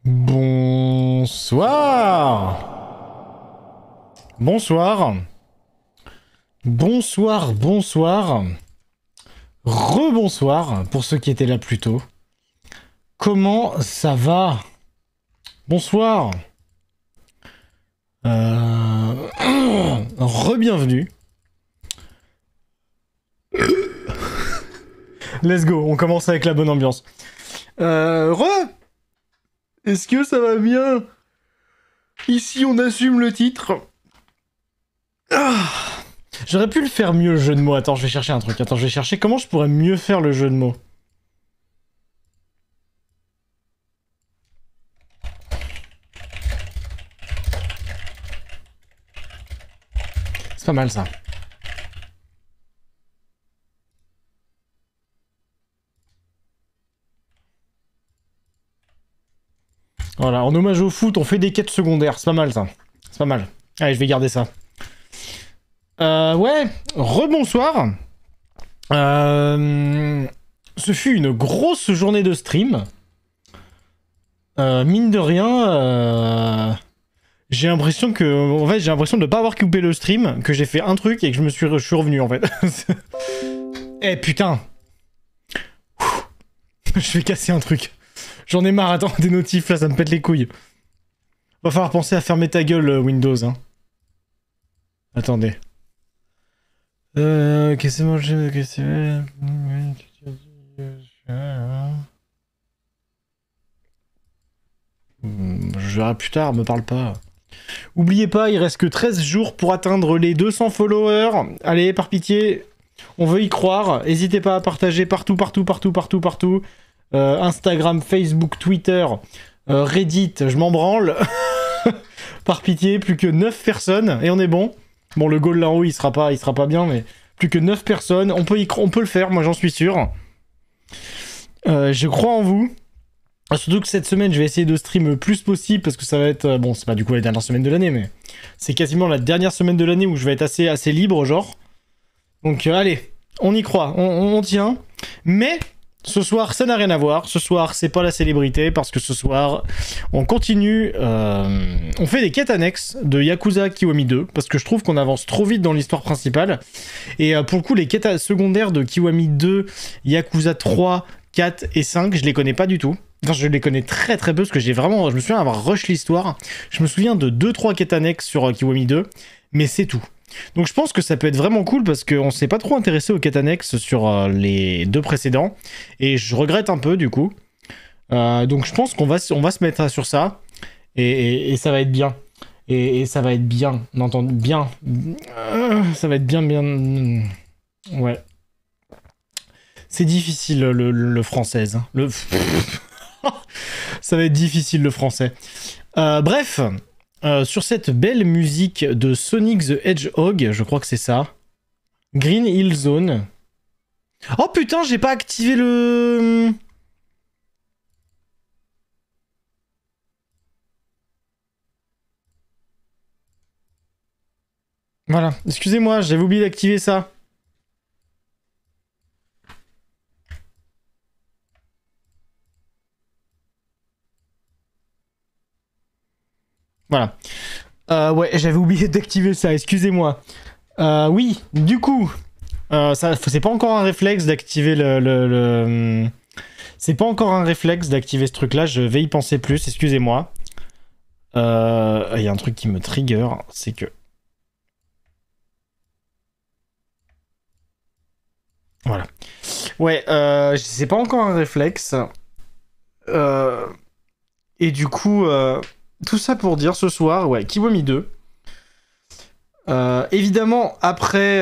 Bonsoir. Bonsoir. Bonsoir, bonsoir. Rebonsoir pour ceux qui étaient là plus tôt. Comment ça va? Bonsoir. Re-bienvenue. Let's go, on commence avec la bonne ambiance. Est-ce que ça va bien? Ici, on assume le titre. J'aurais pu le faire mieux, le jeu de mots. Attends, je vais chercher un truc. Attends, je vais chercher comment je pourrais mieux faire le jeu de mots. C'est pas mal, ça. Voilà, en hommage au foot, on fait des quêtes secondaires. C'est pas mal, ça. C'est pas mal. Allez, je vais garder ça. Ouais, rebonsoir. Ce fut une grosse journée de stream. Mine de rien, j'ai l'impression que... En fait, j'ai l'impression de ne pas avoir coupé le stream, que j'ai fait un truc et que je suis revenu, en fait. Eh, putain. Je vais casser un truc. J'en ai marre, attends, des notifs, là, ça me pète les couilles. Va falloir penser à fermer ta gueule, Windows, hein. Attendez. Qu'est-ce que c'est mangé? Qu'est-ce que c'est... Je verrai plus tard, me parle pas. Oubliez pas, il reste que 13 jours pour atteindre les 200 followers. Allez, par pitié, on veut y croire. N'hésitez pas à partager partout. Instagram, Facebook, Twitter, Reddit, je m'en branle. Par pitié, plus que 9 personnes et on est bon. Bon, le goal là-haut, il sera pas bien, mais plus que 9 personnes. On peut le faire, moi j'en suis sûr. Je crois en vous. Surtout que cette semaine, je vais essayer de stream le plus possible parce que ça va être... bon, c'est pas du coup la dernière semaine de l'année, mais c'est quasiment la dernière semaine de l'année où je vais être assez libre, genre. Donc, allez, on y croit, on tient. Mais... ce soir, ça n'a rien à voir. Ce soir, c'est pas la célébrité, parce que ce soir, on continue... on fait des quêtes annexes de Yakuza Kiwami 2, parce que je trouve qu'on avance trop vite dans l'histoire principale. Et pour le coup, les quêtes secondaires de Kiwami 2, Yakuza 3, 4 et 5, je les connais pas du tout. Enfin, je les connais très peu, parce que je me souviens avoir rush l'histoire. Je me souviens de 2-3 quêtes annexes sur Kiwami 2, mais c'est tout. Donc je pense que ça peut être vraiment cool parce qu'on s'est pas trop intéressé aux quêtes annexes sur les deux précédents. Et je regrette un peu du coup. Donc je pense qu'on va se mettre sur ça. Et ça va être bien. Et ça va être bien. Bien. Ça va être bien. Ouais. C'est difficile le française. Ça va être difficile le français. Bref. Sur cette belle musique de Sonic the Hedgehog, je crois que c'est ça. Green Hill Zone. Oh putain, j'ai pas activé le... Voilà, excusez-moi, j'avais oublié d'activer ça. Voilà. Ouais, j'avais oublié d'activer ça, excusez-moi. Oui, du coup, c'est pas encore un réflexe d'activer c'est pas encore un réflexe d'activer ce truc-là, je vais y penser plus, excusez-moi. Il y a un truc qui me trigger, c'est que... Voilà. Ouais, c'est pas encore un réflexe. Et du coup... tout ça pour dire ce soir, ouais, Kiwami 2. Évidemment, après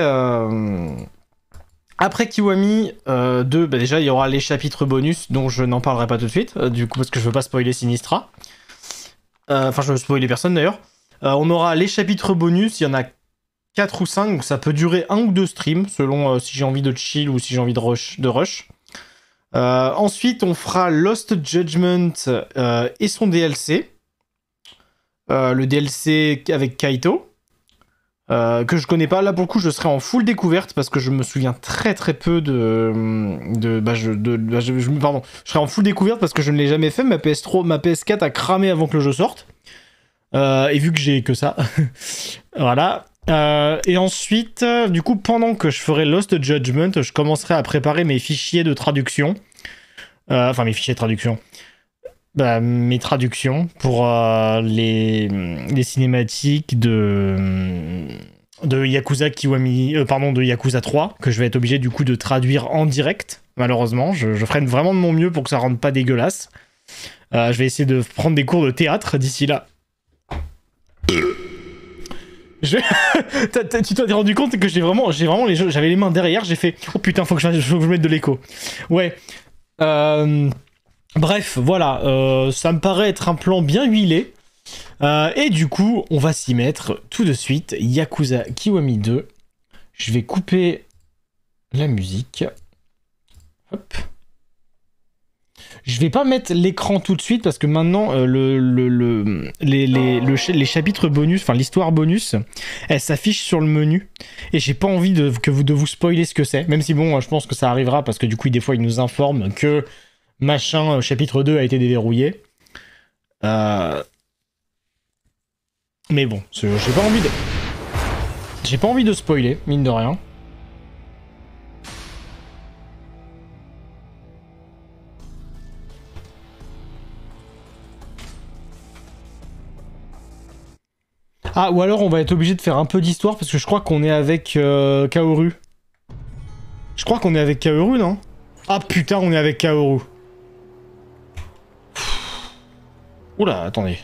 Kiwami 2, bah déjà il y aura les chapitres bonus dont je n'en parlerai pas tout de suite, du coup parce que je veux pas spoiler Sinistra. Enfin, je veux spoiler personne d'ailleurs. On aura les chapitres bonus, il y en a 4 ou 5, donc ça peut durer 1 ou 2 streams, selon si j'ai envie de chill ou si j'ai envie de rush. Ensuite, on fera Lost Judgment et son DLC. Le DLC avec Kaito. que je connais pas. Là, pour le coup, je serai en full découverte parce que je me souviens très peu pardon, je serai en full découverte parce que je ne l'ai jamais fait. Ma PS4 a cramé avant que le jeu sorte. Et vu que j'ai que ça, voilà. Et ensuite, du coup, pendant que je ferai Lost Judgment, je commencerai à préparer mes fichiers de traduction. Enfin, mes fichiers de traduction. Mes traductions pour les cinématiques de Yakuza Kiwami, de Yakuza 3, que je vais être obligé du coup de traduire en direct, malheureusement. Je ferai vraiment de mon mieux pour que ça rende pas dégueulasse. Je vais essayer de prendre des cours de théâtre d'ici là. Tu t'es rendu compte que j'avais les mains derrière, j'ai fait oh putain, faut que je mette de l'écho. Ouais. Bref, voilà, ça me paraît être un plan bien huilé. Et du coup, on va s'y mettre tout de suite. Yakuza Kiwami 2. Je vais couper la musique. Hop. Je vais pas mettre l'écran tout de suite parce que maintenant, les chapitres bonus, enfin l'histoire bonus, elle s'affiche sur le menu. Et j'ai pas envie de vous spoiler ce que c'est. Même si bon, je pense que ça arrivera parce que du coup, des fois, ils nous informent que machin chapitre 2 a été déverrouillé. Mais bon, j'ai pas envie de spoiler, mine de rien. Ah, ou alors on va être obligé de faire un peu d'histoire parce que je crois qu'on est avec Kaoru. Je crois qu'on est avec Kaoru, non? Ah putain, on est avec Kaoru. Oula, attendez.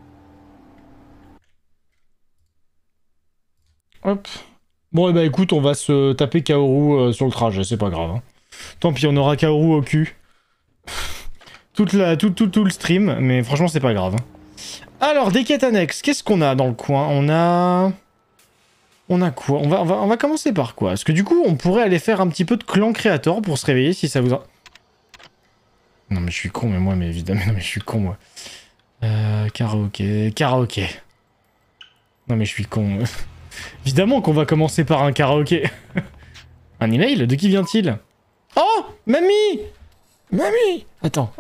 Hop. Bon, et bah écoute, on va se taper Kaoru sur le trajet, c'est pas grave. Hein. Tant pis, on aura Kaoru au cul. tout le stream, mais franchement, c'est pas grave. Hein. Alors, des quêtes annexes, qu'est-ce qu'on a dans le coin? On a quoi? On va commencer par quoi? Parce que du coup, on pourrait aller faire un petit peu de clan créateur pour se réveiller si ça vous a... Non mais je suis con, mais évidemment, non mais je suis con, moi. Karaoké. Non mais je suis con. Évidemment qu'on va commencer par un karaoké. Un email? De qui vient-il? Oh! Mamie! Attends.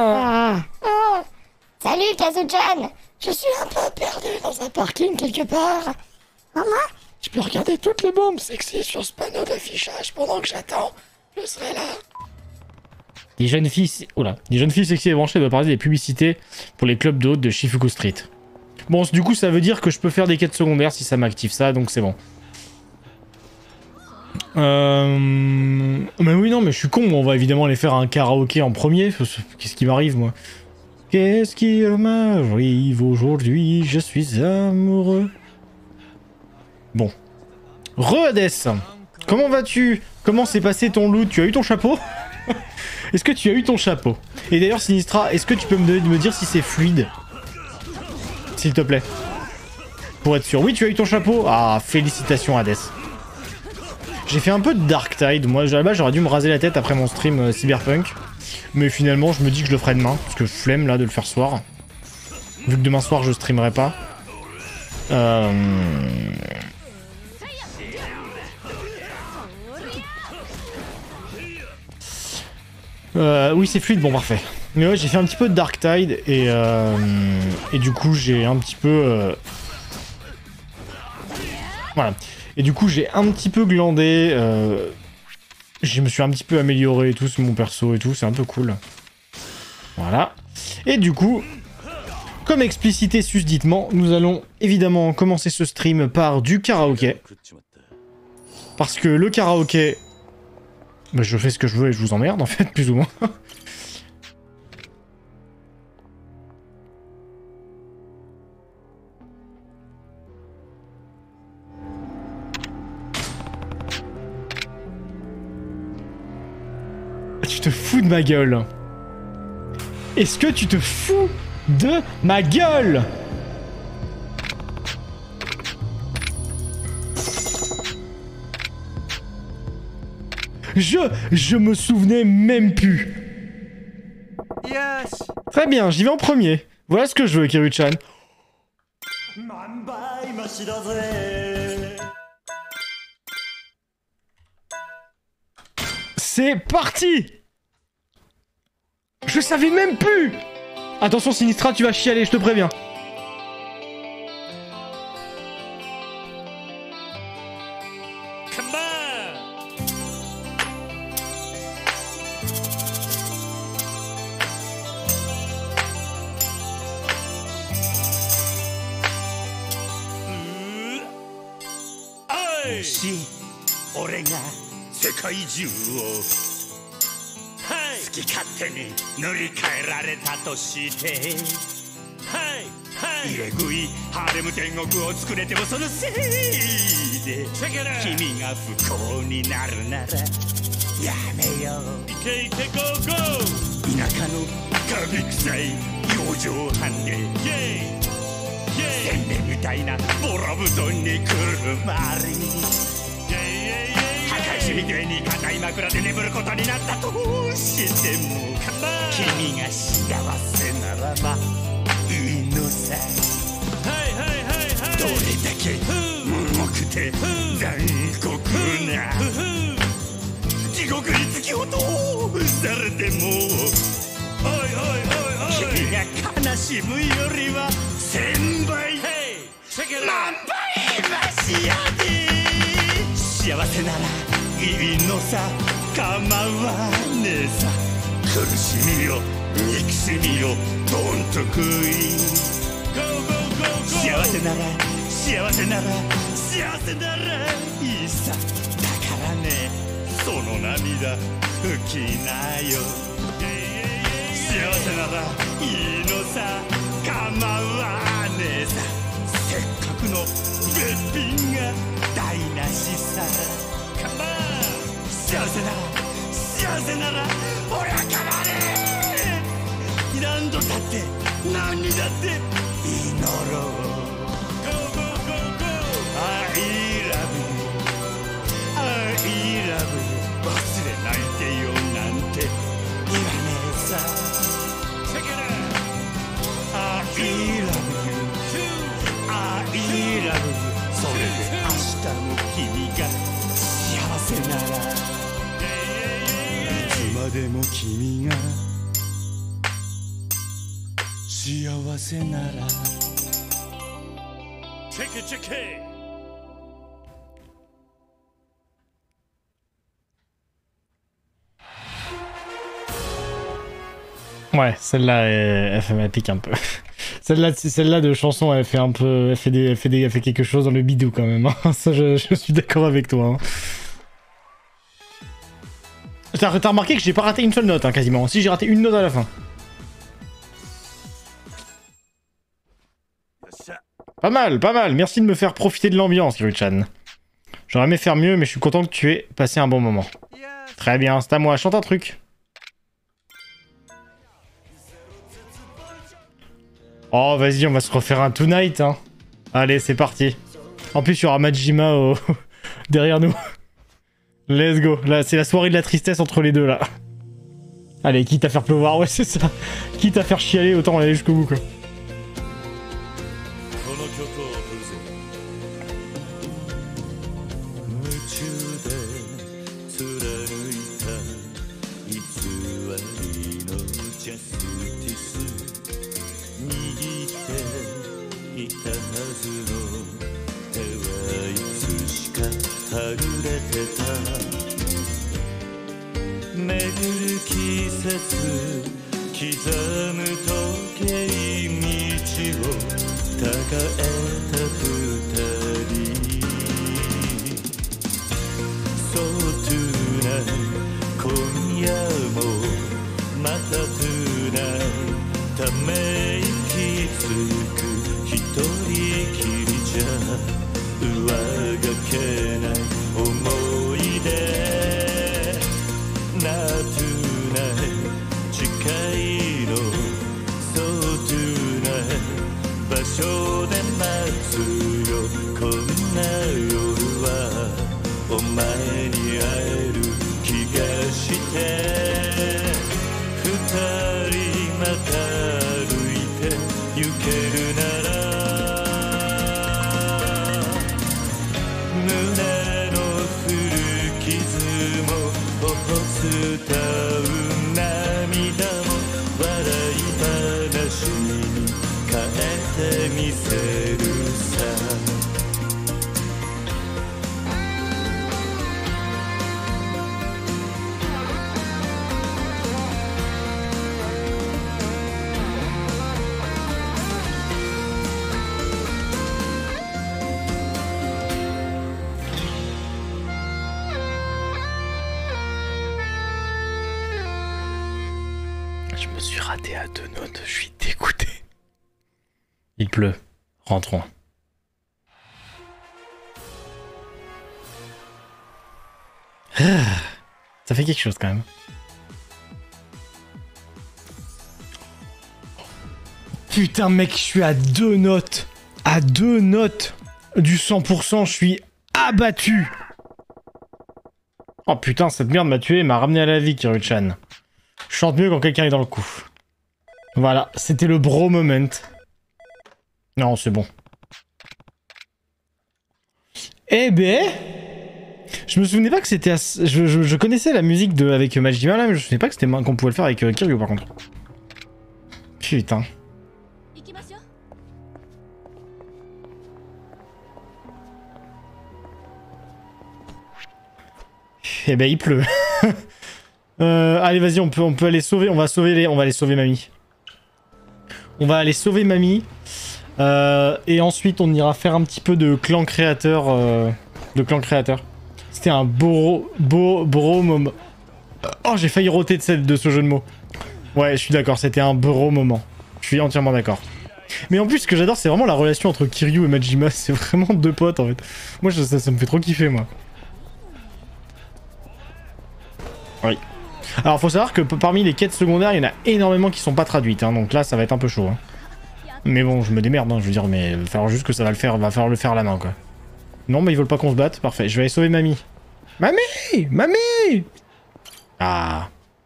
Salut Kazuchan. Je suis un peu perdu dans un parking quelque part. Maman, je peux regarder toutes les bombes sexy sur ce panneau d'affichage pendant que j'attends. Je serai là. Des jeunes filles... Oula. Des jeunes filles sexy et branchées doivent parler des publicités pour les clubs de haute de Shifuku Street. Bon, du coup, ça veut dire que je peux faire des quêtes secondaires si ça m'active ça, donc c'est bon. Mais oui, non, mais je suis con. On va évidemment aller faire un karaoké en premier. Qu'est-ce qui m'arrive, moi? Qu'est-ce qui m'arrive aujourd'hui? Je suis amoureux. Bon. Re-Hades. Comment vas-tu? Comment s'est passé ton loot? Tu as eu ton chapeau? Est-ce que tu as eu ton chapeau? Et d'ailleurs, Sinistra, est-ce que tu peux me dire si c'est fluide? S'il te plaît. Pour être sûr. Oui, tu as eu ton chapeau? Ah, félicitations, Hades. J'ai fait un peu de Dark Tide. Moi, là-bas, j'aurais dû me raser la tête après mon stream Cyberpunk. Mais finalement, je me dis que je le ferai demain. Parce que flemme, là, de le faire ce soir. Vu que demain soir, je streamerai pas. Oui, c'est fluide, bon, parfait. Mais ouais, j'ai fait un petit peu de Dark Tide et du coup, j'ai un petit peu... Voilà. Et du coup, j'ai un petit peu glandé. Je me suis un petit peu amélioré et tout sur mon perso et tout, c'est un peu cool. Voilà. Et du coup, comme explicité susditement, nous allons évidemment commencer ce stream par du karaoké. Parce que le karaoké... Bah, je fais ce que je veux et je vous emmerde en fait, plus ou moins. Tu te fous de ma gueule? Est-ce que tu te fous de ma gueule? Je me souvenais même plus. Yes. Très bien, j'y vais en premier. Voilà ce que je veux, Kiru-chan. C'est parti. Je savais même plus. Attention Sinistra, tu vas chialer, je te préviens. Ouais, celle-là, elle pique un peu. Celle-là de chanson, elle fait un peu, elle fait quelque chose dans le bidou quand même. Hein. Ça, je suis d'accord avec toi. Hein. T'as remarqué que j'ai pas raté une seule note, hein, quasiment. Si, j'ai raté une note à la fin. Pas mal, pas mal. Merci de me faire profiter de l'ambiance, Kiruchan. J'aurais aimé faire mieux, mais je suis content que tu aies passé un bon moment. Très bien, c'est à moi. Chante un truc. Oh, vas-y, on va se refaire un Tonight, hein. Allez, c'est parti. En plus, il y aura Majima derrière nous. Let's go. Là, c'est la soirée de la tristesse entre les deux, là. Allez, quitte à faire pleuvoir, ouais, c'est ça. Quitte à faire chialer, autant aller jusqu'au bout, quoi. う涙も笑い話に変えてみせるさ Je me suis raté à 2 notes, je suis dégoûté. Il pleut. Rentrons. Ça fait quelque chose quand même. Putain mec, je suis à 2 notes. À 2 notes du 100%, je suis abattu. Oh putain, cette merde m'a tué et m'a ramené à la vie, Kiryu-chan. Je chante mieux quand quelqu'un est dans le coup. Voilà, c'était le bro moment. Non, c'est bon. Eh ben... Je me souvenais pas que c'était... Je connaissais la musique de avec Majima là, mais je me souvenais pas que c'était qu'on pouvait le faire avec Kiryu par contre. Putain. Eh ben il pleut. Allez vas-y, on peut aller sauver, on va aller sauver mamie. On va aller sauver mamie. Et ensuite on ira faire un petit peu de clan créateur. C'était un beau moment. Oh, j'ai failli roter de ce jeu de mots. Ouais, je suis d'accord, c'était un beau moment. Je suis entièrement d'accord. Mais en plus, ce que j'adore, c'est vraiment la relation entre Kiryu et Majima. C'est vraiment deux potes en fait. Moi, ça me fait trop kiffer, moi. Oui. Alors, faut savoir que parmi les quêtes secondaires, il y en a énormément qui sont pas traduites. Hein, donc là, ça va être un peu chaud. Hein. Mais bon, je me démerde, hein, je veux dire, mais il va falloir juste que ça va le faire, va falloir le faire à la main, quoi. Non, mais ils veulent pas qu'on se batte. Parfait, je vais aller sauver mamie. Mamie! Mamie! Ah.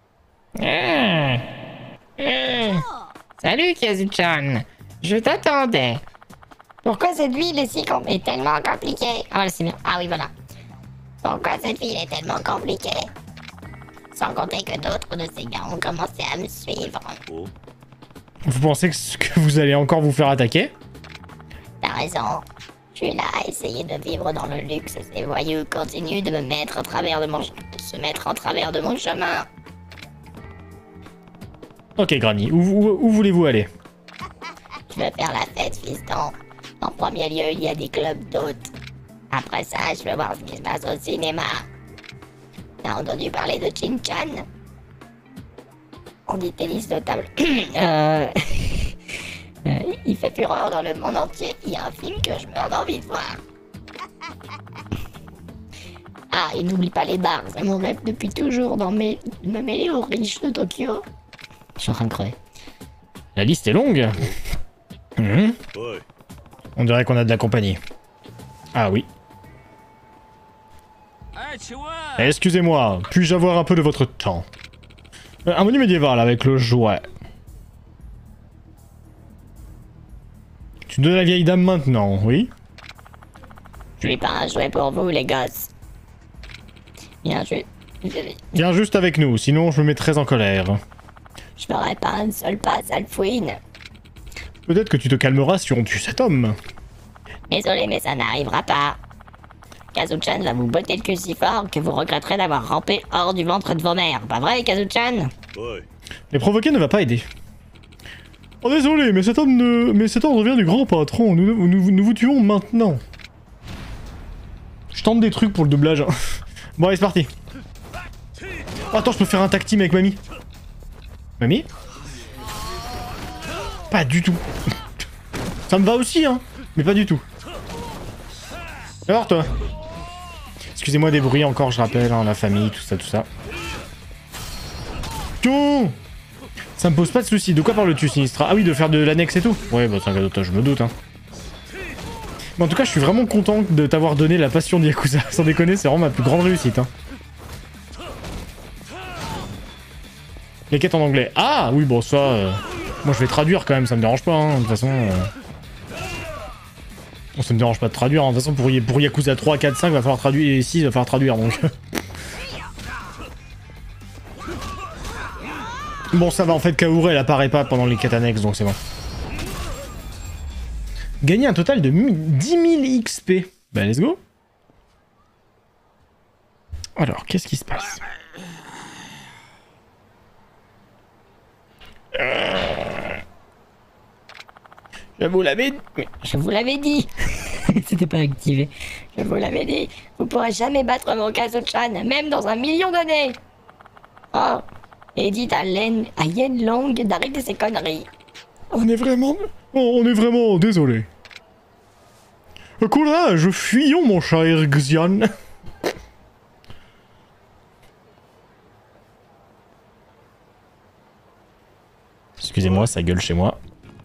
Salut Kazu-chan. Je t'attendais. Pourquoi cette ville est tellement compliquée? Ah, c'est bien. Ah oui, voilà. Pourquoi cette ville est tellement compliquée? Sans compter que d'autres de ces gars ont commencé à me suivre. Vous pensez que vous allez encore vous faire attaquer? T'as raison. Je suis là à essayer de vivre dans le luxe. Ces voyous continuent de se mettre en travers de mon chemin. Ok, Granny. Où voulez-vous aller? Je veux faire la fête, fiston. En premier lieu, il y a des clubs d'hôtes. Après ça, je veux voir ce qui se passe au cinéma. T'as entendu parler de Shin-chan? On dit tennis de table. Il fait fureur dans le monde entier. Il y a un film que je meurs d'envie de voir. Ah, et n'oublie pas les bars. C'est mon rêve depuis toujours de me mêler aux riches de Tokyo. Je suis en train de crever. La liste est longue. On dirait qu'on a de la compagnie. Ah oui. Excusez-moi, puis-je avoir un peu de votre temps? Un menu médiéval avec le jouet. Tu donnes la vieille dame maintenant, oui? Je suis pas un jouet pour vous, les gosses. Viens juste avec nous, sinon je me mets très en colère. Je ferai pas un seul pas, sale fouine. Peut-être que tu te calmeras si on tue cet homme. Désolé, mais ça n'arrivera pas. Kazu-chan va vous botter le cul si fort que vous regretterez d'avoir rampé hors du ventre de vos mères. Pas vrai, Kazu-chan? Les provoquer ne va pas aider. Oh désolé, mais cet ordre vient du grand patron. Nous vous tuons maintenant. Je tente des trucs pour le doublage. Hein. Bon allez, c'est parti. Oh, attends, je peux faire un tag team avec mamie. Mamie? Pas du tout. Ça me va aussi, hein. Mais pas du tout. Alors toi? Excusez-moi des bruits encore, je rappelle, hein, la famille, tout ça. Tout. Ça me pose pas de soucis. De quoi parles-tu, Sinistra? Ah oui, de faire de l'annexe et tout. Ouais, bah c'est un cadeau, je me doute, hein. Mais en tout cas, je suis vraiment content de t'avoir donné la passion de Yakuza. Sans déconner, c'est vraiment ma plus grande réussite, hein. Les quêtes en anglais. Ah oui, bon, ça... Moi, je vais traduire quand même, ça me dérange pas, hein, de toute façon... Bon, ça me dérange pas de traduire, hein. De toute façon, pour Yakuza 3, 4, 5, va falloir traduire, et 6, va falloir traduire, donc... Bon, ça va, en fait, Kaoru, elle apparaît pas pendant les quêtes annexes, donc c'est bon. Gagner un total de 10 000 XP. Bah, let's go. Alors, qu'est-ce qui se passe? Je vous l'avais dit. Je vous l'avais dit. C'était pas activé. Je vous l'avais dit. Vous pourrez jamais battre mon Kazuchan, même dans 1 million d'années. Oh. Et dites à Yen Long d'arrêter ses conneries. On est vraiment désolé. Courage, fuyons mon cher Xian. Excusez-moi, ça gueule chez moi.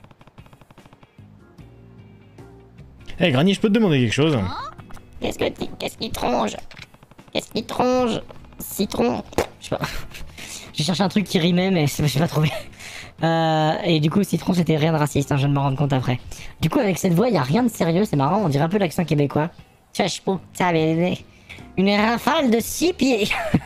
Eh hey, Granny, je peux te demander quelque chose? Qu'est-ce qui tronche? Qu'est-ce qui tronche? Citron. Je sais pas. J'ai cherché un truc qui rimait, mais je sais pas trouvé. Et du coup, citron, c'était rien de raciste, hein, je viens de me rendre compte après. Du coup, avec cette voix, y a rien de sérieux, c'est marrant, on dirait un peu l'accent québécois. Tu vois, je trouve ça avait une rafale de 6 pieds.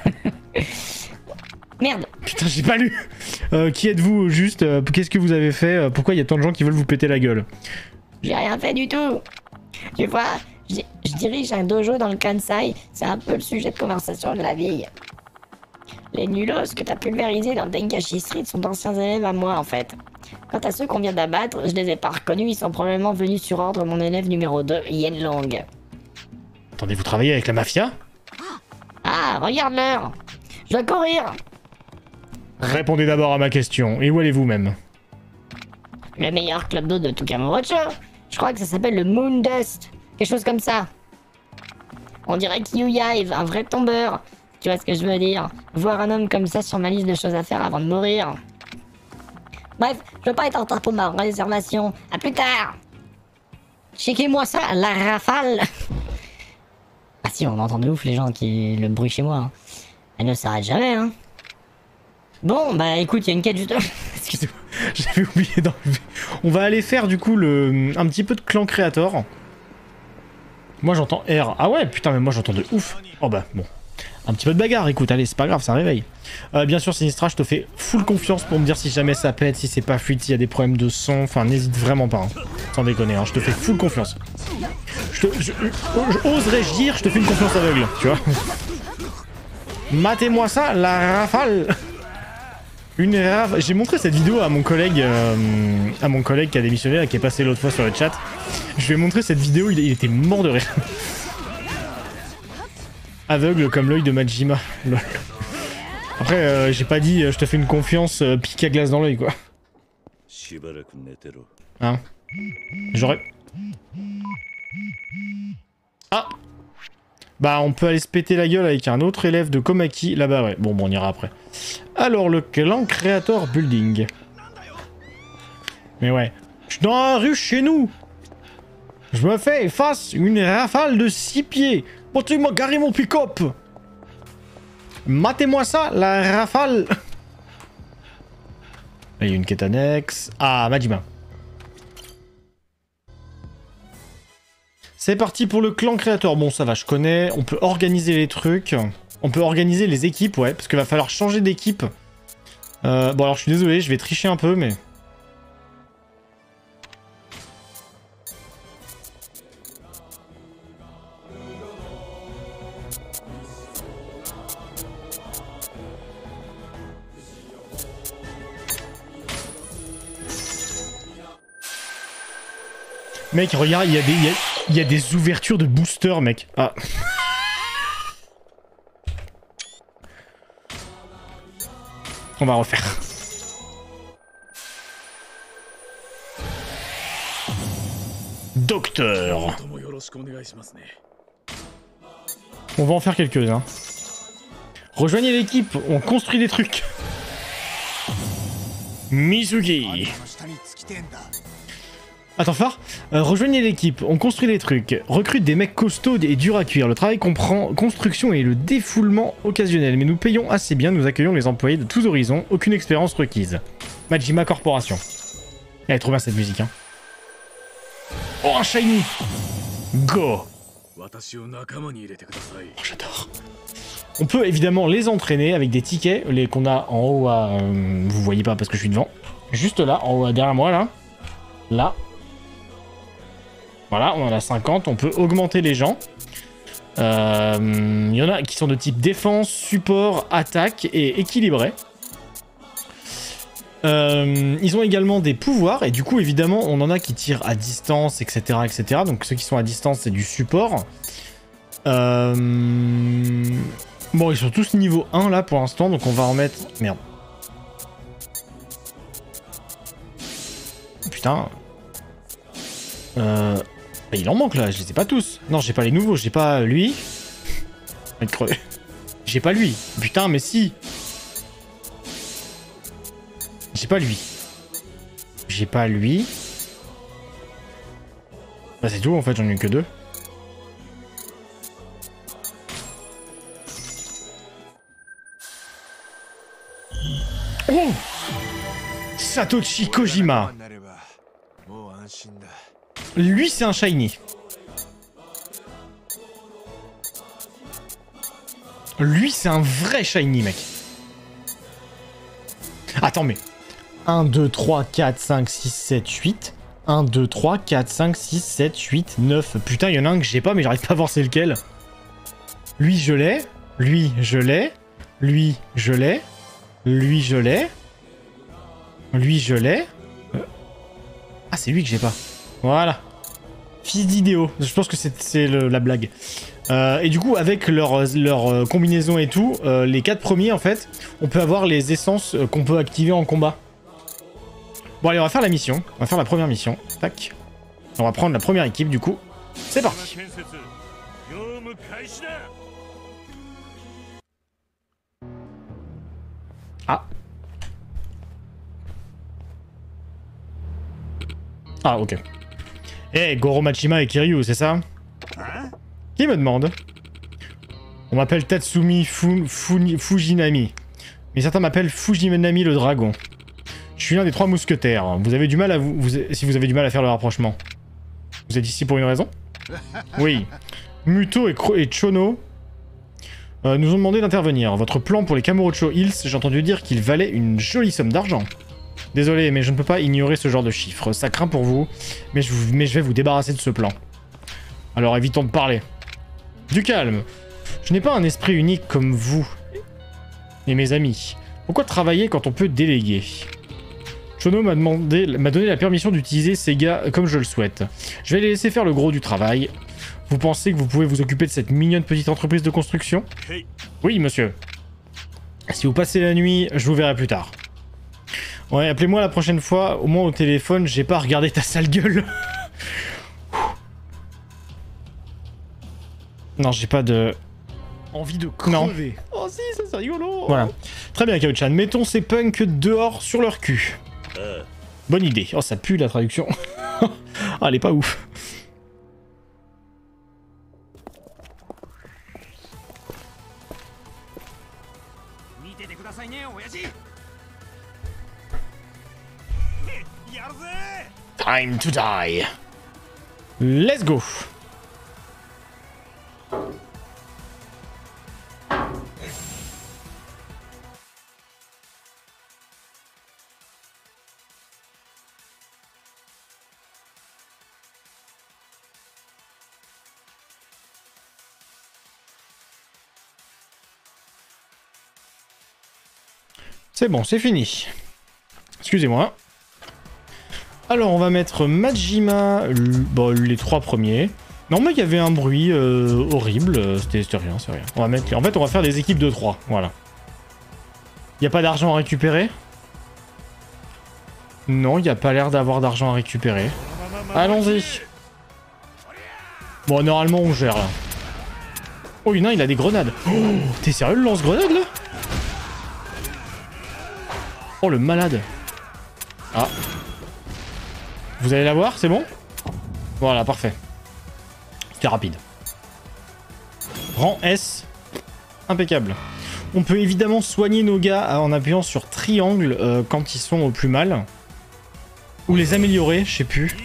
Merde. Putain, j'ai pas lu. Qui êtes-vous juste? Qu'est-ce que vous avez fait? Pourquoi il y a tant de gens qui veulent vous péter la gueule? J'ai rien fait du tout. Tu vois, je dirige un dojo dans le Kansai, c'est un peu le sujet de conversation de la vie. Les nulos que t'as pulvérisés dans Denkashi Street sont d'anciens élèves à moi en fait. Quant à ceux qu'on vient d'abattre, je les ai pas reconnus, ils sont probablement venus sur ordre de mon élève numéro 2, Yen Long. Attendez, vous travaillez avec la mafia? Ah, regarde l'heure. Je dois courir. Répondez d'abord à ma question, et où allez-vous même? Le meilleur club d'eau de tout Kamurocho. Je crois que ça s'appelle le Moon Dust. Quelque chose comme ça. On dirait Kyuya est un vrai tombeur. Tu vois ce que je veux dire? Voir un homme comme ça sur ma liste de choses à faire avant de mourir. Bref, je veux pas être en retard pour ma réservation. À plus tard. Checkez-moi ça, la rafale. Ah si, on entend de ouf les gens qui... le bruit chez moi. Hein. Elle ne s'arrête jamais, hein. Bon, bah écoute, il y a une quête juste... Excusez-moi, j'avais oublié d'enlever. On va aller faire du coup un petit peu de clan créateur. Moi j'entends R. Ah ouais, putain, mais moi j'entends de ouf. Oh bah, bon. Un petit peu de bagarre, écoute, allez, c'est pas grave, ça réveille. Bien sûr, Sinistra, je te fais full confiance pour me dire si jamais ça pète, si c'est pas fluide, s'il y a des problèmes de son. Enfin, n'hésite vraiment pas, hein. Sans déconner, hein. Je te fais full confiance. Oserais-je dire, je te fais une confiance aveugle, tu vois. Matez-moi ça, la rafale. Une rafale. J'ai montré cette vidéo à mon collègue qui a démissionné, qui est passé l'autre fois sur le chat. Je lui ai montré cette vidéo, il était mort de rire. Aveugle comme l'œil de Majima. Lol. Après, j'ai pas dit je te fais une confiance pique à glace dans l'œil, quoi. Hein? J'aurais... Ah! Bah, on peut aller se péter la gueule avec un autre élève de Komaki, là-bas, ouais. Bon, on ira après. Alors, le clan Creator Building. Mais ouais. Je suis dans la rue chez nous. Je me fais face une rafale de 6 pieds. Bon, tu m'as garé mon pick-up. Matez-moi ça, la rafale. Il y a une quête annexe. Ah, Majima. C'est parti pour le clan créateur. Bon, ça va, je connais. On peut organiser les trucs. On peut organiser les équipes, ouais. Parce qu'il va falloir changer d'équipe. Bon, alors, je suis désolé, je vais tricher un peu, mais... Mec, regarde, il y a des ouvertures de booster, mec. Ah. On va refaire. Docteur. On va en faire quelques-uns. Rejoignez l'équipe, on construit des trucs. Mizugi. Attends, phare. Rejoignez l'équipe, on construit des trucs. Recrute des mecs costauds et durs à cuire. Le travail comprend construction et le défoulement occasionnel. Mais nous payons assez bien, nous accueillons les employés de tous horizons. Aucune expérience requise. Majima Corporation. Elle est trop bien cette musique, hein. Oh, un shiny. Go. Oh, j'adore. On peut évidemment les entraîner avec des tickets, les qu'on a en haut à... vous voyez pas parce que je suis devant. Juste là, en haut derrière moi, là. Là. Voilà, on en a 50, on peut augmenter les gens. Il y en a qui sont de type défense, support, attaque et équilibré. Ils ont également des pouvoirs et du coup évidemment on en a qui tirent à distance, etc. etc. Donc ceux qui sont à distance c'est du support. Bon ils sont tous niveau 1 là pour l'instant donc on va en mettre... Merde. Putain. Il en manque là, je les ai pas tous. Non j'ai pas les nouveaux, j'ai pas lui. Je vais être crevé. J'ai pas lui. Putain mais si. J'ai pas lui. J'ai pas lui. Bah c'est tout en fait, j'en ai eu que 2. Oh Satoshi Kojima. Lui c'est un shiny. Lui c'est un vrai shiny mec. Attends mais... 1, 2, 3, 4, 5, 6, 7, 8. 1, 2, 3, 4, 5, 6, 7, 8, 9. Putain, il y en a un que j'ai pas, mais j'arrive pas à voir c'est lequel. Lui, je l'ai. Lui, je l'ai. Lui, je l'ai. Lui, je l'ai. Lui, je l'ai. Ah, c'est lui que j'ai pas. Voilà. Fils d'idéo. Je pense que c'est la blague. Et du coup, avec leur combinaison et tout, les 4 premiers, en fait, on peut avoir les essences qu'on peut activer en combat. Bon allez, on va faire la mission. On va faire la première mission. Tac. On va prendre la première équipe du coup. C'est parti. Ah. Ah ok. Eh, Goro Machima et Kiryu, c'est ça? Qui me demande? On m'appelle Tatsumi Fujinami. Mais certains m'appellent Fujinami le dragon. Je suis l'un des 3 mousquetaires. Vous avez du mal à si vous avez du mal à faire le rapprochement. Vous êtes ici pour une raison? Oui. Muto et Chono nous ont demandé d'intervenir. Votre plan pour les Kamurocho Hills, j'ai entendu dire qu'il valait une jolie somme d'argent. Désolé, mais je ne peux pas ignorer ce genre de chiffres. Ça craint pour vous, mais je vais vous débarrasser de ce plan. Alors évitons de parler. Du calme. Je n'ai pas un esprit unique comme vous et mes amis. Pourquoi travailler quand on peut déléguer? Chono m'a donné la permission d'utiliser ces gars comme je le souhaite. Je vais les laisser faire le gros du travail. Vous pensez que vous pouvez vous occuper de cette mignonne petite entreprise de construction? Oui, monsieur. Si vous passez la nuit, je vous verrai plus tard. Ouais, appelez-moi la prochaine fois, au moins au téléphone, j'ai pas regardé ta sale gueule. Non, j'ai pas de... envie de crever. Non. Oh si, ça c'est rigolo. Voilà. Très bien, Kao-chan. Mettons ces punks dehors sur leur cul. Bonne idée. Oh, ça pue la traduction. Ah, elle est pas ouf. Time to die. Let's go. C'est bon, c'est fini. Excusez-moi. Alors, on va mettre Majima, bon, les 3 premiers. Non, mais il y avait un bruit horrible. C'était rien, c'est rien. On va mettre... En fait, on va faire des équipes de 3. Voilà. Il n'y a pas d'argent à récupérer? Non, il n'y a pas l'air d'avoir d'argent à récupérer. Allons-y. Bon, normalement, on gère, là. Oh, il a des grenades. Oh, t'es sérieux, le lance-grenade, là? Oh, le malade. Ah. Vous allez la voir, c'est bon? Voilà, parfait. C'était rapide. Rang S. Impeccable. On peut évidemment soigner nos gars en appuyant sur triangle quand ils sont au plus mal. Ou les améliorer, je sais plus.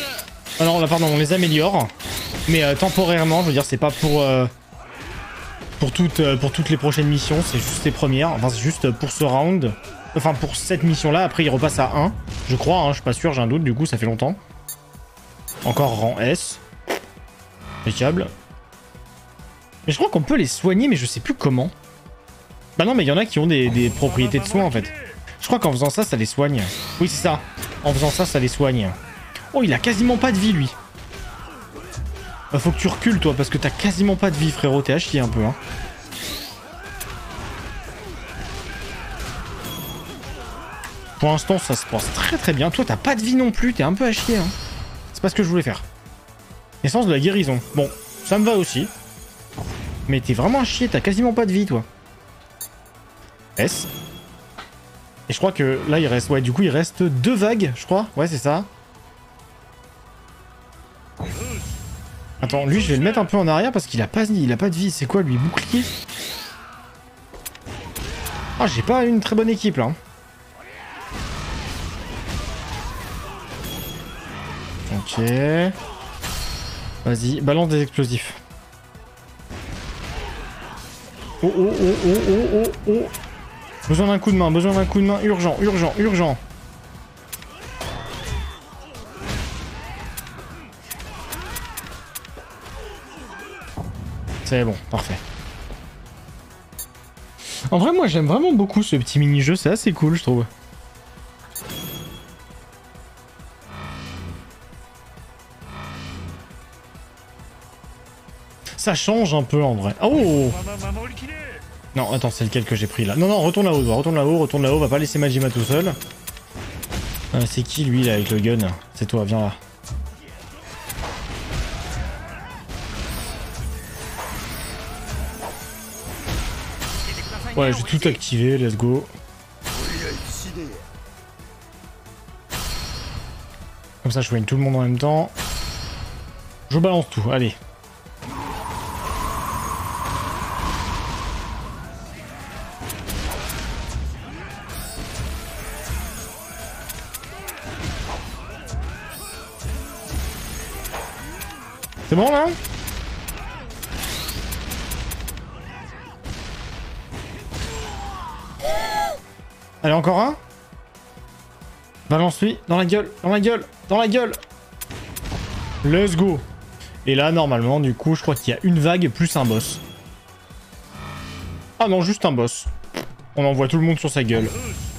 Ah non, là, pardon, on les améliore. Mais temporairement, je veux dire, c'est pas pour... pour toutes les prochaines missions, c'est juste les premières. Enfin, c'est juste pour ce round. Enfin, pour cette mission-là. Après, il repasse à 1. Je crois, hein, je suis pas sûr, j'ai un doute. Du coup, ça fait longtemps. Encore rang S. Impeccable. Mais je crois qu'on peut les soigner, mais je sais plus comment. Bah non, mais il y en a qui ont des propriétés de soins, en fait. Je crois qu'en faisant ça, ça les soigne. Oui, c'est ça. En faisant ça, ça les soigne. Oh, il a quasiment pas de vie, lui. Bah, faut que tu recules, toi, parce que t'as quasiment pas de vie, frérot. T'es à chier un peu, hein. Pour l'instant, ça se passe très très bien. Toi, t'as pas de vie non plus. T'es un peu à chier, hein. C'est pas ce que je voulais faire. Essence de la guérison. Bon, ça me va aussi. Mais t'es vraiment à chier. T'as quasiment pas de vie, toi. S. Et je crois que là, il reste... Ouais, du coup, il reste 2 vagues, je crois. Ouais, c'est ça. Attends, lui, je vais le mettre un peu en arrière parce qu'il a pas de vie. C'est quoi, lui? Bouclier? Ah, j'ai pas une très bonne équipe, là. Ok. Vas-y, balance des explosifs. Oh, oh, oh, oh, oh, oh, oh. Besoin d'un coup de main, urgent, urgent, urgent. C'est bon, parfait. En vrai, moi, j'aime vraiment beaucoup ce petit mini-jeu, c'est assez cool, je trouve. Ça change un peu, en vrai. Oh! Non, attends, c'est lequel que j'ai pris, là? Non, non, retourne là-haut, retourne là-haut, va pas laisser Majima tout seul. C'est qui, lui, là, avec le gun? C'est toi, viens là. Ouais, j'ai tout activé, let's go. Comme ça, je soigne tout le monde en même temps. Je balance tout, allez. C'est bon, là? Allez, encore un. Balance-lui. Dans la gueule. Dans la gueule. Dans la gueule. Let's go. Et là, normalement, du coup, je crois qu'il y a une vague plus un boss. Ah non, juste un boss. On envoie tout le monde sur sa gueule.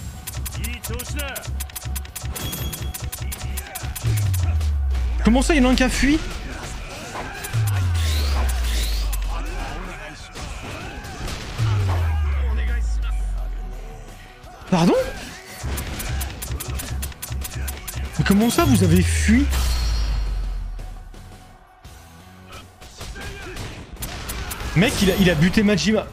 Comment ça, il y en a un qui a fui? Pardon? Mais comment ça, vous avez fui? Mec, il a buté Majima.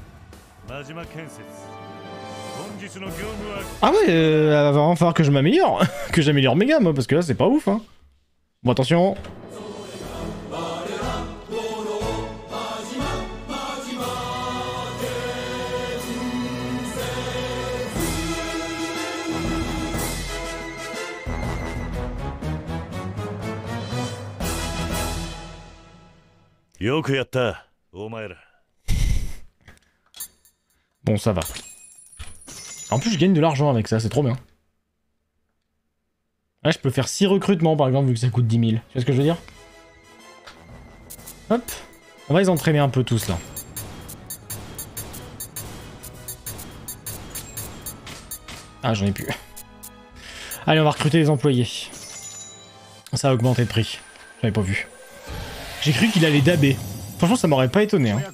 Ah ouais, va vraiment falloir que je m'améliore. Que j'améliore méga, moi, parce que là, c'est pas ouf, hein. Bon, attention. Bon, ça va. En plus, je gagne de l'argent avec ça, c'est trop bien. Là, je peux faire 6 recrutements, par exemple, vu que ça coûte 10 000. Tu vois ce que je veux dire? Hop. On va les entraîner un peu tous, là. Ah, j'en ai plus. Allez, on va recruter les employés. Ça a augmenté de prix. J'avais pas vu. J'ai cru qu'il allait daber. Franchement, ça m'aurait pas étonné, hein.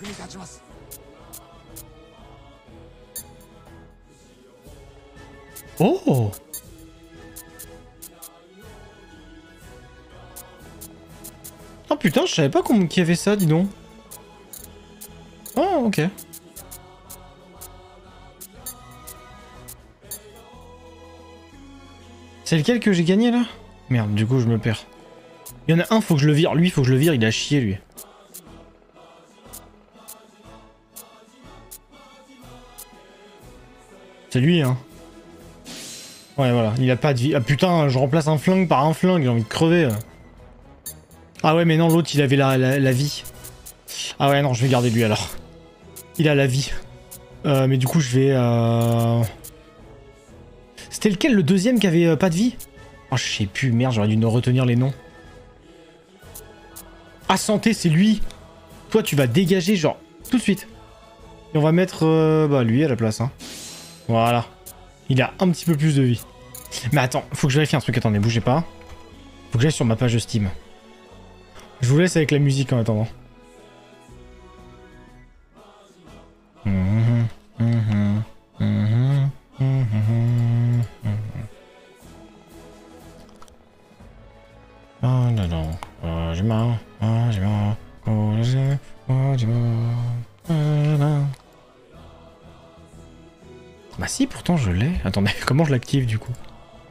Oh! Oh putain, je savais pas qu'il y avait ça, dis donc. Oh, ok. C'est lequel que j'ai gagné, là? Merde, du coup, je me perds. Il y en a un, faut que je le vire. Lui, faut que je le vire, il a chié, lui. C'est lui, hein. Ouais, voilà, il a pas de vie. Ah putain, je remplace un flingue par un flingue, j'ai envie de crever. Ah ouais, mais non, l'autre, il avait la vie. Ah ouais, non, je vais garder lui, alors. qu'il a la vie. Mais du coup, je vais... C'était lequel, le deuxième qui avait pas de vie? Oh, je sais plus, merde, j'aurais dû nous retenir les noms. Ah, santé, c'est lui. Toi, tu vas dégager, genre, tout de suite. Et on va mettre bah, lui à la place. Hein. Voilà. Il a un petit peu plus de vie. Mais attends, faut que je vérifie un truc. Attendez, bougez pas. Faut que j'aille sur ma page de Steam. Je vous laisse avec la musique en attendant. Bah si, pourtant je l'ai. Attendez, comment je l'active du coup?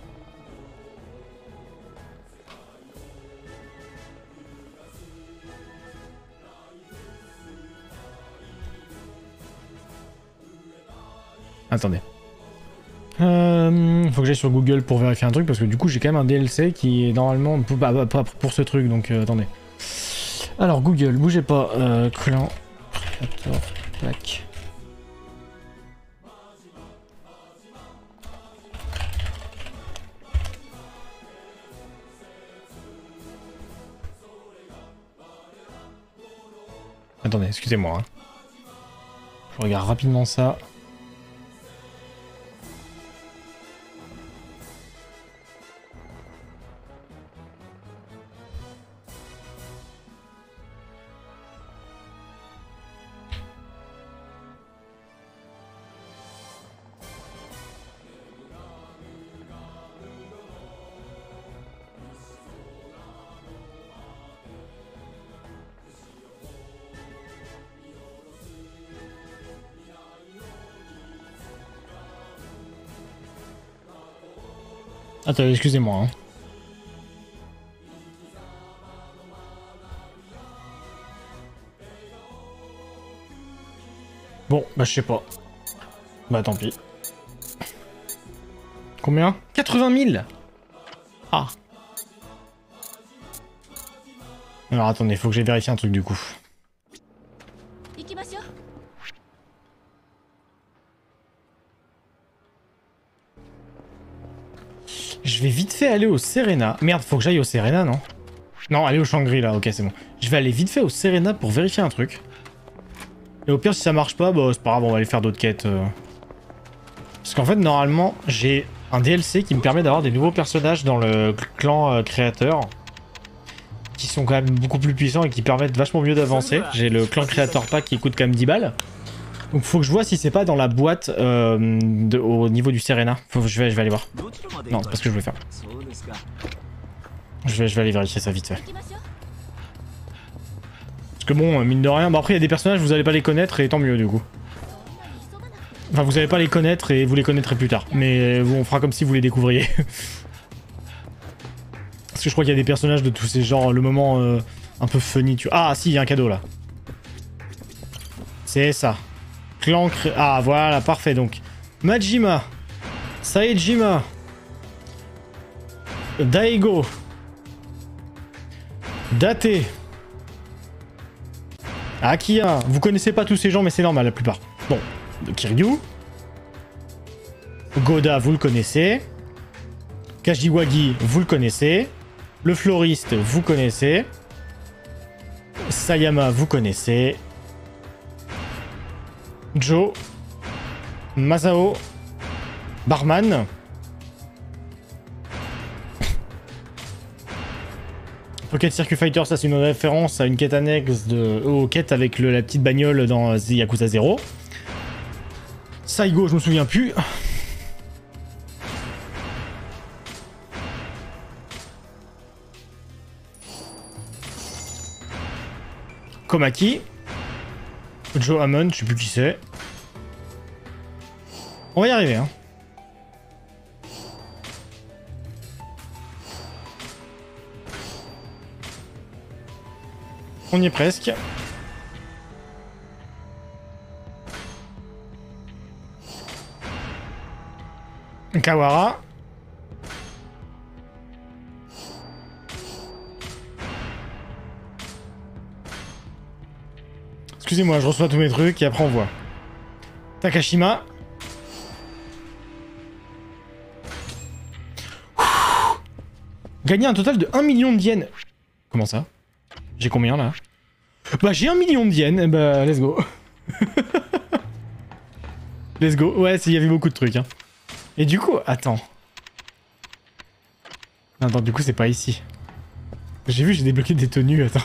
Attendez. Faut que j'aille sur Google pour vérifier un truc parce que du coup j'ai quand même un DLC qui est normalement pas pour ce truc donc attendez. Alors Google, bougez pas. Clan Creator Pack. Attendez, excusez-moi. Hein. Je regarde rapidement ça. Attendez, excusez-moi. Hein. Bon, bah je sais pas. Bah tant pis. Combien? 80 000. Ah. Alors attendez, faut que j'aille vérifier un truc du coup. Je vais vite fait aller au Serena. Merde, faut que j'aille au Serena, non? Non, aller au Shangri-La, ok, c'est bon. Je vais aller vite fait au Serena pour vérifier un truc. Et au pire, si ça marche pas, bah c'est pas grave, on va aller faire d'autres quêtes. Parce qu'en fait, normalement, j'ai un DLC qui me permet d'avoir des nouveaux personnages dans le clan créateur. Qui sont quand même beaucoup plus puissants et qui permettent vachement mieux d'avancer. J'ai le clan créateur pack qui coûte quand même 10 balles. Donc faut que je vois si c'est pas dans la boîte au niveau du Serena. Je vais aller voir. Non, c'est pas ce que je voulais faire. Je vais aller vérifier ça vite fait. Parce que bon, mine de rien, bah après il y a des personnages, vous allez pas les connaître et tant mieux du coup. Enfin, vous allez pas les connaître et vous les connaîtrez plus tard. Mais on fera comme si vous les découvriez. Parce que je crois qu'il y a des personnages de tous ces genres, le moment un peu funny. Ah si, il y a un cadeau là. C'est ça. Clan Ah voilà, parfait donc. Majima, Saejima, Daigo, Date, Akiya. Vous connaissez pas tous ces gens mais c'est normal la plupart. Bon, Kiryu, Goda vous le connaissez, Kashiwagi vous le connaissez, le floriste vous connaissez, Sayama vous connaissez, Joe, Masao, Barman, Pocket Circuit Fighter, ça c'est une référence à une quête annexe aux quêtes avec la petite bagnole dans Yakuza 0. Saigo, je me souviens plus. Komaki. Joe Hammond, je sais plus qui c'est. On va y arriver, hein. On y est presque. Kawara. Excusez-moi, je reçois tous mes trucs et après on voit. Takashima. Gagner un total de 1 million de yens. Comment ça? J'ai combien là? Bah j'ai 1 million de yens, bah let's go. Let's go. Ouais, il y avait beaucoup de trucs. Hein. Et du coup, attends. Attends, du coup c'est pas ici. J'ai vu, j'ai débloqué des tenues, attends.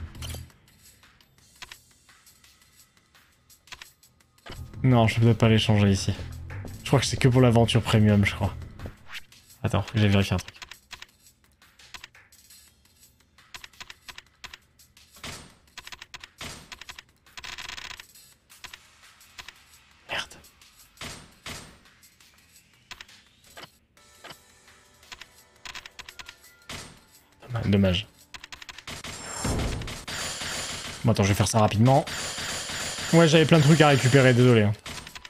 Non, je peux peut-être pas les changer ici. Je crois que c'est que pour l'aventure premium, je crois. Attends, j'ai vérifié un truc. Merde. Dommage. Bon, attends, je vais faire ça rapidement. Ouais, j'avais plein de trucs à récupérer, désolé. Hein.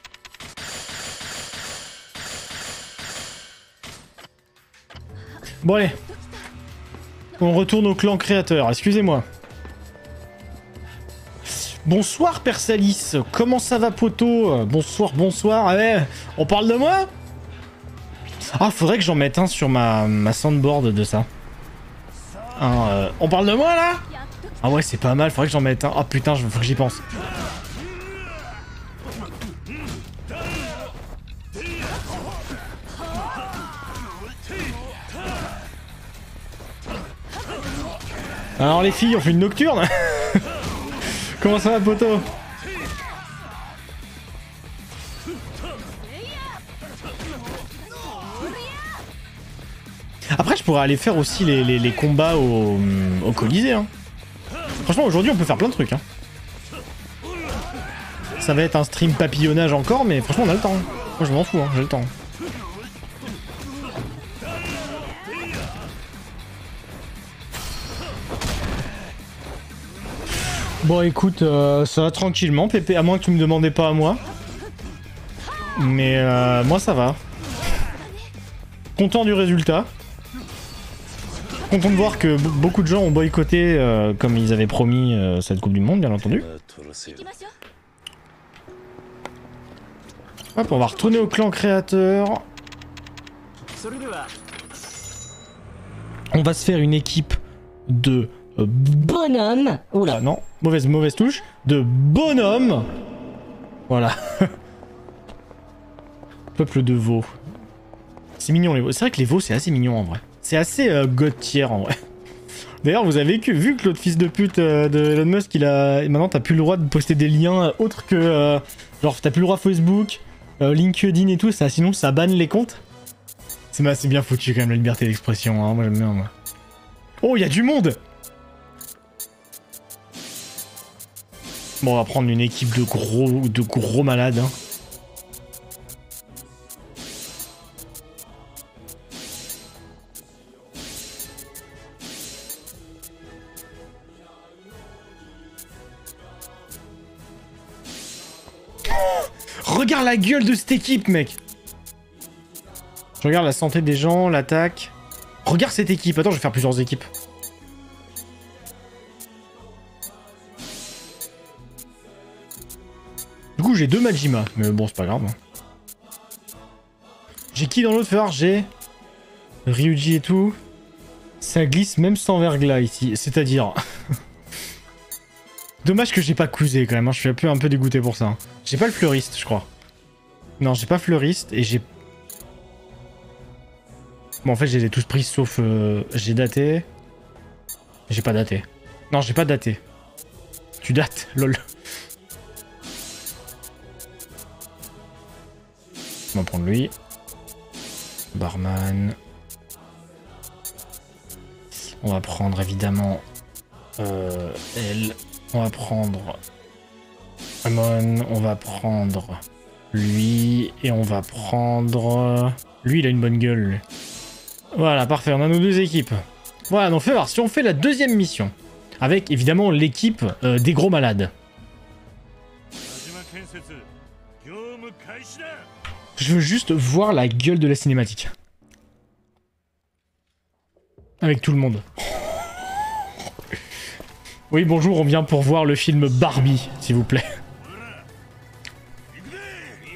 Bon, allez. On retourne au clan créateur, excusez-moi. Bonsoir, Persalis. Comment ça va, poto? Bonsoir, bonsoir. Allez, on parle de moi? Ah, faudrait que j'en mette un sur ma soundboard de ça. On parle de moi, là? Ah ouais, c'est pas mal, faudrait que j'en mette un. Oh putain, faut que j'y pense. Alors les filles, on fait une nocturne. Comment ça va, poto? Après, je pourrais aller faire aussi les combats au Colisée. Hein. Franchement, aujourd'hui, on peut faire plein de trucs. Hein. Ça va être un stream papillonnage encore, mais franchement, on a le temps. Moi, je m'en fous, hein, j'ai le temps. Bon, écoute, ça va tranquillement, Pépé, à moins que tu me demandais pas à moi. Mais moi, ça va. Content du résultat. Content de voir que beaucoup de gens ont boycotté, comme ils avaient promis, cette Coupe du Monde, bien entendu. Hop, on va retourner au clan créateur. On va se faire une équipe de bonhomme. Oula, non, mauvaise touche. De bonhomme. Voilà. Peuple de veaux. C'est mignon les veaux. C'est vrai que les veaux, c'est assez mignon en vrai. C'est assez god tier en vrai. D'ailleurs, vous avez vu que l'autre fils de pute de Elon Musk, maintenant t'as plus le droit de poster des liens autres que. Genre, t'as plus le droit Facebook, LinkedIn et tout, ça, sinon ça banne les comptes. C'est bien foutu quand même la liberté d'expression, hein. Moi j'aime bien, moi. Oh, il y a du monde! Bon, on va prendre une équipe de gros malades. Hein. Regarde la gueule de cette équipe, mec! Je regarde la santé des gens, l'attaque. Regarde cette équipe. Attends, je vais faire plusieurs équipes. Du coup, j'ai 2 Majima, mais bon, c'est pas grave. Hein. J'ai qui dans l'autre faire? J'ai Ryuji et tout. Ça glisse même sans verglas ici, c'est-à-dire... Dommage que j'ai pas cousé quand même, hein. Je suis un peu dégoûté pour ça. Hein. J'ai pas le fleuriste, je crois. Non, j'ai pas fleuriste et j'ai... Bon, en fait, je les ai tous pris sauf... j'ai daté. J'ai pas daté. Non, j'ai pas daté. Tu dates, lol. On va prendre lui. Barman. On va prendre évidemment... elle. On va prendre... Amon. On va prendre... lui. Et on va prendre... Lui, il a une bonne gueule, lui. Voilà, parfait, on a nos 2 équipes. Voilà, donc fais voir, si on fait la 2e mission, avec évidemment l'équipe des gros malades. Je veux juste voir la gueule de la cinématique. Avec tout le monde. Oui, bonjour, on vient pour voir le film Barbie, s'il vous plaît.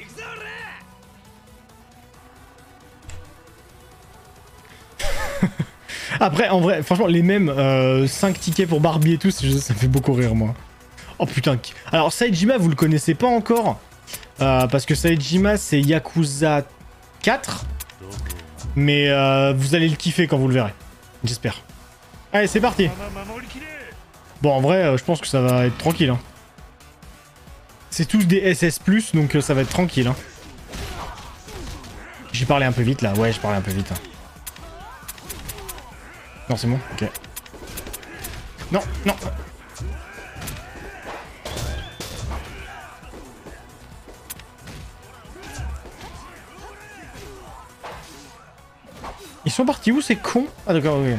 Après, en vrai, franchement, les mêmes 5 tickets pour Barbie et tout, ça me fait beaucoup rire, moi. Oh putain. Alors, Saejima, vous le connaissez pas encore. Parce que Saejima, c'est Yakuza 4. Mais vous allez le kiffer quand vous le verrez. J'espère. Allez, c'est parti. Bon, en vrai, je pense que ça va être tranquille. Hein. C'est tous des SS+, donc ça va être tranquille. Hein. J'ai parlé un peu vite, là. Ouais, je parlais un peu vite. Hein. Non, c'est bon. Ok. Non, non. Ils sont partis où, ces cons? Ah, d'accord, ok.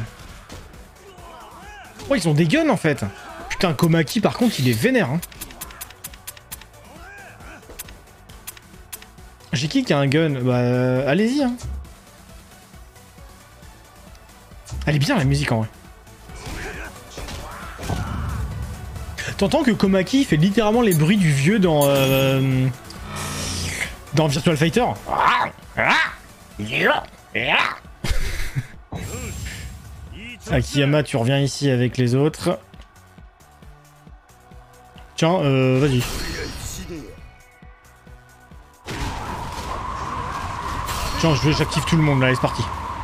Oh, ils ont des guns, en fait. Putain, Komaki, par contre, il est vénère, hein. J'ai qui a un gun? Bah, allez-y, hein. Elle est bien, la musique, en vrai. T'entends que Komaki fait littéralement les bruits du vieux dans Virtua Fighter. Akiyama, tu reviens ici avec les autres. Tiens, vas-y. Tiens, j'active tout le monde là, allez, c'est parti.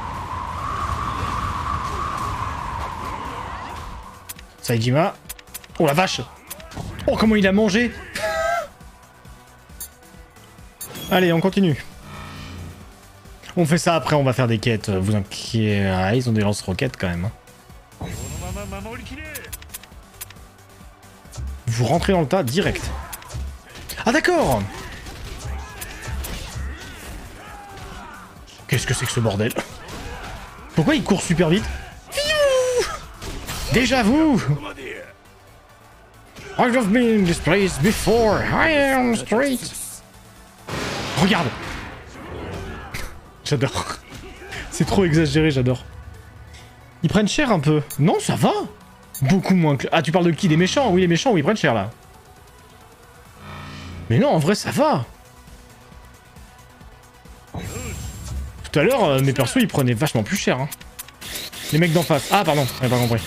Saejima. Oh la vache. Oh, comment il a mangé. Allez, on continue. On fait ça après, on va faire des quêtes. Vous inquiétez. Ah, ils ont des lance-roquettes quand même. Hein. Vous rentrez dans le tas direct. Ah d'accord. Qu'est-ce que c'est que ce bordel? Pourquoi il court super vite? Déjà vous? I've been in this place before. I am on the street. Regarde. J'adore. C'est trop exagéré, j'adore. Ils prennent cher un peu. Non, ça va. Beaucoup moins que... Ah, tu parles de qui? Des méchants? Oui, les méchants, oui, ils prennent cher, là. Mais non, en vrai, ça va. Tout à l'heure, mes persos, ils prenaient vachement plus cher. Hein. Les mecs d'en face. Ah, pardon, j'avais pas compris.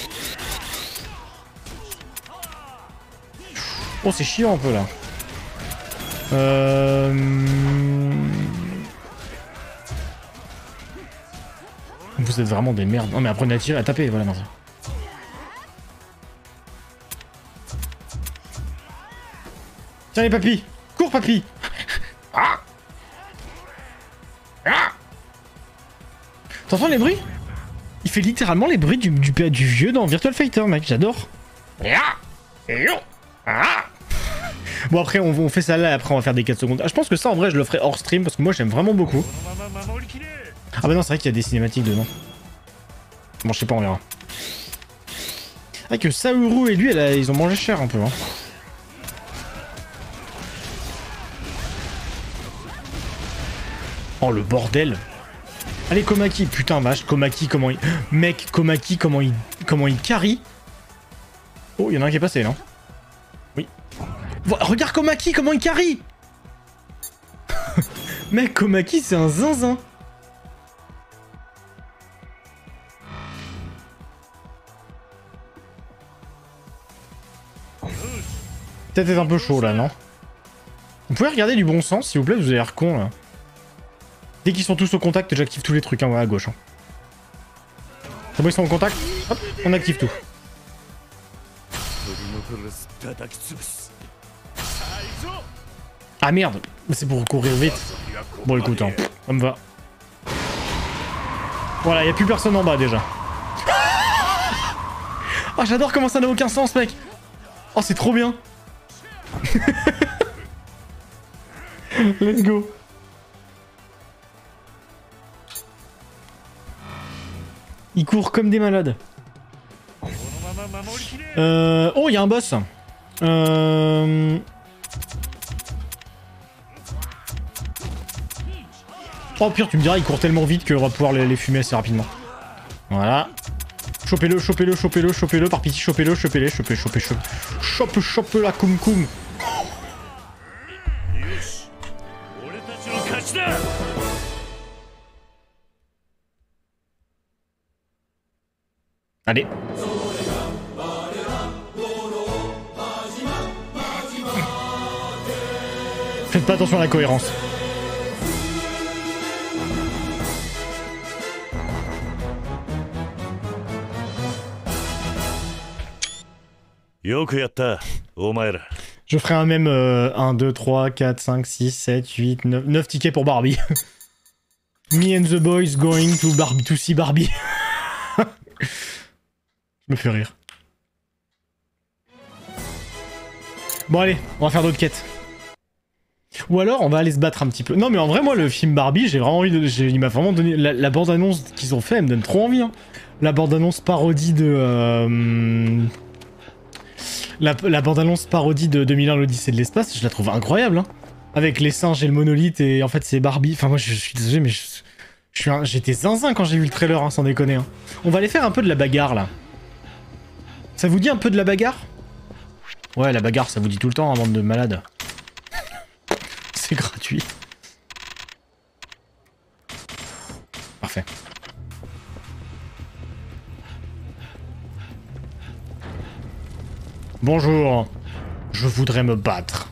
Oh, c'est chiant un peu, là. Vous êtes vraiment des merdes. Non, mais apprenez à tirer, à taper, voilà, merci. Tiens les papis. Cours papy. Ah. Ah. T'entends les bruits? Il fait littéralement les bruits du vieux dans Virtua Fighter, mec, j'adore. Bon après on fait ça là et après on va faire des quêtes secondaires. Je pense que ça en vrai je le ferai hors stream parce que moi j'aime vraiment beaucoup. Ah bah non c'est vrai qu'il y a des cinématiques dedans. Bon je sais pas, on verra. Ah que Saoru et lui ils ont mangé cher un peu hein. Oh le bordel. Allez Komaki, putain vache, Komaki comment il... Mec, Komaki comment il carry. Oh, il y en a un qui est passé là. Oui. Regarde Komaki comment il carry. Mec, Komaki c'est un zinzin. Peut-être un peu chaud là, non? Vous pouvez regarder du bon sens s'il vous plaît, vous avez l'air con là. Dès qu'ils sont tous au contact, j'active tous les trucs, hein, ouais, à gauche. Hein. C'est bon, ils sont en contact, hop, on active tout. Ah merde, c'est pour courir vite. Bon écoute, hein, ça me va. Voilà, y a plus personne en bas déjà. Oh j'adore comment ça n'a aucun sens mec. Oh c'est trop bien. Let's go. Ils courent comme des malades. Oh, il y a un boss. Oh, pire, tu me diras, il court tellement vite qu'on va pouvoir les fumer assez rapidement. Voilà. Chopez-le, chopez-le, chopez-le, chopez-le. Par pitié, chopez-le, chopez-le, chopez, chopez, chopez. Chope la koum koum. Allez. Faites pas attention à la cohérence. Je ferai un même 1, 2, 3, 4, 5, 6, 7, 8, 9 tickets pour Barbie. Me and the boys going to Barbie, to see Barbie. Je me fais rire. Bon allez, on va faire d'autres quêtes. Ou alors on va aller se battre un petit peu. Non mais en vrai moi le film Barbie, j'ai vraiment envie de... Il m'a vraiment donné... La bande-annonce qu'ils ont fait, elle me donne trop envie. Hein. La bande-annonce parodie de... La bande-annonce parodie de 2001 l'Odyssée de l'espace, je la trouve incroyable. Hein. Avec les singes et le monolithe et en fait c'est Barbie. Enfin moi je suis désolé mais j'étais zinzin quand j'ai vu le trailer, hein, sans déconner. Hein. On va aller faire un peu de la bagarre là. Ça vous dit un peu de la bagarre? Ouais la bagarre ça vous dit tout le temps, hein, bande de malades. C'est gratuit. Parfait. Bonjour. Je voudrais me battre.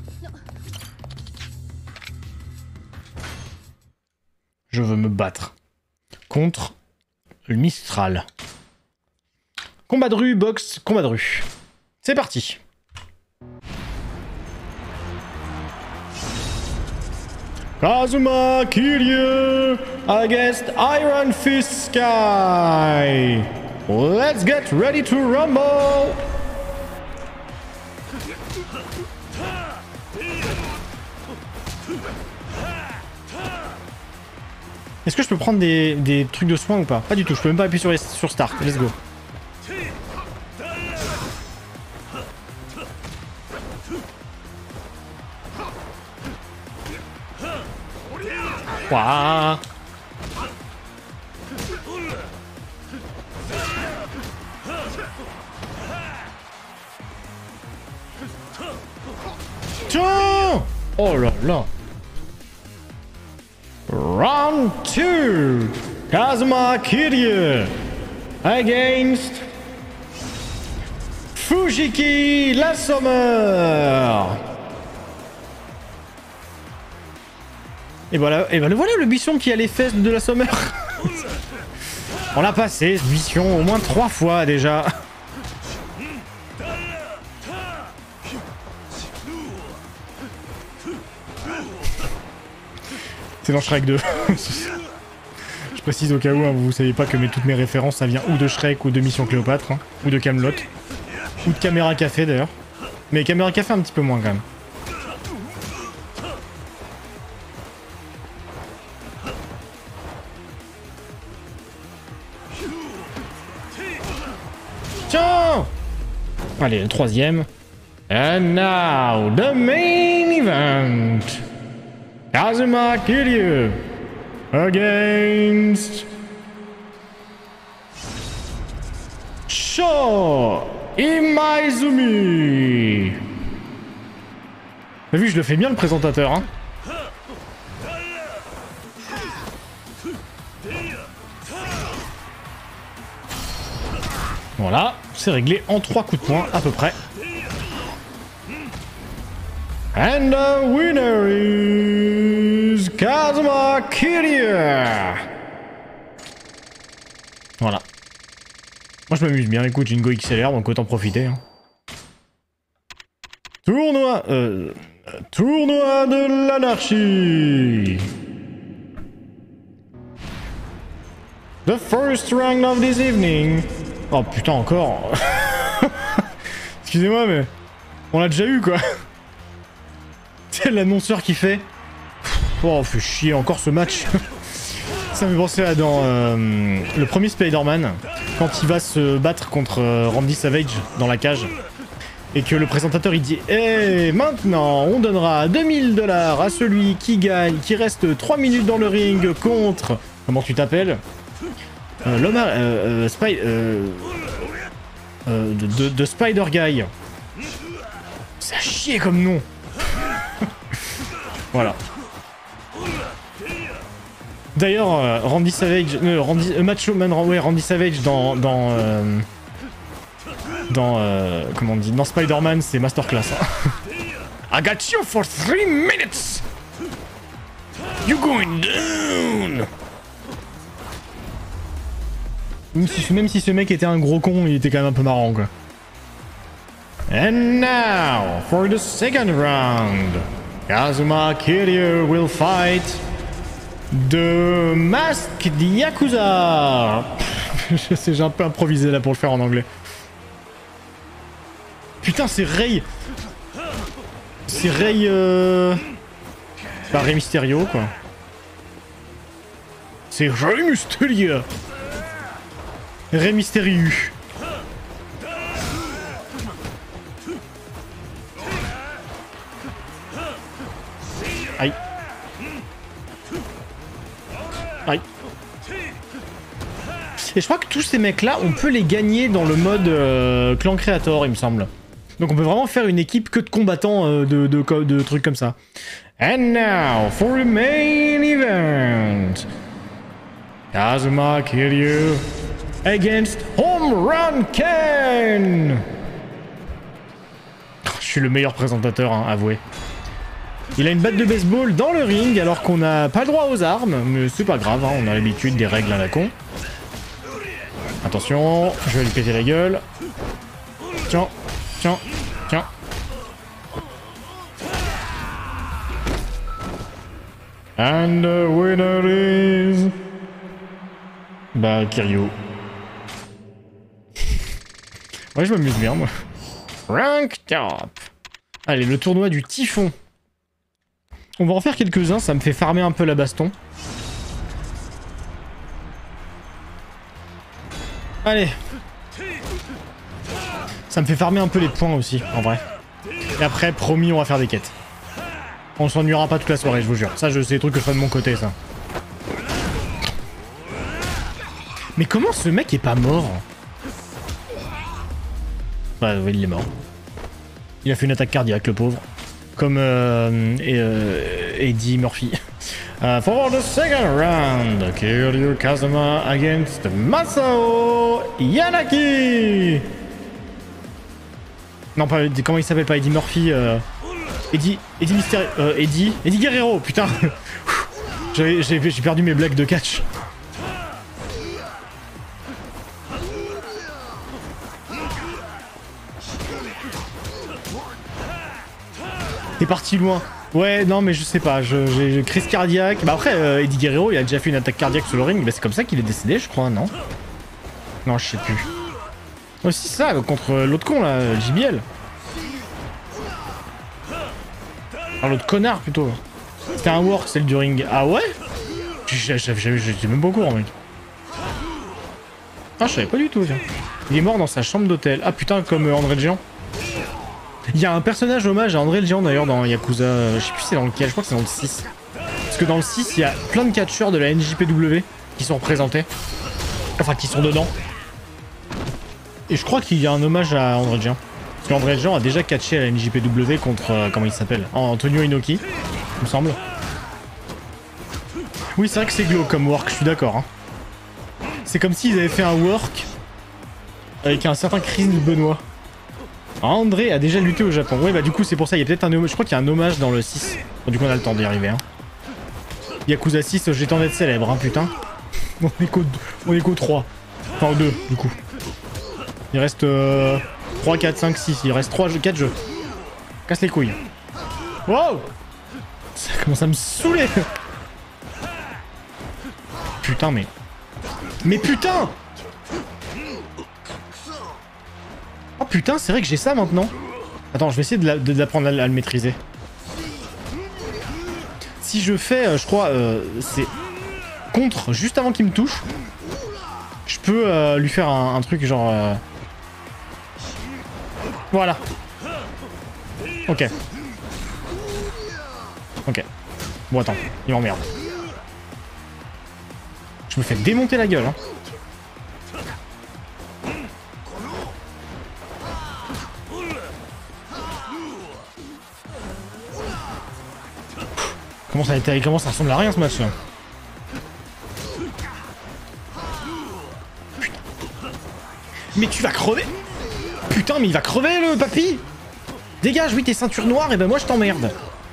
Je veux me battre. Contre le Mistral. Combat de rue, boxe, combat de rue. C'est parti. Kazuma Kiryu against Iron Fist Sky. Let's get ready to rumble. Est-ce que je peux prendre des trucs de soins ou pas? Pas du tout, je peux même pas appuyer sur Start. Let's go. Ouah. Tiens! Oh là là. Round 2. Kazuma Kiryu against Fujiki Lassommer. Et voilà, le voilà le bichon qui a les fesses de Lassommer. On l'a passé ce bichon au moins 3 fois déjà. C'est dans Shrek 2. Je précise au cas où, hein, vous savez pas que toutes mes références ça vient ou de Shrek ou de Mission Cléopâtre, hein, ou de Camelot, ou de Caméra Café d'ailleurs. Mais Caméra Café un petit peu moins quand même. Tiens! Allez, le troisième. And now, the main event. Kazuma Kiryu against Sho Imaizumi. T'as vu, je le fais bien le présentateur, hein. Voilà, c'est réglé en 3 coups de poing à peu près. And the winner is Kazuma Kiryu. Voilà. Moi je m'amuse bien, écoute, j'ai une Go XLR donc autant profiter. Hein. Tournoi de l'anarchie. The first round of this evening. Oh putain encore. Excusez-moi mais on l'a déjà eu quoi. C'est l'annonceur qui fait. Oh fait chier encore ce match. Ça me fait penser à dans le premier Spider-Man quand il va se battre contre Randy Savage dans la cage et que le présentateur il dit eh maintenant on donnera 2000 $ à celui qui gagne, qui reste 3 minutes dans le ring contre comment tu t'appelles l'homme de Spider Guy. Ça a chier comme nom. Voilà. D'ailleurs, Randy Savage, Macho Man, ouais, Randy Savage dans dans comment on dit, dans Spider-Man, c'est masterclass. Hein. I got you for 3 minutes. You going down. Même si ce mec était un gros con, il était quand même un peu marrant quoi. And now for the second round, Kazuma Kiryu will fight the Masked Yakuza. Je sais, j'ai un peu improvisé là pour le faire en anglais. Putain, c'est Rey. C'est Rey. Bah, Rey Mysterio quoi. C'est Rey Mysterio. Rey Mysterio. Aïe. Aïe. Et je crois que tous ces mecs là, on peut les gagner dans le mode clan créator, il me semble. Donc on peut vraiment faire une équipe que de combattants de trucs comme ça. And now for the main event. Kazuma Kiryu against Home Run Ken. Je suis le meilleur présentateur, hein, avouez. Il a une batte de baseball dans le ring alors qu'on n'a pas le droit aux armes, mais c'est pas grave, hein, on a l'habitude des règles à la con. Attention, je vais lui péter la gueule. Tiens, tiens, tiens. And the winner is... Bah, Kiryu. Ouais, je m'amuse bien, moi. Rank top. Allez, le tournoi du Typhon. On va en faire quelques-uns, ça me fait farmer un peu la baston. Allez. Ça me fait farmer un peu les points aussi, en vrai. Et après, promis, on va faire des quêtes. On s'ennuiera pas toute la soirée, je vous jure. Ça, c'est des trucs que je fais de mon côté, ça. Mais comment ce mec est pas mort? Bah oui, il est mort. Il a fait une attaque cardiaque, le pauvre. Comme Eddie Murphy. For the second round, Kiryu Kazuma against Masao Yanaki. Non, pas comment il s'appelle, pas Eddie Murphy. Eddie Guerrero, putain. J'ai perdu mes blagues de catch. T'es parti loin. Ouais, non, mais je sais pas. J'ai crise cardiaque. Bah après, Eddie Guerrero, il a déjà fait une attaque cardiaque sur le ring. Bah c'est comme ça qu'il est décédé, je crois, non? Non, je sais plus. Aussi ça, contre l'autre con, là, JBL. Alors l'autre connard, plutôt. C'était un work, celle du ring. Ah ouais? J'étais même pas au courant, mec. Ah, je savais pas du tout, tiens. Il est mort dans sa chambre d'hôtel. Ah putain, comme André le Géant. Il y a un personnage hommage à André le Géant d'ailleurs dans Yakuza, je sais plus c'est dans lequel, je crois que c'est dans le 6. Parce que dans le 6, il y a plein de catcheurs de la NJPW qui sont représentés. Enfin, qui sont dedans. Et je crois qu'il y a un hommage à André le Géant. Parce qu'André le Géant a déjà catché à la NJPW contre, comment il s'appelle, Antonio Inoki, il me semble. Oui, c'est vrai que c'est glauque comme work, je suis d'accord. Hein. C'est comme s'ils avaient fait un work avec un certain Chris Benoît. André a déjà lutté au Japon. Ouais, bah du coup, c'est pour ça. Il y a peut-être un hommage. Je crois qu'il y a un hommage dans le 6. Bon, du coup, on a le temps d'y arriver. Hein. Yakuza 6, j'ai temps d'être célèbre, hein, putain. On est qu'au 3. Enfin, au 2, du coup. Il reste 3, 4, 5, 6. Il reste 4 jeux. Casse les couilles. Wow! Ça commence à me saouler. Putain, mais... Mais putain! Oh putain, c'est vrai que j'ai ça maintenant. Attends, je vais essayer d'apprendre à le maîtriser. Si je fais, je crois, c'est contre, juste avant qu'il me touche, je peux lui faire un truc genre... Voilà. Ok. Ok. Bon, attends, il m'emmerde. Je me fais démonter la gueule, hein. Comment ça ressemble à rien ce match là. Putain. Mais tu vas crever. putain, mais il va crever le papy. Dégage, oui, t'es ceinture noire, et ben moi je t'emmerde.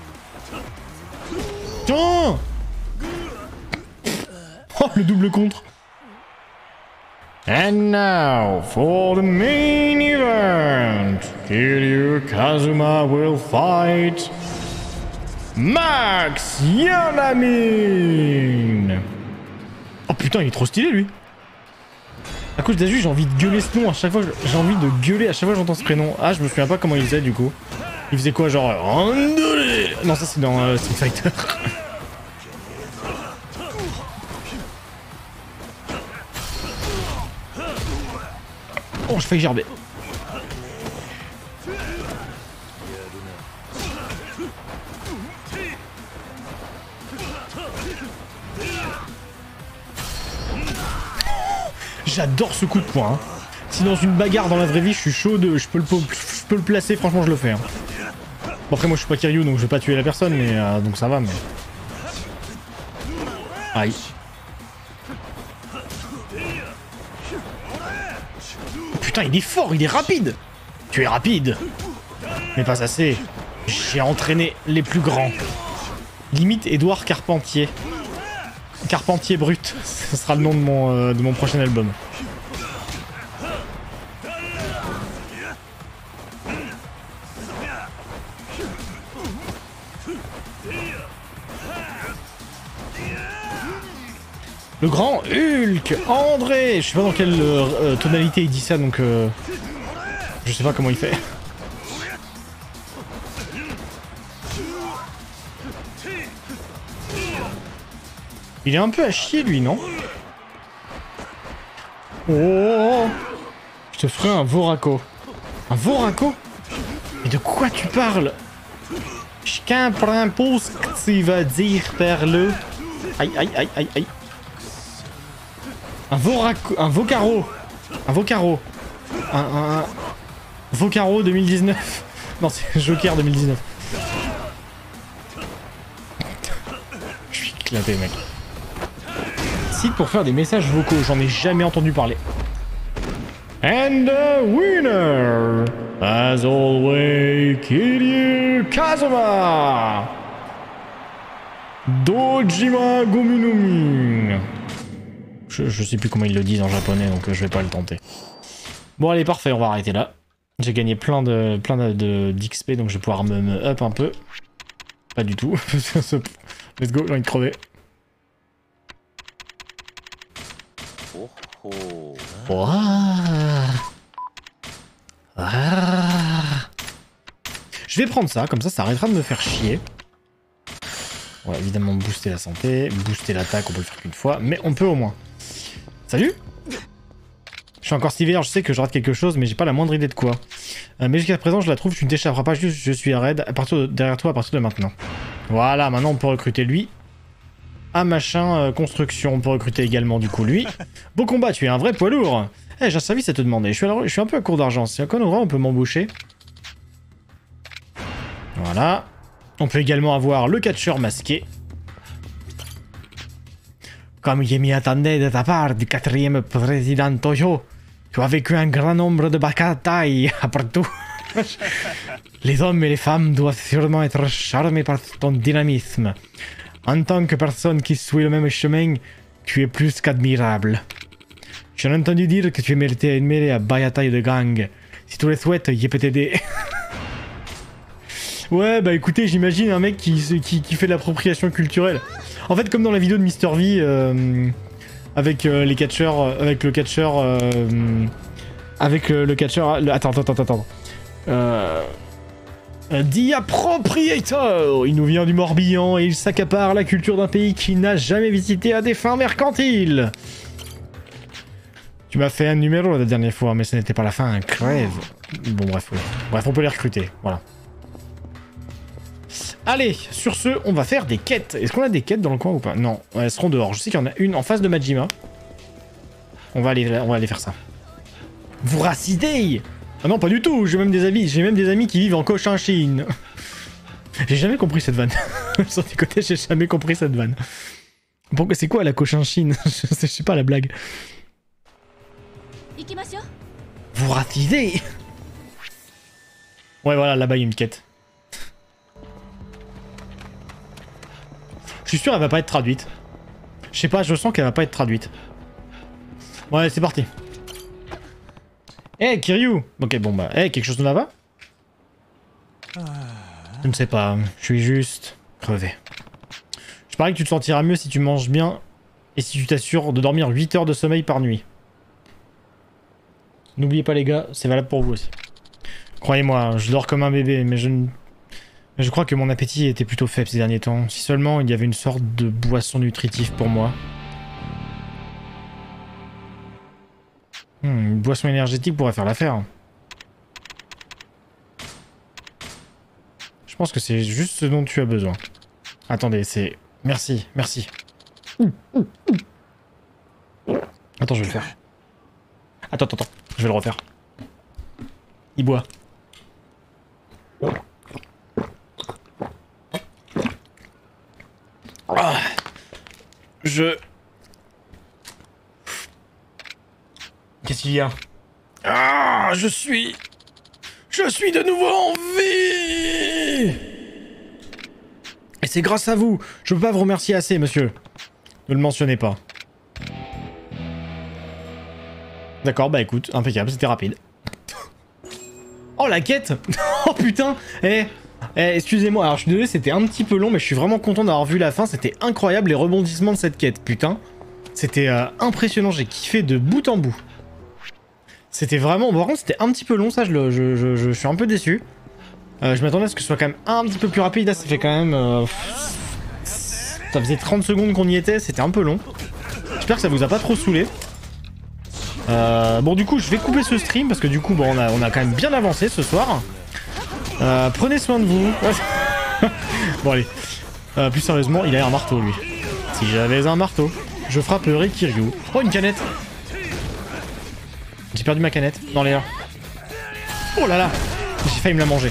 Tiens. Oh, le double contre. And now, for the main event, Kiryu Kazuma will fight Max Yanamin. Oh putain, il est trop stylé lui. À cause d'Azu, j'ai envie de gueuler ce nom à chaque fois. J'ai envie de gueuler à chaque fois que j'entends ce prénom. Ah, je me souviens pas comment il faisait du coup. Il faisait quoi, genre Andolé. Non, ça c'est dans Street Fighter. Oh, je fais gerber. J'adore ce coup de poing. Hein. Si dans une bagarre dans la vraie vie, je suis chaud de, je peux le placer, franchement, je le fais. Hein. Bon, après, moi, je suis pas Kiryu, donc je vais pas tuer la personne, mais donc ça va. Mais aïe. Putain, il est fort, il est rapide. Tu es rapide. Mais pas assez. J'ai entraîné les plus grands. Limite Édouard Carpentier. Carpentier brut. Ce sera le nom de mon prochain album. Le grand Hulk André. Je sais pas dans quelle tonalité il dit ça, donc je sais pas comment il fait. Il est un peu à chier lui, non? Oh, je te ferai un Vorako. Un Vorako? Mais de quoi tu parles? Je comprends pas ce que tu vas dire par là. Aïe, aïe, aïe, aïe, aïe. Un Vorako, un Vocaro. Un Vocaro. Un Vocaro 2019. Non, c'est Joker 2019. Je suis éclaté, mec. Site pour faire des messages vocaux, j'en ai jamais entendu parler. And the winner, as always, Kiryu Kazuma Dojima Gomunumi. Je sais plus comment ils le disent en japonais, donc je vais pas le tenter. Bon allez, parfait, on va arrêter là. J'ai gagné plein d'XP, donc je vais pouvoir me up un peu. Pas du tout. Let's go, j'ai envie de crever. Wow. Je vais prendre ça, comme ça arrêtera de me faire chier. On va évidemment booster la santé, booster l'attaque, on peut le faire qu'une fois, mais on peut au moins. Salut. Je suis encore Stever, je sais que je rate quelque chose, mais j'ai pas la moindre idée de quoi. Mais jusqu'à présent, je la trouve, tu ne t'échapperas pas, juste je suis raid derrière toi à partir de maintenant. Voilà, maintenant on peut recruter lui. Ah machin, construction, on peut recruter également du coup lui. Beau combat, tu es un vrai poids lourd. Eh, j'ai un service à te demander, je suis un peu à court d'argent, si un Konoha on peut m'embaucher. Voilà. On peut également avoir le catcheur masqué. Comme je m'y attendais de ta part du 4e président Toyo, tu as vécu un grand nombre de batailles, après tout. Les hommes et les femmes doivent sûrement être charmés par ton dynamisme. En tant que personne qui suit le même chemin, tu es plus qu'admirable. J'ai entendu dire que tu es mêlé à bataille de gang. Si tu le souhaites, je peux t'aider. Ouais, bah écoutez, j'imagine un mec qui fait de l'appropriation culturelle. En fait, comme dans la vidéo de Mister V, avec les catcheurs, avec le catcheur... Attends. The Appropriator. Il nous vient du Morbihan et il s'accapare la culture d'un pays qui n'a jamais visité à des fins mercantiles. Tu m'as fait un numéro la dernière fois, mais ce n'était pas la fin, un crève. Bon bref, oui. Bref, on peut les recruter, voilà. Allez, sur ce, on va faire des quêtes. Est-ce qu'on a des quêtes dans le coin ou pas? Non, elles seront dehors. Je sais qu'il y en a une en face de Majima. On va aller faire ça. Vous racidez! Ah non, pas du tout, j'ai même des amis qui vivent en Cochinchine. J'ai jamais compris cette vanne. Sans déconner, j'ai jamais compris cette vanne. Pourquoi, c'est quoi la Cochinchine? Je sais pas la blague. Vous racisez! Ouais, voilà, là-bas, il y a une quête. Je suis sûr, elle va pas être traduite. Je sais pas, je sens qu'elle va pas être traduite. Ouais, c'est parti. Eh, hey, Kiryu! Ok, bon bah, hey, quelque chose de là-bas? Je ne sais pas, je suis juste crevé. Je parie que tu te sentiras mieux si tu manges bien et si tu t'assures de dormir 8 heures de sommeil par nuit. N'oubliez pas les gars, c'est valable pour vous aussi. Croyez-moi, je dors comme un bébé, mais je crois que mon appétit était plutôt faible ces derniers temps. Si seulement il y avait une sorte de boisson nutritive pour moi. Une boisson énergétique pourrait faire l'affaire. Je pense que c'est juste ce dont tu as besoin. Attendez, c'est... Merci, merci. Attends, je vais le faire. Attends, je vais le refaire. Il boit. Ah, Qu'est-ce qu'il y a? Ah, je suis de nouveau en vie! Et c'est grâce à vous. Je peux pas vous remercier assez, monsieur. Ne le mentionnez pas. D'accord, bah écoute, impeccable, c'était rapide. Oh, la quête! Oh putain! Excusez-moi, alors je suis désolé, c'était un petit peu long, mais je suis vraiment content d'avoir vu la fin. C'était incroyable les rebondissements de cette quête, putain. C'était impressionnant, j'ai kiffé de bout en bout. C'était vraiment... Par contre, c'était un petit peu long, ça, je suis un peu déçu. Je m'attendais à ce que ce soit quand même un petit peu plus rapide. Là, ça fait quand même... Ça faisait 30 secondes qu'on y était, c'était un peu long. J'espère que ça vous a pas trop saoulé. Bon, du coup, je vais couper ce stream, parce que du coup, bon, on a quand même bien avancé ce soir. Prenez soin de vous. Bon, allez. Plus sérieusement, il a un marteau, lui. Si j'avais un marteau, je frapperais Kiryu. Oh, une canette! J'ai perdu ma canette dans l'air. Oh là là! J'ai failli me la manger.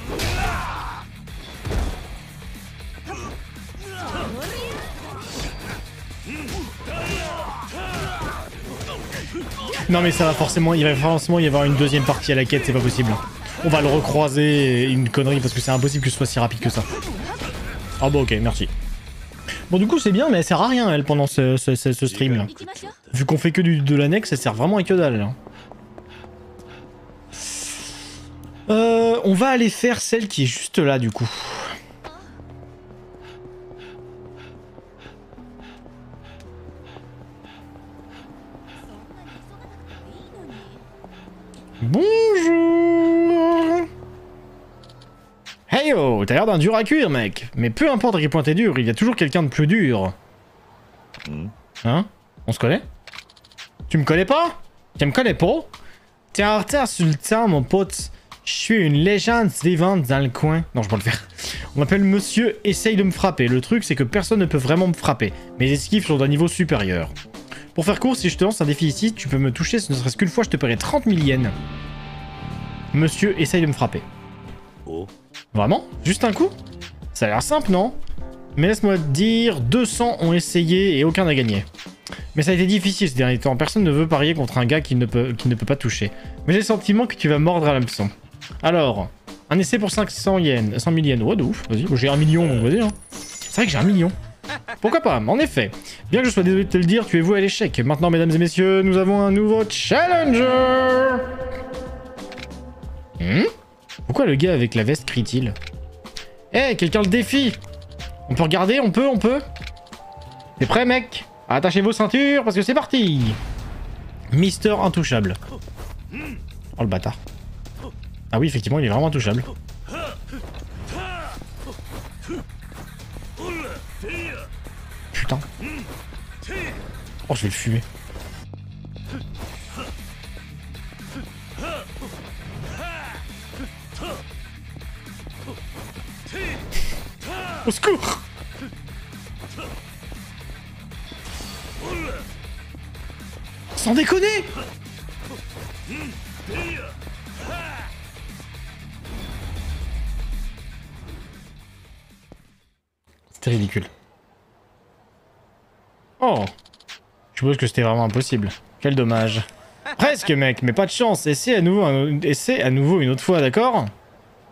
Non mais ça va forcément, il va forcément y avoir une deuxième partie à la quête, c'est pas possible. On va le recroiser, une connerie, parce que c'est impossible que ce soit si rapide que ça. Ah bon, ok, merci. Bon, du coup, c'est bien, mais elle sert à rien, elle, pendant ce stream, là. Vu qu'on fait que de l'annexe, elle sert vraiment à que dalle, là. On va aller faire celle qui est juste là, du coup. Bonjour. Hey oh, t'as l'air d'un dur à cuire, mec. Mais peu importe à quel point t'es dur, il y a toujours quelqu'un de plus dur. Hein? On se connaît? Tu me connais pas? Tu me connais pas? T'es en retard sur le temps, mon pote. Je suis une légende vivante dans le coin. Non, je peux pas le faire. On m'appelle Monsieur Essaye de me frapper. Le truc, c'est que personne ne peut vraiment me frapper. Mes esquives sont d'un niveau supérieur. Pour faire court, si je te lance un défi ici, tu peux me toucher, ce ne serait-ce qu'une fois, je te paierai 30 000 yens. Monsieur Essaye de me frapper. Oh. Vraiment? Juste un coup? Ça a l'air simple, non? Mais laisse-moi te dire, 200 ont essayé et aucun n'a gagné. Mais ça a été difficile ces derniers temps. Personne ne veut parier contre un gars qui ne peut pas toucher. Mais j'ai le sentiment que tu vas mordre à l'hameçon. Alors, un essai pour 500 yens, 100 000 yens. Ouais, de ouf, vas-y. J'ai 1 million, donc vas-y. Hein. C'est vrai que j'ai 1 million. Pourquoi pas? En effet. Bien que je sois désolé de te le dire, tu es voué à l'échec. Maintenant, mesdames et messieurs, nous avons un nouveau challenger. Pourquoi le gars avec la veste crie-t-il? Eh, quelqu'un le défie? On peut regarder? On peut? T'es prêt, mec? Attachez vos ceintures, parce que c'est parti! Mister Intouchable. Oh, le bâtard. Ah oui, effectivement, il est vraiment intouchable. Putain. Oh, je vais le fumer. Au secours! Sans déconner! C'était ridicule. Oh! Je suppose que c'était vraiment impossible. Quel dommage. Presque, mec, mais pas de chance. Essaie à nouveau une autre fois, d'accord?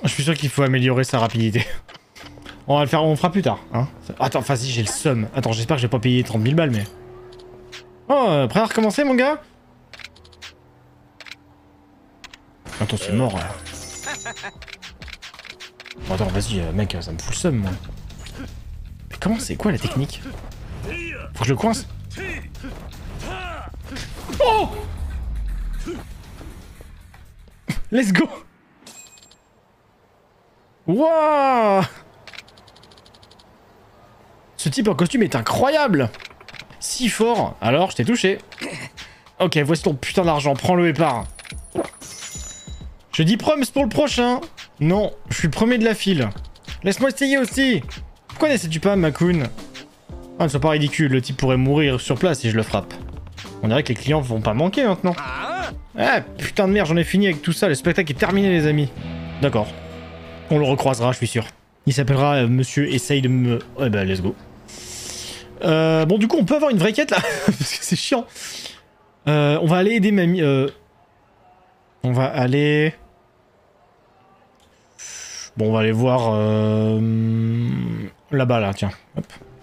Je suis sûr qu'il faut améliorer sa rapidité. On va le faire, on le fera plus tard. Hein. Attends, vas-y, j'ai le seum. Attends, j'espère que j'ai pas payé 30 000 balles, mais... Oh, prêt à recommencer, mon gars? Attends, c'est mort, là. Bon, attends, vas-y, mec, ça me fout le seum, moi. Mais comment, c'est quoi la technique? Faut que je le coince? Oh! Let's go! Wouah! Ce type en costume est incroyable! Si fort! Alors, je t'ai touché. Ok, voici ton putain d'argent, prends-le et pars. Je dis proms pour le prochain! Non, je suis le premier de la file. Laisse-moi essayer aussi! Pourquoi n'essaies-tu pas, Makun? Ah, ne sois pas ridicule, le type pourrait mourir sur place si je le frappe. On dirait que les clients vont pas manquer maintenant. Ah, putain de merde, j'en ai fini avec tout ça, le spectacle est terminé, les amis. D'accord. On le recroisera, je suis sûr. Il s'appellera Monsieur Essaye de me... Ouais bah, let's go. Bon, du coup, on peut avoir une vraie quête, là. Parce que c'est chiant. On va aller aider mamie... On va aller... Bon, on va aller voir... Là-bas, là, tiens. Hop.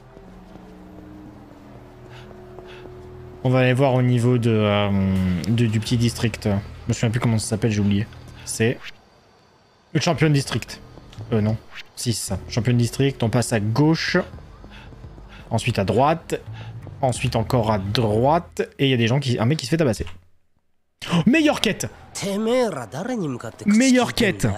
On va aller voir au niveau de, du petit district. Je me souviens plus comment ça s'appelle, j'ai oublié. C'est... Le champion district. Non. Si, c'est ça. Champion district, on passe à gauche. Ensuite à droite. Ensuite encore à droite. Et il y a des gens qui... Un mec qui se fait tabasser. Oh, meilleure quête! Meilleure quête!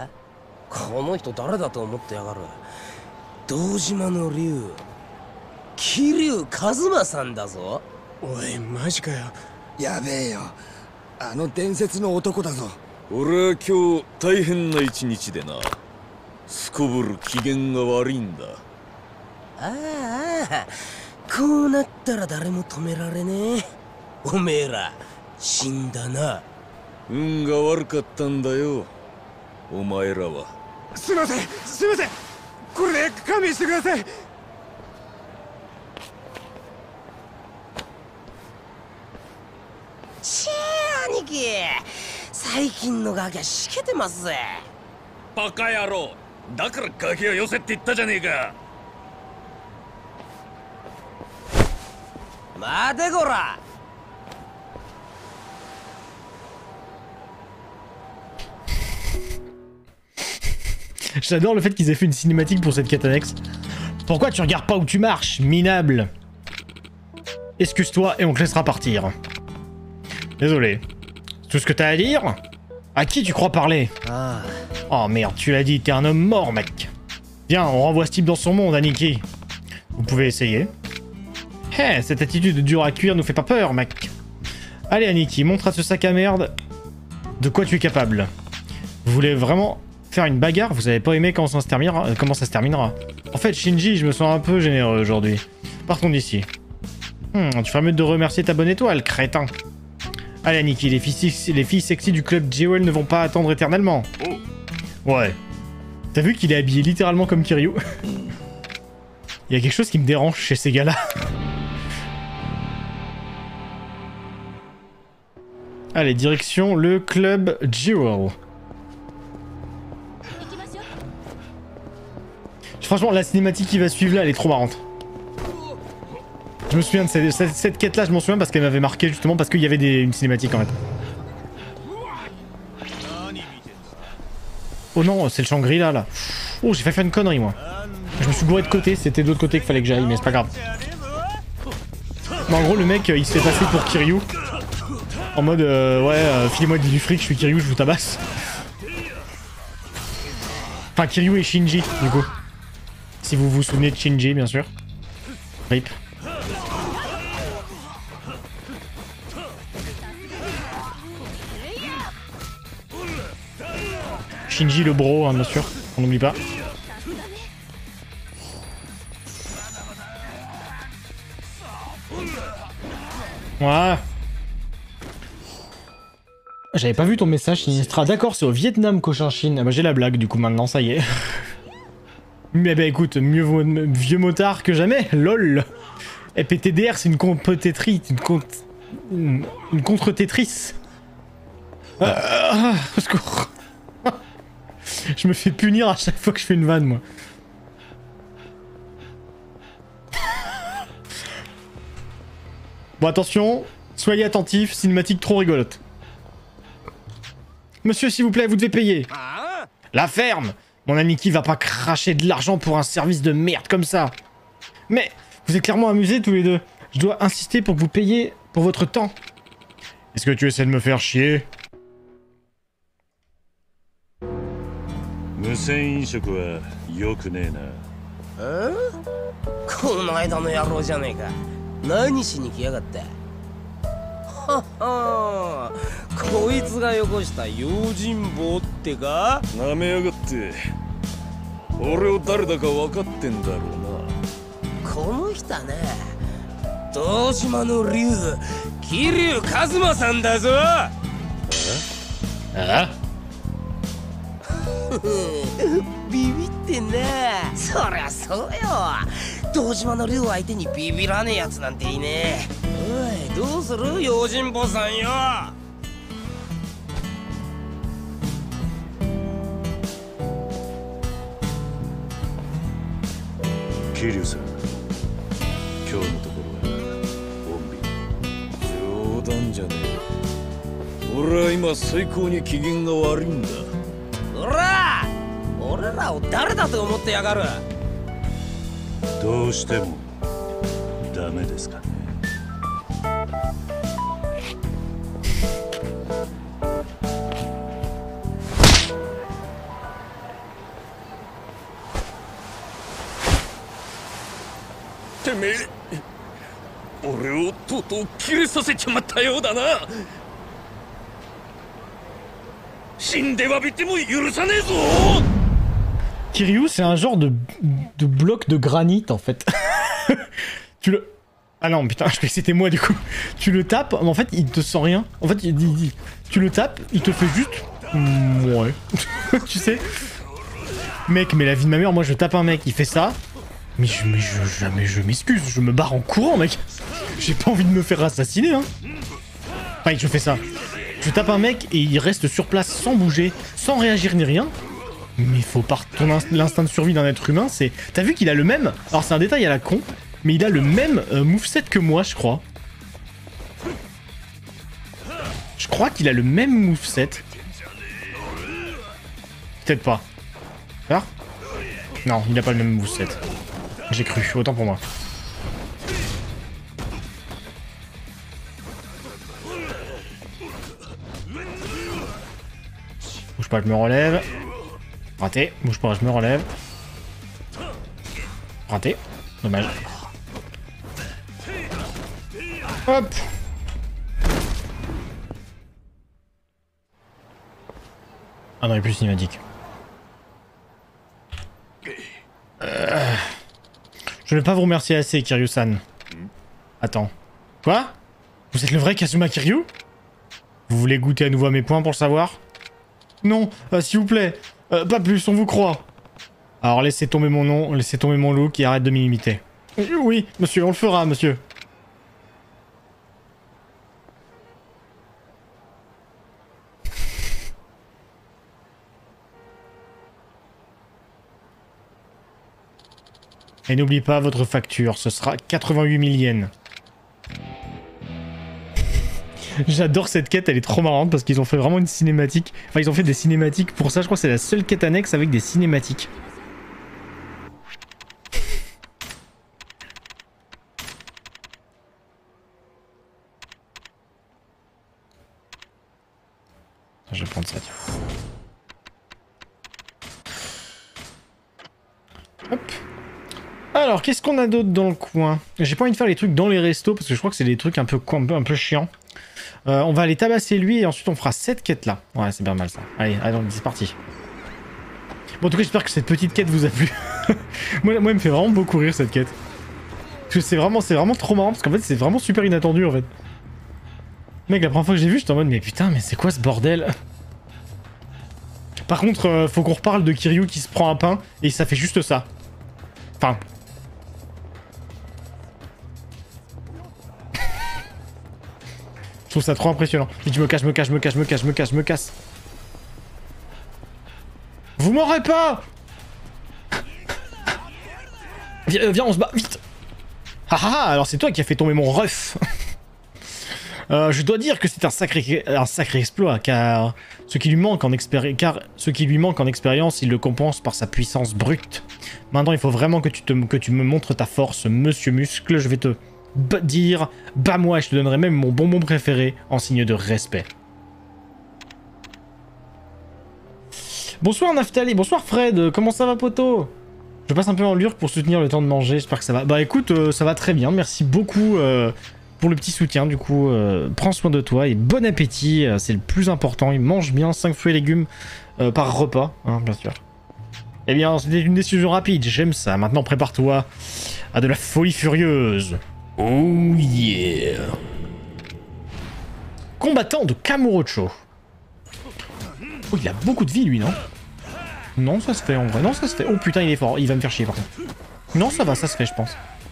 J'adore le fait qu'ils aient fait une cinématique pour cette quête annexe. Pourquoi tu regardes pas où tu marches, minable? Excuse-toi et on te laissera partir. Désolé. C'est tout ce que t'as à dire? À qui tu crois parler? Oh merde, tu l'as dit, t'es un homme mort, mec. Viens, on renvoie ce type dans son monde, Aniki. Vous pouvez essayer. Hé, cette attitude dure à cuire nous fait pas peur, mec. Allez, Aniki, montre à ce sac à merde de quoi tu es capable. Vous voulez vraiment faire une bagarre? Vous avez pas aimé comment ça se terminera? En fait, Shinji, je me sens un peu généreux aujourd'hui. Partons d'ici. Tu ferais mieux de remercier ta bonne étoile, crétin. Allez, Aniki, les filles sexy du club Jewel ne vont pas attendre éternellement. Ouais. T'as vu qu'il est habillé littéralement comme Kiryu? Il y a quelque chose qui me dérange chez ces gars-là. Allez, direction le club Jewel. Franchement, la cinématique qui va suivre là, elle est trop marrante. Je me souviens de cette quête là, je m'en souviens parce qu'elle m'avait marqué justement parce qu'il y avait une cinématique en fait. Oh non, c'est le Shangri-La là. Oh, j'ai fait faire une connerie moi. Je me suis bourré de côté, c'était de l'autre côté qu'il fallait que j'aille, mais c'est pas grave. Mais en gros, le mec il se fait passer pour Kiryu. En mode, filez-moi du fric, je suis Kiryu, je vous tabasse. Enfin, Kiryu et Shinji, du coup. Si vous vous souvenez de Shinji, bien sûr. Rip. Shinji le bro, hein, bien sûr, on n'oublie pas. Voilà. J'avais pas vu ton message, Sinistra. D'accord, c'est au Vietnam, Cochinchine. Ah bah j'ai la blague, du coup, maintenant, ça y est. Mais bah écoute, mieux vaut vieux motard que jamais, lol. Et PTDR, c'est une contre-Tetris. Une contre-Tetris. Au secours. Je me fais punir à chaque fois que je fais une vanne, moi. Bon, attention, soyez attentifs, cinématique trop rigolote. Monsieur, s'il vous plaît, vous devez payer. La ferme! Mon ami qui va pas cracher de l'argent pour un service de merde comme ça. Mais, vous êtes clairement amusés tous les deux. Je dois insister pour que vous payiez pour votre temps. Est-ce que tu essaies de me faire chier? 無銭飲食は良くねえな。 この間の野郎じゃねえか。何しに来やがった。ははこいつがよこした用心棒ってか。 なめやがって。俺を誰だか分かってんだろうな。 この人ね、東島の竜、桐生一馬さんだぞ。ビビってんな。そりゃそうよ。東島の竜相手にビビらねえやつなんていねえ。おい、どうする用心棒さんよ。 桐生さん、今日のところは穏便。冗談じゃねえ。俺は今最高に機嫌が悪いんだ。 おら、俺らを誰だと思ってやがる。 どうしてもダメですかね。てめえ、俺をとうとう切れさせちまったようだな。死んで詫びても許さねえぞ。 Kiryu, c'est un genre de bloc de granit en fait. Tu le... Ah non, putain, je croyais que c'était moi du coup. Tu le tapes, mais en fait il te sent rien. En fait, tu le tapes, il te fait juste... ouais. Tu sais. Mec, mais la vie de ma mère, moi je tape un mec, il fait ça. Mais je m'excuse, je me barre en courant, mec. J'ai pas envie de me faire assassiner, hein. Enfin, je fais ça. Je tape un mec et il reste sur place sans bouger, sans réagir ni rien. Mais faut pas... L'instinct de survie d'un être humain, c'est... T'as vu qu'il a le même... Alors c'est un détail à la con, mais il a le même moveset que moi, je crois. Je crois qu'il a le même moveset. Peut-être pas. Alors ? Non, il n'a pas le même moveset. J'ai cru, autant pour moi. Bouge pas, je me relève. Raté. Bouge pas, je me relève. Raté. Dommage. Hop. Ah non, il n'y a plus cinématique. Je ne vais pas vous remercier assez, Kiryu-san. Attends. Quoi? Vous êtes le vrai Kazuma Kiryu? Vous voulez goûter à nouveau à mes points pour le savoir? Non, s'il vous plaît. Pas plus, on vous croit. Alors laissez tomber mon nom, laissez tomber mon look et arrête de m'imiter. Oui, monsieur, on le fera, monsieur. Et n'oublie pas votre facture, ce sera 88 000 yens. J'adore cette quête, elle est trop marrante parce qu'ils ont fait vraiment une cinématique. Enfin, ils ont fait des cinématiques pour ça, je crois que c'est la seule quête annexe avec des cinématiques. Je vais prendre ça, tiens. Hop. Alors, qu'est-ce qu'on a d'autre dans le coin? J'ai pas envie de faire les trucs dans les restos parce que je crois que c'est des trucs un peu chiants. On va aller tabasser lui et ensuite on fera cette quête là. Ouais, c'est bien mal ça. Allez, c'est parti. Bon, en tout cas, j'espère que cette petite quête vous a plu. moi, elle me fait vraiment beaucoup rire cette quête. Parce que c'est vraiment trop marrant parce qu'en fait, c'est vraiment super inattendu en fait. Mec, la première fois que j'ai vu, j'étais en mode, mais putain, mais c'est quoi ce bordel? Par contre, faut qu'on reparle de Kiryu qui se prend un pain et ça fait juste ça. Enfin. Je trouve ça trop impressionnant. Vite, je me cache. Vous m'aurez pas. Viens, on se bat, vite. Ah ah ah, alors c'est toi qui as fait tomber mon ref. Je dois dire que c'est un sacré exploit, car ce qui lui manque en expérience, il le compense par sa puissance brute. Maintenant, il faut vraiment que tu me montres ta force, Monsieur Muscle. Je vais te dire, bats-moi, et je te donnerai même mon bonbon préféré en signe de respect. Bonsoir Naftali, bonsoir Fred, comment ça va poto? Je passe un peu en lurk pour soutenir le temps de manger, j'espère que ça va. Bah écoute, ça va très bien, merci beaucoup pour le petit soutien, du coup, prends soin de toi et bon appétit, c'est le plus important, il mange bien 5 fruits et légumes par repas, hein, bien sûr. Eh bien, c'était une décision rapide, j'aime ça, maintenant prépare-toi à de la folie furieuse. Oh yeah. Combattant de Kamurocho. Oh, il a beaucoup de vie, lui, non? Non, ça se fait, en vrai. Non, ça se fait. Oh, putain, il est fort. Il va me faire chier, par contre. Non, ça va, ça se fait, je pense.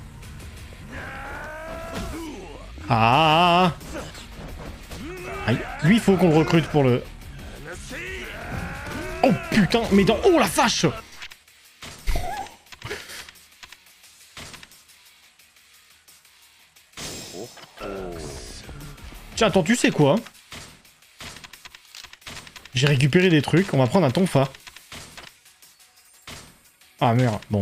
Ah! Aïe. Lui, il faut qu'on le recrute pour le... Oh, putain, mais dans... Oh, la vache! Tiens, attends, tu sais quoi? J'ai récupéré des trucs, on va prendre un tonfa. Ah merde, bon...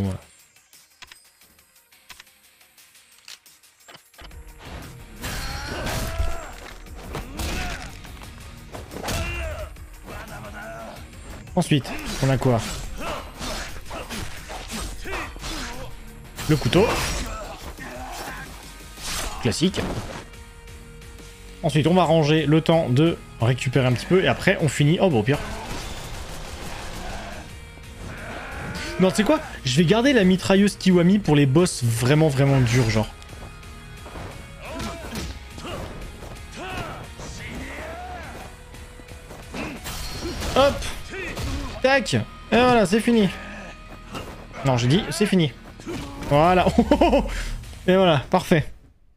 Ensuite, on a quoi? Le couteau. Classique. Ensuite, on va ranger le temps de récupérer un petit peu et après, on finit... Oh, bon, au pire. Non, tu sais quoi? Je vais garder la mitrailleuse Kiwami pour les boss vraiment durs, genre. Hop! Tac! Et voilà, c'est fini. Non, j'ai dit, c'est fini. Voilà. Et voilà, parfait.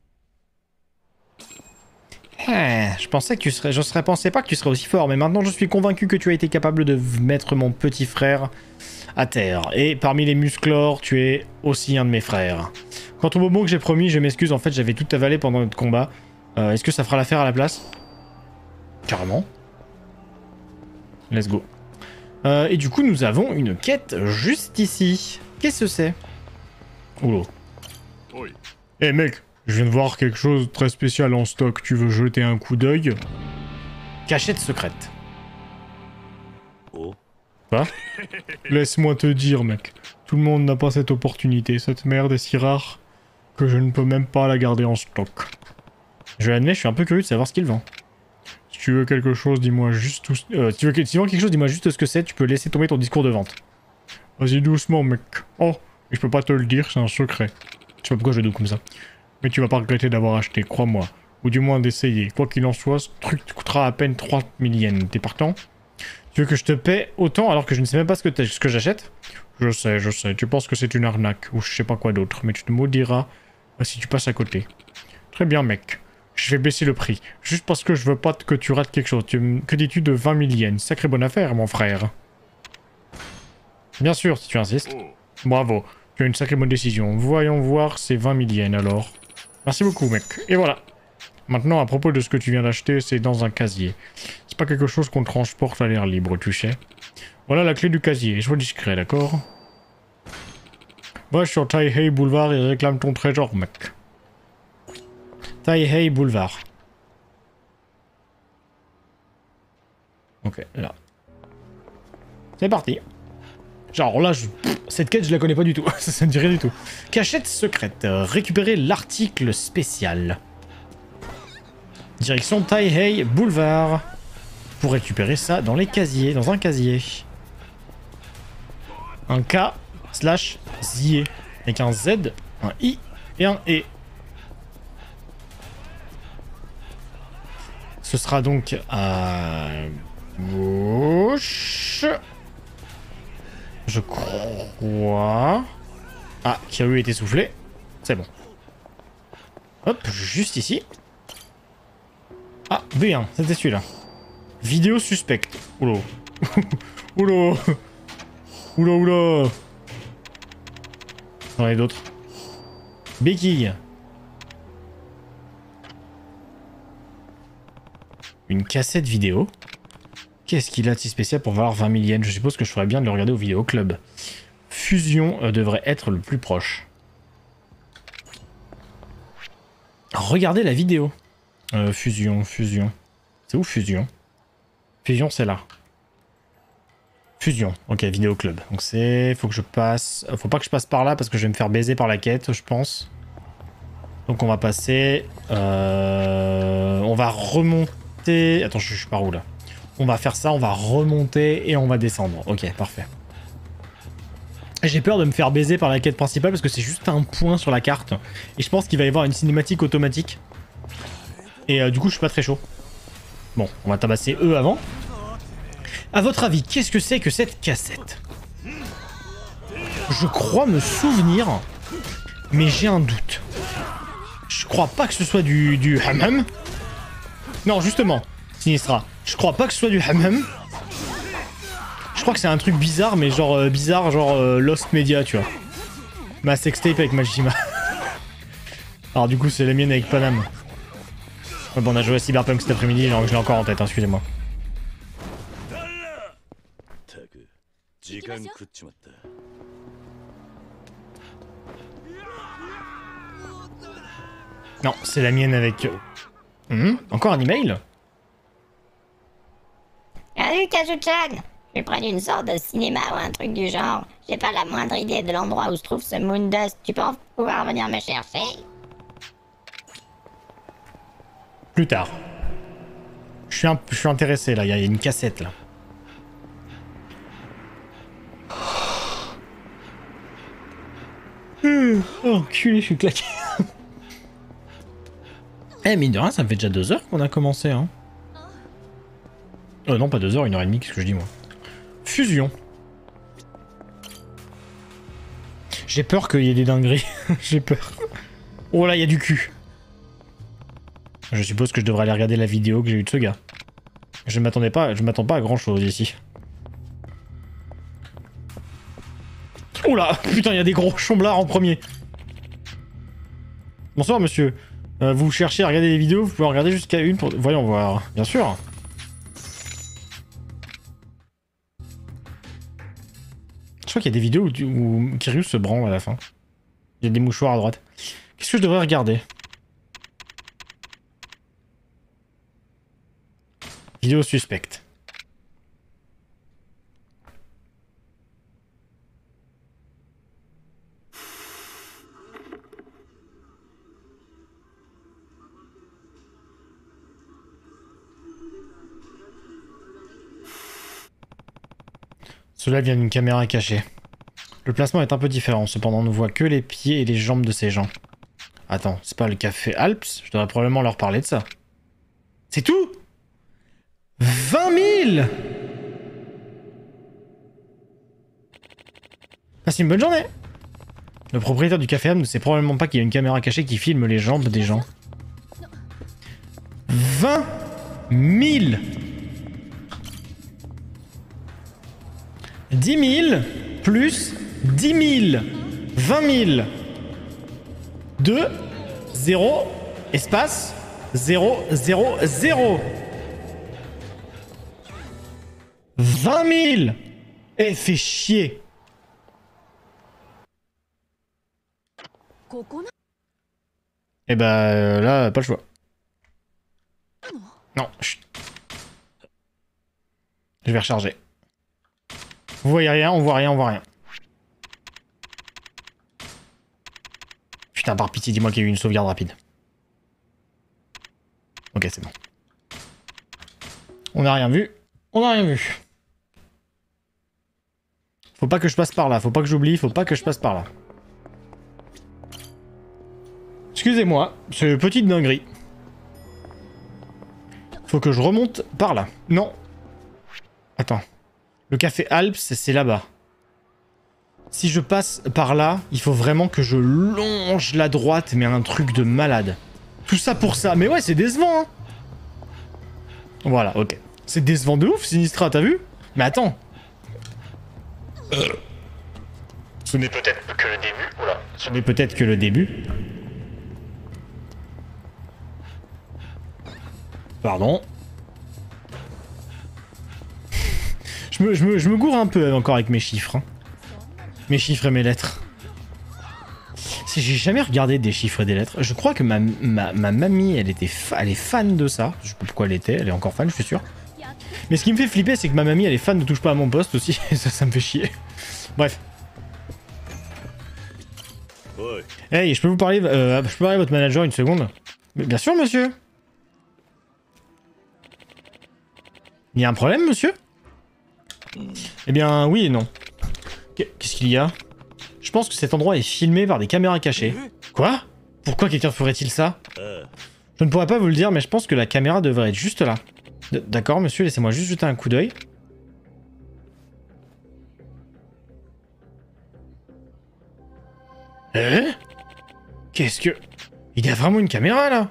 Je pensais que tu serais... pensais pas que tu serais aussi fort, mais maintenant je suis convaincu que tu as été capable de mettre mon petit frère à terre. Et parmi les musclores, tu es aussi un de mes frères. Quant au bonbon que j'ai promis, je m'excuse, en fait j'avais tout avalé pendant notre combat. Est-ce que ça fera l'affaire à la place? Carrément. Let's go. Et du coup, nous avons une quête juste ici. Qu'est-ce que c'est? Oula. Eh mec, je viens de voir quelque chose de très spécial en stock. Tu veux jeter un coup d'œil? Cachette secrète. Quoi? Laisse-moi te dire, mec. Tout le monde n'a pas cette opportunité. Cette merde est si rare que je ne peux même pas la garder en stock. Je l'admets, je suis un peu curieux de savoir ce qu'il vend. Si tu veux quelque chose, dis-moi juste tout... si tu veux quelque chose, dis-moi juste ce que c'est. Tu peux laisser tomber ton discours de vente. Vas-y doucement, mec. Oh, je peux pas te le dire, c'est un secret. Je sais pas pourquoi je doute comme ça. Mais tu vas pas regretter d'avoir acheté, crois-moi. Ou du moins d'essayer. Quoi qu'il en soit, ce truc te coûtera à peine 3000 yens. T'es partant? Tu veux que je te paie autant alors que je ne sais même pas ce que j'achète? Je sais. Tu penses que c'est une arnaque ou je sais pas quoi d'autre. Mais tu te maudiras si tu passes à côté. Très bien, mec. Je vais baisser le prix. Juste parce que je veux pas que tu rates quelque chose. Que dis-tu de 20 000 yens? Sacrée bonne affaire, mon frère. Bien sûr, si tu insistes. Bravo. Tu as une sacrée bonne décision. Voyons voir ces 20 000 yens alors. Merci beaucoup, mec. Et voilà. Maintenant, à propos de ce que tu viens d'acheter, c'est dans un casier. C'est pas quelque chose qu'on transporte à l'air libre, tu sais. Voilà la clé du casier. Sois discret, d'accord? Va sur Taihei Boulevard et réclame ton trésor, mec. Taihei Boulevard. Ok, là. C'est parti. Genre là, cette quête, je la connais pas du tout. Ça me dit rien du tout. Cachette secrète. Récupérer l'article spécial. Direction Taihei Boulevard. Pour récupérer ça dans les casiers. Dans un casier. Un K/Zie. Avec un Z, un I et un E. Ce sera donc à gauche. Je crois... Ah, Kiryu est essoufflé. C'est bon. Hop, juste ici. Ah, B1, c'était celui-là. Vidéo suspecte. Oula. Oula. Oula oula. J'en ai d'autres. Béquille. Une cassette vidéo. Qu'est-ce qu'il a de si spécial pour valoir 20 000 yens? Je suppose que je ferais bien de le regarder au vidéo club. Fusion devrait être le plus proche. Regardez la vidéo. Fusion. C'est où Fusion? Fusion, c'est là. Fusion. Ok, vidéo club. Donc c'est... Faut que je passe... Faut pas que je passe par là parce que je vais me faire baiser par la quête, je pense. Donc on va passer... On va remonter... Attends, je suis par où là? On va faire ça, on va remonter et on va descendre. Ok, parfait. J'ai peur de me faire baiser par la quête principale parce que c'est juste un point sur la carte. Et je pense qu'il va y avoir une cinématique automatique. Et du coup, je suis pas très chaud. Bon, on va tabasser eux avant. À votre avis, qu'est-ce que c'est que cette cassette? Je crois me souvenir, mais j'ai un doute. Je crois pas que ce soit du ham-ham. Non, justement, Sinistra. Je crois pas que ce soit du ham-ham. Je crois que c'est un truc bizarre, mais genre bizarre, genre Lost Media, tu vois. Ma sextape avec Majima. Alors du coup, c'est la mienne avec Panam. Ouais, bon, on a joué à Cyberpunk cet après-midi, je l'ai encore en tête, hein, excusez-moi. Non, c'est la mienne avec... encore un email? Salut Kazuchan! Je suis près d'une sorte de cinéma ou un truc du genre. J'ai pas la moindre idée de l'endroit où se trouve ce Moondust. Tu penses pouvoir venir me chercher? Plus tard. Je suis intéressé là, il y a une cassette là. Oh, enculé, je suis claqué. Eh, mine de rien, ça me fait déjà 2 heures qu'on a commencé, hein. Non, pas 2 heures, 1h30, qu'est-ce que je dis, moi? Fusion. J'ai peur qu'il y ait des dingueries. J'ai peur. Oh là, il y a du cul. Je suppose que je devrais aller regarder la vidéo que j'ai eue de ce gars. Je m'attends pas à grand chose ici. Oh là, putain, il y a des gros chomblards en premier. Bonsoir monsieur. Vous cherchez à regarder des vidéos, vous pouvez en regarder jusqu'à une pour... Voyons voir. Bien sûr. Je crois qu'il y a des vidéos où Kirius se branle à la fin. Il y a des mouchoirs à droite. Qu'est-ce que je devrais regarder? Vidéo suspecte. Cela vient d'une caméra cachée. Le placement est un peu différent, cependant on ne voit que les pieds et les jambes de ces gens. Attends, c'est pas le café Alps? Je devrais probablement leur parler de ça. C'est tout? 20 000! Passez une bonne journée! Le propriétaire du café Alps ne sait probablement pas qu'il y a une caméra cachée qui filme les jambes des gens. 20 000! 10 000 plus 10 000. 20 000. 2, 0, espace, 0, 0, 0. 20 000. Eh, fait chier. Eh bah là, pas le choix. Non, chut. Je vais recharger. Vous voyez rien, on voit rien, on voit rien. Putain, par pitié, dis-moi qu'il y a eu une sauvegarde rapide. Ok, c'est bon. On n'a rien vu. On n'a rien vu. Faut pas que je passe par là, faut pas que j'oublie, faut pas que je passe par là. Excusez-moi, c'est une petite dinguerie. Faut que je remonte par là. Non. Attends. Le café Alps, c'est là-bas. Si je passe par là, il faut vraiment que je longe la droite, mais un truc de malade. Tout ça pour ça. Mais ouais, c'est décevant, hein. Voilà, ok. C'est décevant de ouf, Sinistra, t'as vu? Mais attends. Ce n'est peut-être que le début. Oula. Ce n'est peut-être que le début. Pardon. Je me gourre un peu encore avec mes chiffres. Hein. Mes chiffres et mes lettres. J'ai jamais regardé des chiffres et des lettres. Je crois que ma mamie, elle est fan de ça. Je sais pas pourquoi elle est encore fan, je suis sûr. Mais ce qui me fait flipper, c'est que ma mamie, elle est fan de Touche pas à mon poste aussi. Et ça me fait chier. Bref. Hey, je peux vous parler, je peux parler à votre manager une seconde? Mais bien sûr, monsieur. Il y a un problème, monsieur? Eh bien, oui et non. Qu'est-ce qu'il y a? Je pense que cet endroit est filmé par des caméras cachées. Quoi? Pourquoi quelqu'un ferait-il ça? Je ne pourrais pas vous le dire, mais je pense que la caméra devrait être juste là. D'accord, monsieur, laissez-moi juste jeter un coup d'œil. Qu'est-ce que... Il y a vraiment une caméra, là?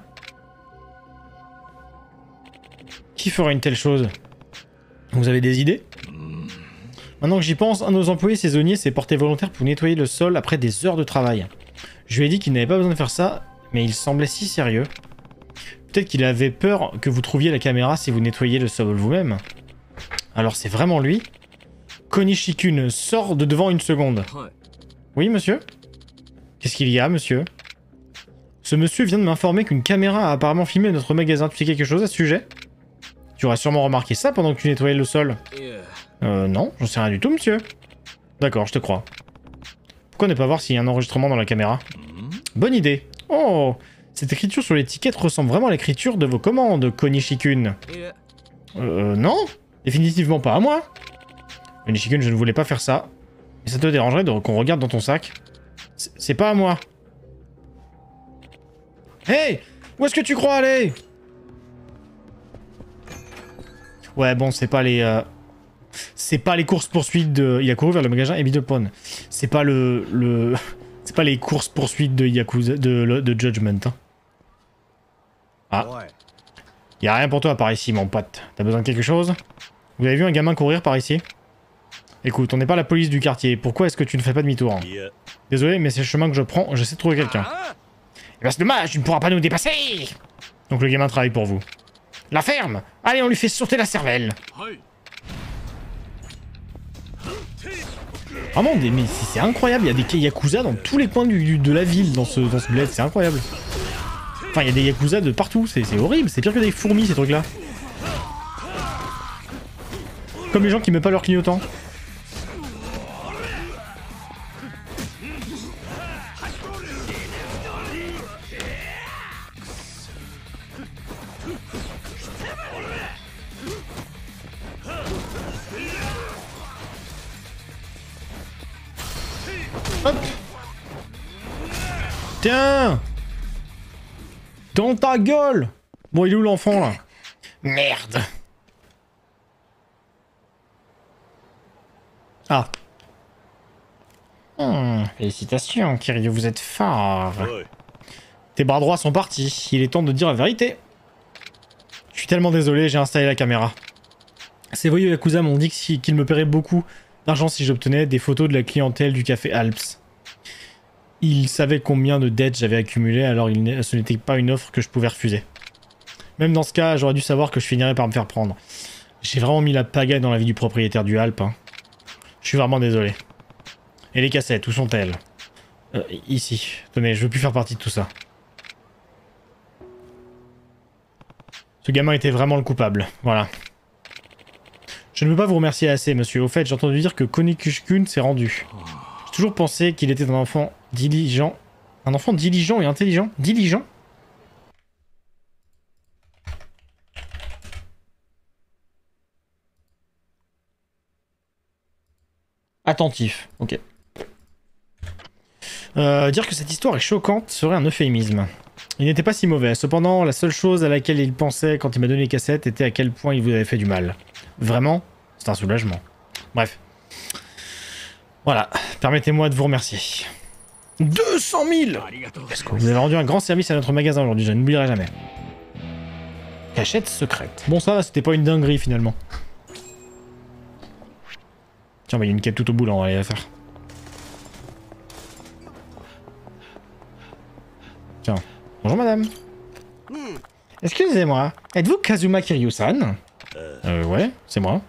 Qui ferait une telle chose? Vous avez des idées? Maintenant que j'y pense, un de nos employés saisonniers s'est porté volontaire pour nettoyer le sol après des heures de travail. Je lui ai dit qu'il n'avait pas besoin de faire ça, mais il semblait si sérieux. Peut-être qu'il avait peur que vous trouviez la caméra si vous nettoyiez le sol vous-même. Alors c'est vraiment lui? Konishikun, sort de devant une seconde. Oui, monsieur? Qu'est-ce qu'il y a, monsieur? Ce monsieur vient de m'informer qu'une caméra a apparemment filmé notre magasin. Tu sais quelque chose à ce sujet? Tu aurais sûrement remarqué ça pendant que tu nettoyais le sol. Non, j'en sais rien du tout, monsieur. D'accord, je te crois. Pourquoi ne pas voir s'il y a un enregistrement dans la caméra? Bonne idée. Oh, cette écriture sur l'étiquette ressemble vraiment à l'écriture de vos commandes, Konishikun. Non, définitivement pas à moi. Konishikun, je ne voulais pas faire ça. Mais ça te dérangerait qu'on regarde dans ton sac? C'est pas à moi. Hey, où est-ce que tu crois aller? Ouais, bon, c'est pas les... C'est pas les courses-poursuites de... Il a couru vers le magasin Ebidopon. C'est pas c'est pas les courses-poursuites de Yakuza... de Judgment. Hein. Ah. Y'a rien pour toi par ici, mon pote. T'as besoin de quelque chose? Vous avez vu un gamin courir par ici? Écoute, on n'est pas la police du quartier. Pourquoi est-ce que tu ne fais pas demi-tour? Désolé, mais c'est le chemin que je prends. J'essaie de trouver quelqu'un. Eh ben c'est dommage, tu ne pourras pas nous dépasser! Donc le gamin travaille pour vous. La ferme! Allez, on lui fait sauter la cervelle! Vraiment, mais c'est incroyable, il y a des Yakuza dans tous les coins de la ville, dans ce bled, c'est incroyable. Enfin, il y a des Yakuza de partout, c'est horrible, c'est pire que des fourmis ces trucs-là. Comme les gens qui mettent pas leur clignotant. Hop. Tiens. Dans ta gueule. Bon, il est où l'enfant, là? Merde. Ah. Félicitations, Kiryu, vous êtes fort. Tes bras droits sont partis. Il est temps de dire la vérité. Je suis tellement désolé, j'ai installé la caméra. Ces voyous Yakuza m'ont dit qu'ils me paieraient beaucoup d'argent si j'obtenais des photos de la clientèle du café Alps. Ils savaient combien de dettes j'avais accumulé, alors ce n'était pas une offre que je pouvais refuser. Même dans ce cas, j'aurais dû savoir que je finirais par me faire prendre. J'ai vraiment mis la pagaille dans la vie du propriétaire du Alpes. Hein. Je suis vraiment désolé. Et les cassettes, où sont-elles? Ici. Tenez, je veux plus faire partie de tout ça. Ce gamin était vraiment le coupable. Voilà. Je ne peux pas vous remercier assez, monsieur. Au fait, j'ai entendu dire que Konishikun s'est rendu. J'ai toujours pensé qu'il était un enfant diligent. Un enfant diligent et intelligent? Diligent? Attentif, ok. Dire que cette histoire est choquante serait un euphémisme. Il n'était pas si mauvais. Cependant, la seule chose à laquelle il pensait quand il m'a donné les cassettes était à quel point il vous avait fait du mal. Vraiment, c'est un soulagement. Bref. Voilà, permettez-moi de vous remercier. 200 000! Est-ce que vous avez rendu un grand service à notre magasin aujourd'hui, je n'oublierai jamais. Cachette secrète. Bon, ça, c'était pas une dinguerie finalement. Tiens, bah, il y a une quête tout au bout là, on va aller la faire. Bonjour madame. Excusez-moi, êtes-vous Kazuma Kiryu-san? Ouais, c'est moi.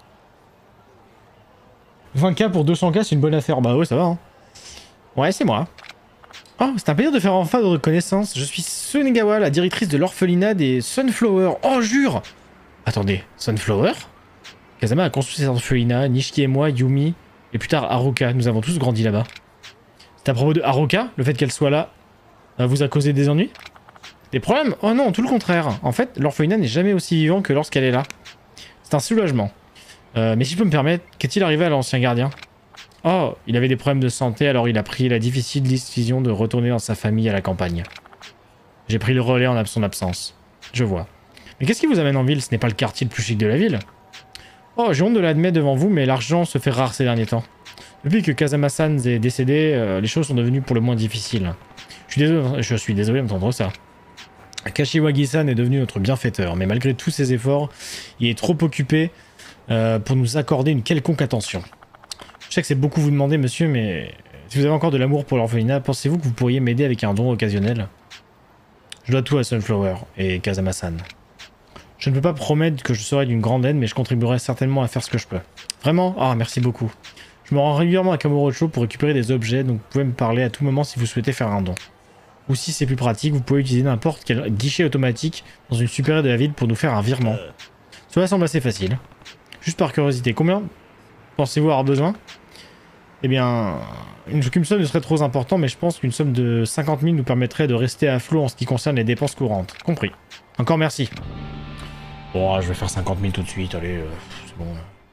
20K pour 200K, c'est une bonne affaire. Bah ouais, ça va, hein. Ouais, c'est moi. Oh, c'est un plaisir de faire enfin votre connaissance. Je suis Sunegawa, la directrice de l'orphelinat des Sunflower. Oh, jure! Attendez, Sunflower? Kazama a construit cet orphelinat, Nishiki et moi, Yumi, et plus tard Haruka. Nous avons tous grandi là-bas. C'est à propos de Haruka, le fait qu'elle soit là, vous a causé des ennuis? Des problèmes? Oh non, tout le contraire. En fait, l'orphelinat n'est jamais aussi vivant que lorsqu'elle est là. C'est un soulagement. Mais si je peux me permettre, qu'est-il arrivé à l'ancien gardien? Oh, il avait des problèmes de santé, alors il a pris la difficile décision de retourner dans sa famille à la campagne. J'ai pris le relais en son absence. Je vois. Mais qu'est-ce qui vous amène en ville? Ce n'est pas le quartier le plus chic de la ville. Oh, j'ai honte de l'admettre devant vous, mais l'argent se fait rare ces derniers temps. Depuis que Kazama-san est décédé, les choses sont devenues pour le moins difficiles. Je suis désolé d'entendre ça. Kashiwagi-san est devenu notre bienfaiteur, mais malgré tous ses efforts, il est trop occupé pour nous accorder une quelconque attention. Je sais que c'est beaucoup vous demander, monsieur, mais si vous avez encore de l'amour pour l'orphelinat, pensez-vous que vous pourriez m'aider avec un don occasionnel? Je dois tout à Sunflower et Kazama-san. Je ne peux pas promettre que je serai d'une grande aide, mais je contribuerai certainement à faire ce que je peux. Vraiment? Ah, merci beaucoup. Je me rends régulièrement à Kamurocho pour récupérer des objets, donc vous pouvez me parler à tout moment si vous souhaitez faire un don. Ou si c'est plus pratique, vous pouvez utiliser n'importe quel guichet automatique dans une supérieure de la ville pour nous faire un virement. Cela semble assez facile. Juste par curiosité, combien pensez-vous avoir besoin? Eh bien, une somme ne serait trop important, mais je pense qu'une somme de 50 000 nous permettrait de rester à flot en ce qui concerne les dépenses courantes. Compris. Encore merci. Bon, je vais faire 50 000 tout de suite, allez, c'est bon.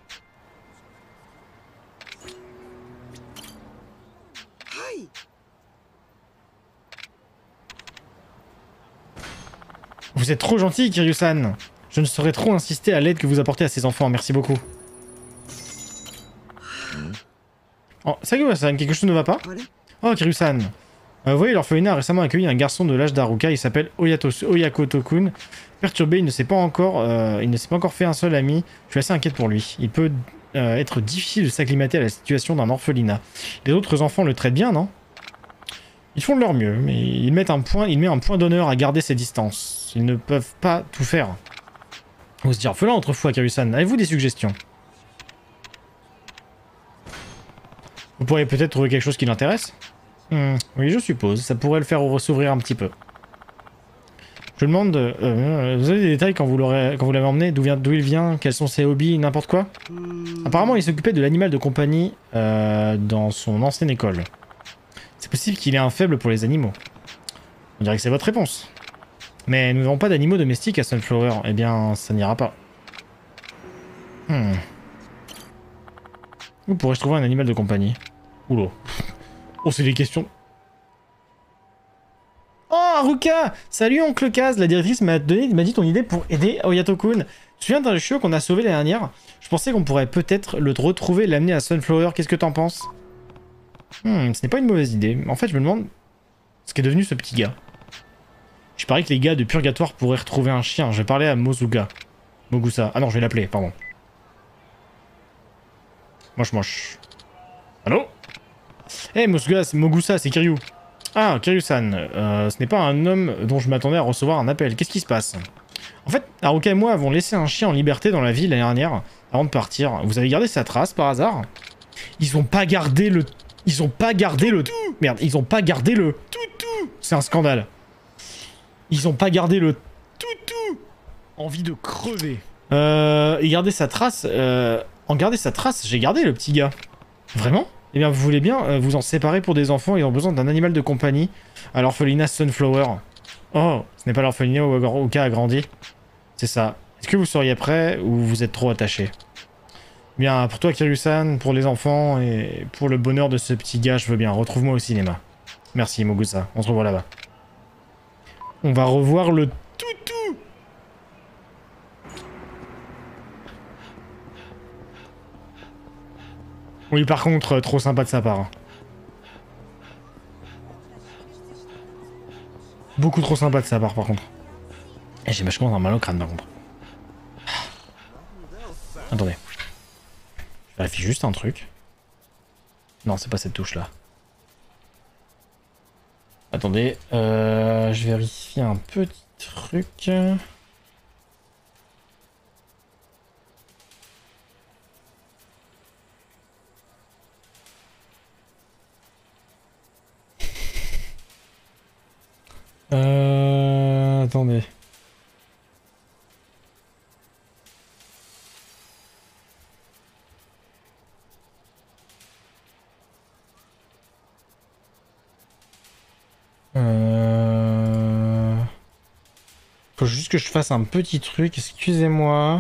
Vous êtes trop gentil, Kiryu-san. Je ne saurais trop insister à l'aide que vous apportez à ces enfants, merci beaucoup. Oh, Sagiwa-san, quelque chose ne va pas? Oh, Kiryu-san. Vous voyez, l'orphelinat a récemment accueilli un garçon de l'âge d'Haruka, il s'appelle Oyakoto-kun. Perturbé, il ne s'est pas encore fait un seul ami. Je suis assez inquiète pour lui. Il peut être difficile de s'acclimater à la situation d'un orphelinat. Les autres enfants le traitent bien, non? Ils font de leur mieux, mais il met un point d'honneur à garder ses distances. Ils ne peuvent pas tout faire. Vous se dire orphelin autrefois, Kiryu-san. Avez-vous des suggestions? Vous pourriez peut-être trouver quelque chose qui l'intéresse? Oui, je suppose. Ça pourrait le faire s'ouvrir un petit peu. Je demande... vous avez des détails quand vous l'avez emmené? D'où il vient? Quels sont ses hobbies? N'importe quoi? Apparemment, il s'occupait de l'animal de compagnie dans son ancienne école. C'est possible qu'il ait un faible pour les animaux. On dirait que c'est votre réponse. Mais nous n'avons pas d'animaux domestiques à Sunflower. Eh bien, ça n'ira pas. Où pourrais-je trouver un animal de compagnie? Oula. Oh, c'est des questions. Oh, Haruka! Salut, oncle Kaz! La directrice m'a dit ton idée pour aider Oyato-kun. Tu te souviens d'un chiot qu'on a sauvé l'année dernière? Je pensais qu'on pourrait peut-être le retrouver et l'amener à Sunflower. Qu'est-ce que t'en penses? Ce n'est pas une mauvaise idée. En fait, je me demande ce qu'est devenu ce petit gars. Je parie que les gars de Purgatoire pourraient retrouver un chien. Je vais parler à Mogusa. Ah non, je vais l'appeler, pardon. Moche. Allô? Eh, Mogusa, c'est Kiryu. Ah, Kiryu-san. Ce n'est pas un homme dont je m'attendais à recevoir un appel. Qu'est-ce qui se passe? En fait, Haruka et moi avons laissé un chien en liberté dans la ville l'année dernière, avant de partir. Vous avez gardé sa trace, par hasard? Ils ont pas gardé le... Merde, ils ont pas gardé le... C'est un scandale. Ils ont pas gardé le... Envie de crever. Et garder sa trace... En garder sa trace, j'ai gardé le petit gars. Vraiment? Eh bien, vous voulez bien vous en séparer pour des enfants, ils ont besoin d'un animal de compagnie à l'orphelinat Sunflower. Oh, ce n'est pas l'orphelinat où Haruka a grandi. C'est ça. Est-ce que vous seriez prêt ou vous êtes trop attaché? Bien, pour toi, Kiryu-san, pour les enfants et pour le bonheur de ce petit gars, je veux bien. Retrouve-moi au cinéma. Merci, Mogusa. On se revoit là-bas. On va revoir le toutou. Oui, par contre, trop sympa de sa part. Beaucoup trop sympa de sa part, par contre. Et j'ai vachement un mal au crâne, par contre. Attendez. Je vérifie juste un truc. Non, c'est pas cette touche-là. Attendez, je vérifie un petit truc. Attendez. Faut juste que je fasse un petit truc, excusez-moi.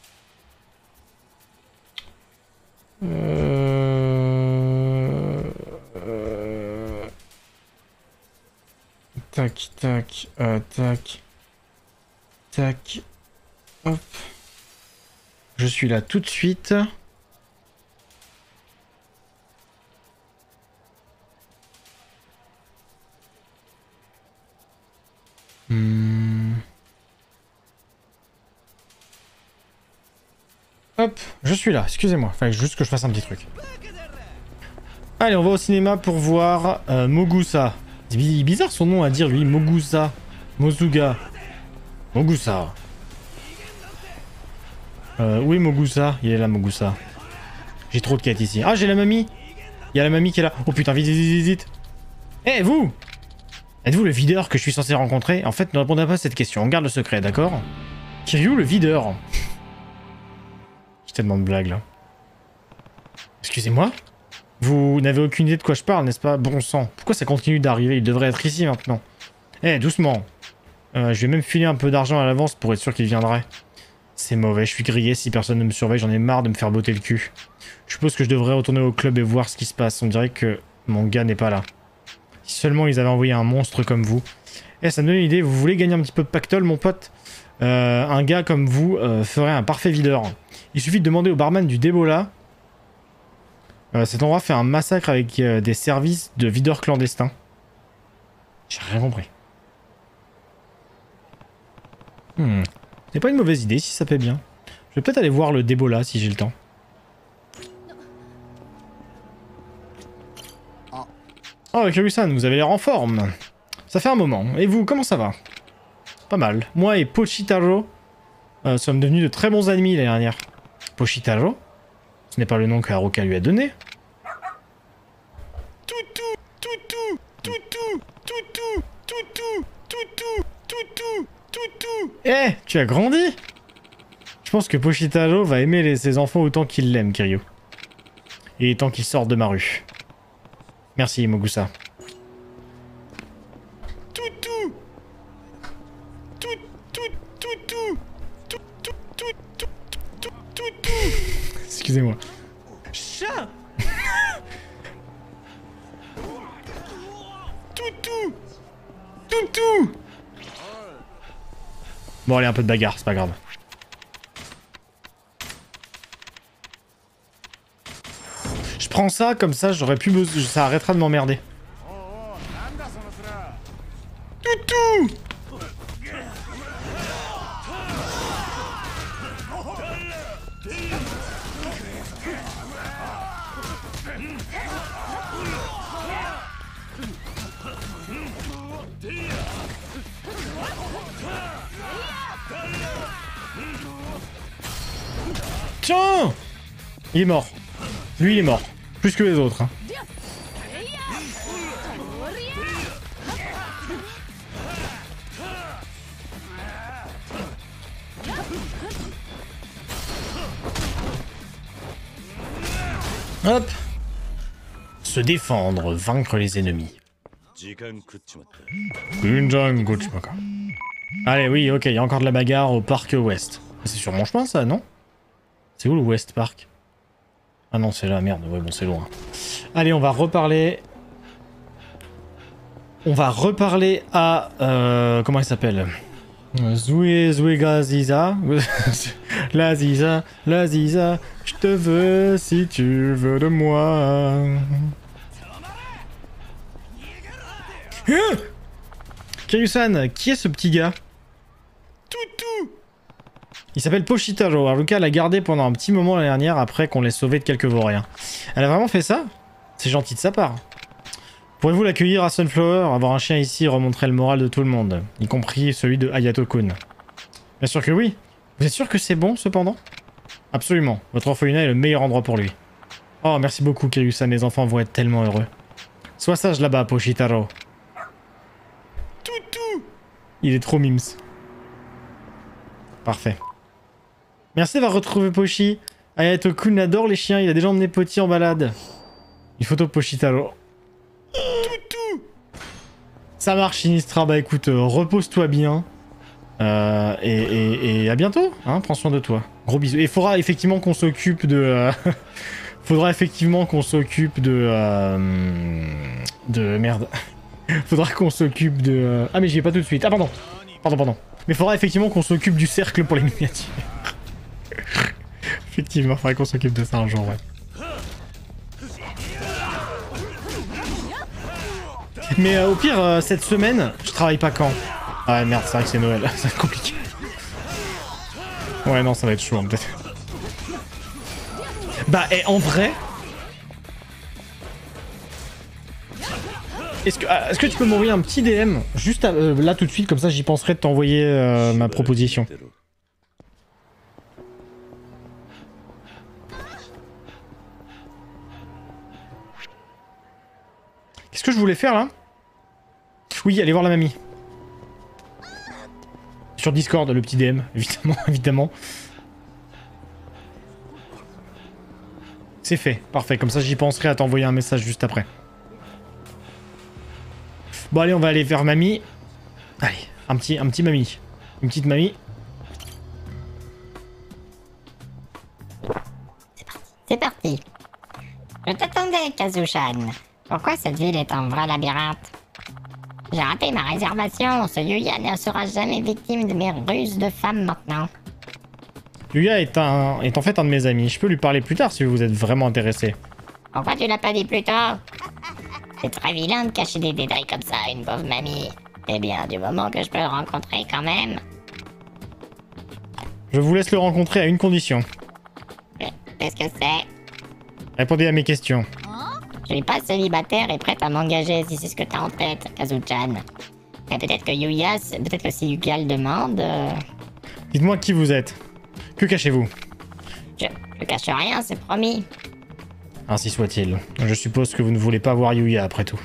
Tac, tac, tac. Tac. Hop. Je suis là tout de suite. Hop, je suis là, excusez-moi. Fallait juste que je fasse un petit truc. Allez, on va au cinéma pour voir Mogusa. C'est bizarre son nom à dire, lui. Mogusa. Mozuga. Mogusa. Où est Mogusa? Il est là, Mogusa. J'ai trop de quêtes ici. Ah, j'ai la mamie. Il y a la mamie qui est là. Oh putain, vite, vite, vite, vite. Eh, vous! Êtes-vous le videur que je suis censé rencontrer? En fait, ne répondez pas à cette question. On garde le secret, d'accord? Kiryu, le videur. J'ai tellement de blagues, là. Excusez-moi? Vous n'avez aucune idée de quoi je parle, n'est-ce pas? Bon sang. Pourquoi ça continue d'arriver? Il devrait être ici, maintenant. Eh, doucement. Je vais même filer un peu d'argent à l'avance pour être sûr qu'il viendrait. C'est mauvais, je suis grillé. Si personne ne me surveille, j'en ai marre de me faire botter le cul. Je suppose que je devrais retourner au club et voir ce qui se passe. On dirait que mon gars n'est pas là. Si seulement ils avaient envoyé un monstre comme vous. Eh, ça me donne une idée. Vous voulez gagner un petit peu de pactole, mon pote? Un gars comme vous ferait un parfait videur. Il suffit de demander au barman du Débola. Cet endroit fait un massacre avec des services de videurs clandestins. J'ai rien compris. C'est pas une mauvaise idée si ça fait bien. Je vais peut-être aller voir le Débola si j'ai le temps. Oh, Kiryu-san, vous avez l'air en forme. Ça fait un moment. Et vous, comment ça va? Pas mal. Moi et Pochitaro sommes devenus de très bons amis l'année dernière. Pochitaro? Ce n'est pas le nom que Haruka lui a donné. Toutou, toutou, toutou, toutou, toutou, toutou, toutou, toutou. Eh, tu as grandi? Je pense que Pochitaro va aimer ses enfants autant qu'il l'aime, Kiryu. Il est temps qu'il sorte de ma rue. Merci, Mogusa. Toutou. Excusez-moi. Chat. Toutou. Toutou. Bon, allez, un peu de bagarre, c'est pas grave. Je prends ça, comme ça, j'aurais plus besoin. Ça arrêtera de m'emmerder. Toutou. Tiens! Il est mort. Lui, il est mort. Plus que les autres. Hein. Hop. Se défendre, vaincre les ennemis. Allez, oui, ok, il y a encore de la bagarre au parc ouest. C'est sur mon chemin, ça, non? C'est où le West Park? Ah non, c'est là, merde. Ouais, bon, c'est loin. Allez, on va reparler... On va reparler à... comment il s'appelle? Zouega Ziza. La Ziza, je te veux si tu veux de moi. Kiryu-san, qui est ce petit gars? Toutou. Il s'appelle Pochitaro. Haruka l'a gardé pendant un petit moment l'année dernière après qu'on l'ait sauvé de quelques vauriens. Elle a vraiment fait ça? C'est gentil de sa part. Pourriez-vous l'accueillir à Sunflower? Avoir un chien ici remonterait le moral de tout le monde, y compris celui de Hayato-kun. Bien sûr que oui. Vous êtes sûr que c'est bon, cependant? Absolument. Votre orphelinat est le meilleur endroit pour lui. Oh, merci beaucoup, Kiryusa. Mes enfants vont être tellement heureux. Sois sage là-bas, Pochitaro. Toutou! Il est trop mims. Parfait. Merci d'avoir retrouvé Pochi. Hayato-kun adore les chiens. Il a déjà emmené Poti en balade. Une photo de Pochitaro. Toutou! Ça marche, Sinistra. Bah écoute, repose-toi bien. Et à bientôt, hein, prends soin de toi. Gros bisous. Et il faudra effectivement qu'on s'occupe de... faudra effectivement qu'on s'occupe de... Merde. Faudra qu'on s'occupe de... Ah mais j'y ai pas tout de suite. Ah pardon. Pardon. Mais faudra effectivement qu'on s'occupe du cercle pour les miniatures. Effectivement, faudrait qu'on s'occupe de ça un jour, ouais. Mais au pire, cette semaine, je travaille pas quand? Ah merde, c'est vrai que c'est Noël, ça va être compliqué. Ouais, non, ça va être chaud, hein, peut-être. Bah, et en vrai... Est-ce que tu peux m'envoyer un petit DM juste là tout de suite, comme ça j'y penserai de t'envoyer ma proposition. Qu'est-ce que je voulais faire là? Oui, aller voir la mamie. Sur Discord, le petit DM, évidemment, évidemment. C'est fait, parfait, comme ça j'y penserai à t'envoyer un message juste après. Bon allez, on va aller vers mamie. Allez, un petit mamie. Une petite mamie. C'est parti. Je t'attendais, Kazuchan. Pourquoi cette ville est un vrai labyrinthe? J'ai raté ma réservation. Ce Yuya ne sera jamais victime de mes ruses de femme maintenant. Yuya est en fait un de mes amis. Je peux lui parler plus tard si vous êtes vraiment intéressé. Pourquoi tu l'as pas dit plus tôt? C'est très vilain de cacher des détails comme ça à une pauvre mamie. Eh bien, du moment que je peux le rencontrer quand même. Je vous laisse le rencontrer à une condition. Qu'est-ce que c'est? Répondez à mes questions. Je suis pas célibataire et prête à m'engager si c'est ce que t'as en tête, Kazuchan. Mais peut-être que peut-être que si Yuka le demande... Dites-moi qui vous êtes. Que cachez-vous? Je cache rien, c'est promis. Ainsi soit-il. Je suppose que vous ne voulez pas voir Yuya après tout.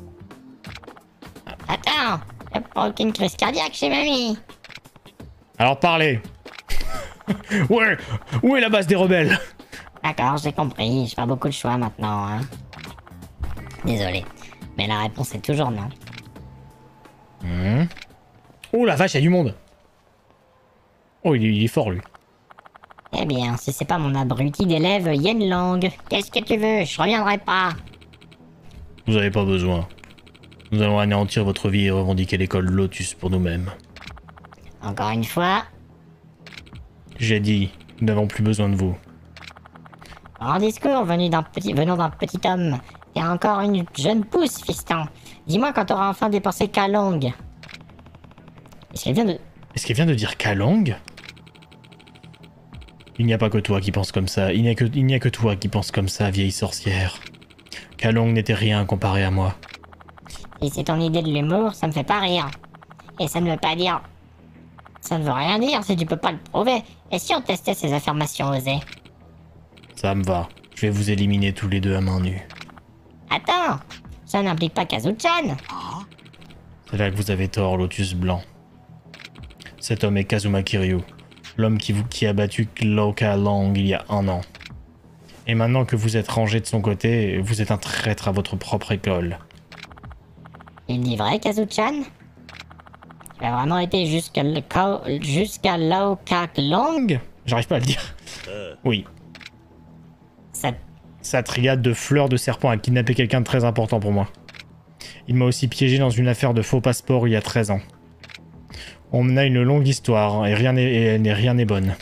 Attends, y'a pas aucune crise cardiaque chez mamie. Alors parlez. Ouais, où est la base des rebelles? D'accord, j'ai compris, je fais beaucoup de choix maintenant, hein. Désolé, mais la réponse est toujours non. Oh la vache, il y a du monde. Oh, il est fort lui. Eh bien, si c'est pas mon abruti d'élève Yenlang, qu'est-ce que tu veux? Je reviendrai pas. Vous avez pas besoin. Nous allons anéantir votre vie et revendiquer l'école Lotus pour nous-mêmes. Encore une fois. J'ai dit, nous n'avons plus besoin de vous. Grand discours venant d'un petit homme. T'es encore une jeune pousse, fiston. Dis-moi quand t'auras enfin dépensé Kalong. Est-ce qu'elle vient de dire Kalong? Il n'y a pas que toi qui pense comme ça. Il n'y a que toi qui pense comme ça, vieille sorcière. Kalong n'était rien comparé à moi. Si c'est ton idée de l'humour, ça me fait pas rire. Et ça ne veut pas dire... Ça ne veut rien dire si tu peux pas le prouver. Et si on testait ces affirmations osées? Ça me va. Je vais vous éliminer tous les deux à main nue. Attends, ça n'implique pas Kazuchan. C'est là que vous avez tort, Lotus Blanc. Cet homme est Kazuma Kiryu, l'homme qui a battu Lo Ka-Long il y a 1 an. Et maintenant que vous êtes rangé de son côté, vous êtes un traître à votre propre école. Il dit vrai, Kazuchan? Tu as vraiment été jusqu'à Lo Ka-Long? J'arrive pas à le dire. Oui. Ça... Sa triade de fleurs de serpent a kidnappé quelqu'un de très important pour moi. Il m'a aussi piégé dans une affaire de faux passeport il y a 13 ans. On a une longue histoire et rien n'est bonne.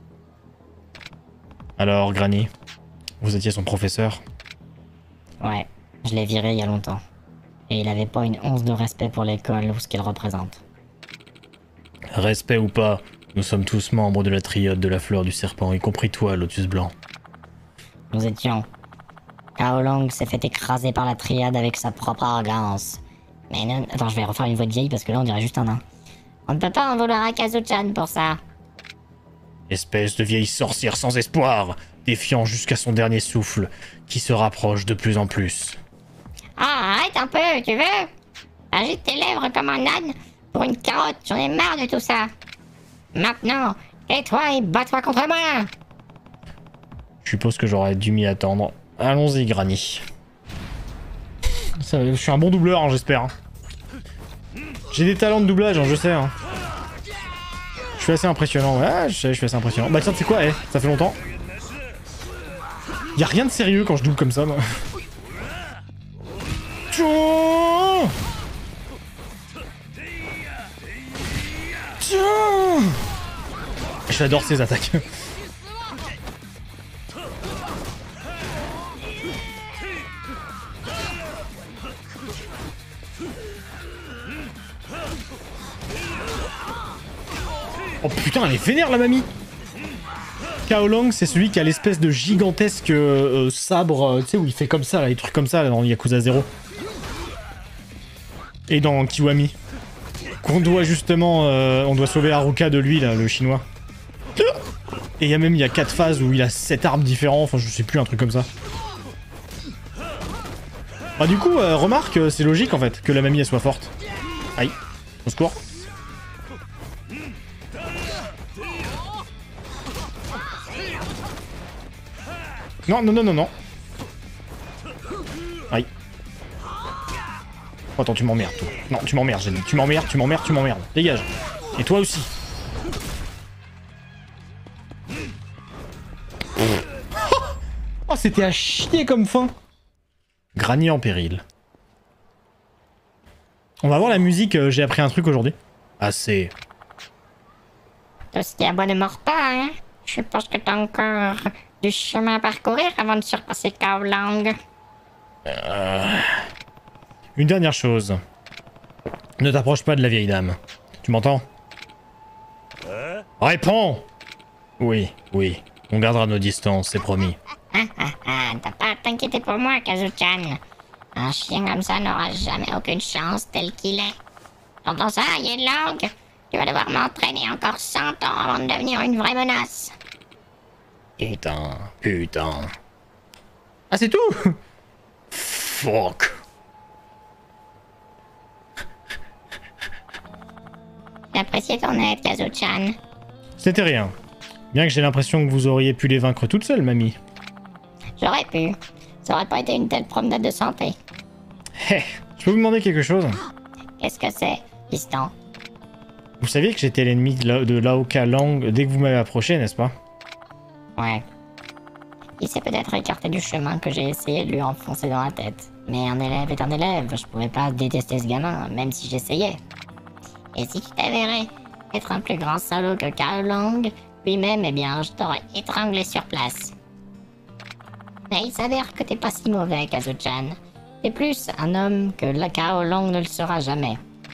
Alors, Granny, vous étiez son professeur? Ouais, je l'ai viré il y a longtemps. Et il avait pas une once de respect pour l'école ou ce qu'elle représente. Respect ou pas, nous sommes tous membres de la triade de la fleur du serpent, y compris toi, Lotus Blanc. Nous étions Cao Long s'est fait écraser par la triade avec sa propre arrogance. Mais non... Attends, je vais refaire une voix de vieille parce que là on dirait juste un nain. On ne peut pas en vouloir à Kazuchan pour ça. Espèce de vieille sorcière sans espoir, défiant jusqu'à son dernier souffle, qui se rapproche de plus en plus. Ah, arrête un peu, tu veux? Agite tes lèvres comme un âne pour une carotte, j'en ai marre de tout ça. Maintenant, tais-toi et bats-toi contre moi. Je suppose que j'aurais dû m'y attendre. Allons-y, Granny. Je suis un bon doubleur, hein, j'espère. Hein. J'ai des talents de doublage, hein, je sais. Hein. Je suis assez impressionnant. Ouais, je sais, je suis assez impressionnant. Bah tiens, tu sais quoi, ça fait longtemps. Y a rien de sérieux quand je double comme ça, moi. Tiens, tiens. J'adore ces attaques. Oh putain, elle est vénère la mamie. Cao Long, c'est celui qui a l'espèce de gigantesque sabre, tu sais, où il fait comme ça, là, les trucs comme ça là, dans Yakuza 0. Et dans Kiwami. Qu'on doit justement... on doit sauver Haruka de lui, là, le chinois. Et il y a 4 phases où il a 7 armes différentes, enfin je sais plus, un truc comme ça. Bah du coup, remarque, c'est logique en fait, que la mamie elle soit forte. Aïe, au secours. Non, non, non, non, non. Aïe. Oh, attends, tu m'emmerdes, toi. Non, tu m'emmerdes, j'ai dit. Tu m'emmerdes, tu m'emmerdes, tu m'emmerdes. Dégage. Et toi aussi. Oh, c'était à chier comme fin. Granny en péril. On va voir la musique, j'ai appris un truc aujourd'hui. Assez. Tout ce qui est bon ne mord pas, hein? Je pense que t'as encore du chemin à parcourir avant de surpasser Cao Long. Une dernière chose. Ne t'approche pas de la vieille dame. Tu m'entends? Réponds! Oui, oui. On gardera nos distances, c'est promis. T'as pas à t'inquiéter pour moi, Kazuchan. Un chien comme ça n'aura jamais aucune chance tel qu'il est. T'entends ça, Yedlang? Tu vas devoir m'entraîner encore 100 ans avant de devenir une vraie menace. Putain, putain. Ah, c'est tout? Fuck. J'ai apprécié ton aide, Kazuchan. C'était rien. Bien que j'ai l'impression que vous auriez pu les vaincre toute seule, mamie. J'aurais pu. Ça aurait pas été une telle promenade de santé. Hé, je peux vous demander quelque chose? Qu'est-ce que c'est, piston? Vous saviez que j'étais l'ennemi de Laoka Lang dès que vous m'avez approché, n'est-ce pas? Ouais. Il s'est peut-être écarté du chemin que j'ai essayé de lui enfoncer dans la tête. Mais un élève est un élève, je pouvais pas détester ce gamin, même si j'essayais. Et si tu t'avérais être un plus grand salaud que Cao Long, lui-même, eh bien, je t'aurais étranglé sur place. Mais il s'avère que t'es pas si mauvais, Kazuchan. T'es plus un homme que la Cao Long ne le sera jamais.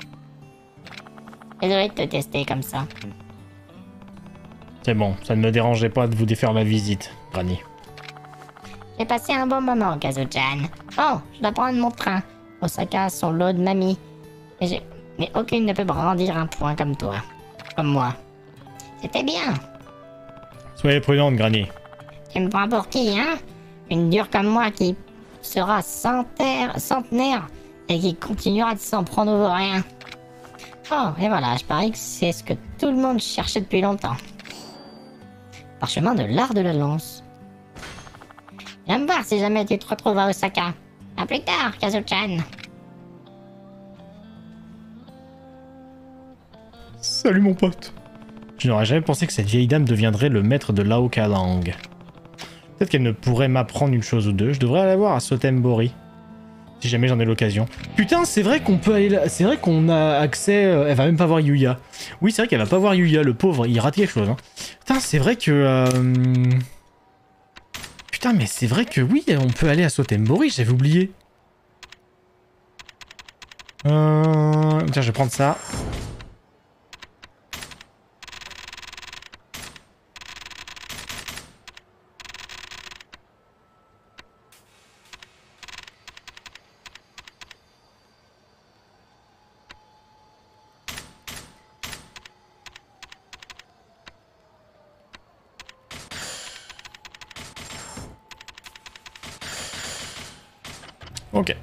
Désolé de te tester comme ça. C'est bon, ça ne me dérangeait pas de vous défaire la visite, Granny. J'ai passé un bon moment, Kazuchan. Oh, je dois prendre mon train. Osaka a son lot de mamie. Mais aucune ne peut brandir un poing comme toi. Comme moi. C'était bien. Soyez prudente, Granny. Tu me prends pour qui, hein? Une dure comme moi qui sera centenaire et qui continuera de s'en prendre aux vauriens. Oh, et voilà, je parie que c'est ce que tout le monde cherchait depuis longtemps. Parchemin de l'art de la lance. Viens me voir si jamais tu te retrouves à Osaka. À plus tard, Kazuchan. Salut mon pote. Je n'aurais jamais pensé que cette vieille dame deviendrait le maître de Laoka Lang. Peut-être qu'elle ne pourrait m'apprendre une chose ou deux. Je devrais aller voir à Sotembori. Si jamais j'en ai l'occasion. Putain, c'est vrai qu'on peut aller là. C'est vrai qu'on a accès... Elle va même pas voir Yuya. Oui, c'est vrai qu'elle va pas voir Yuya, le pauvre. Il rate quelque chose. Hein. Putain, c'est vrai que... Putain, mais c'est vrai que oui, on peut aller à Sotembori. J'avais oublié. Tiens, je vais prendre ça. Ok.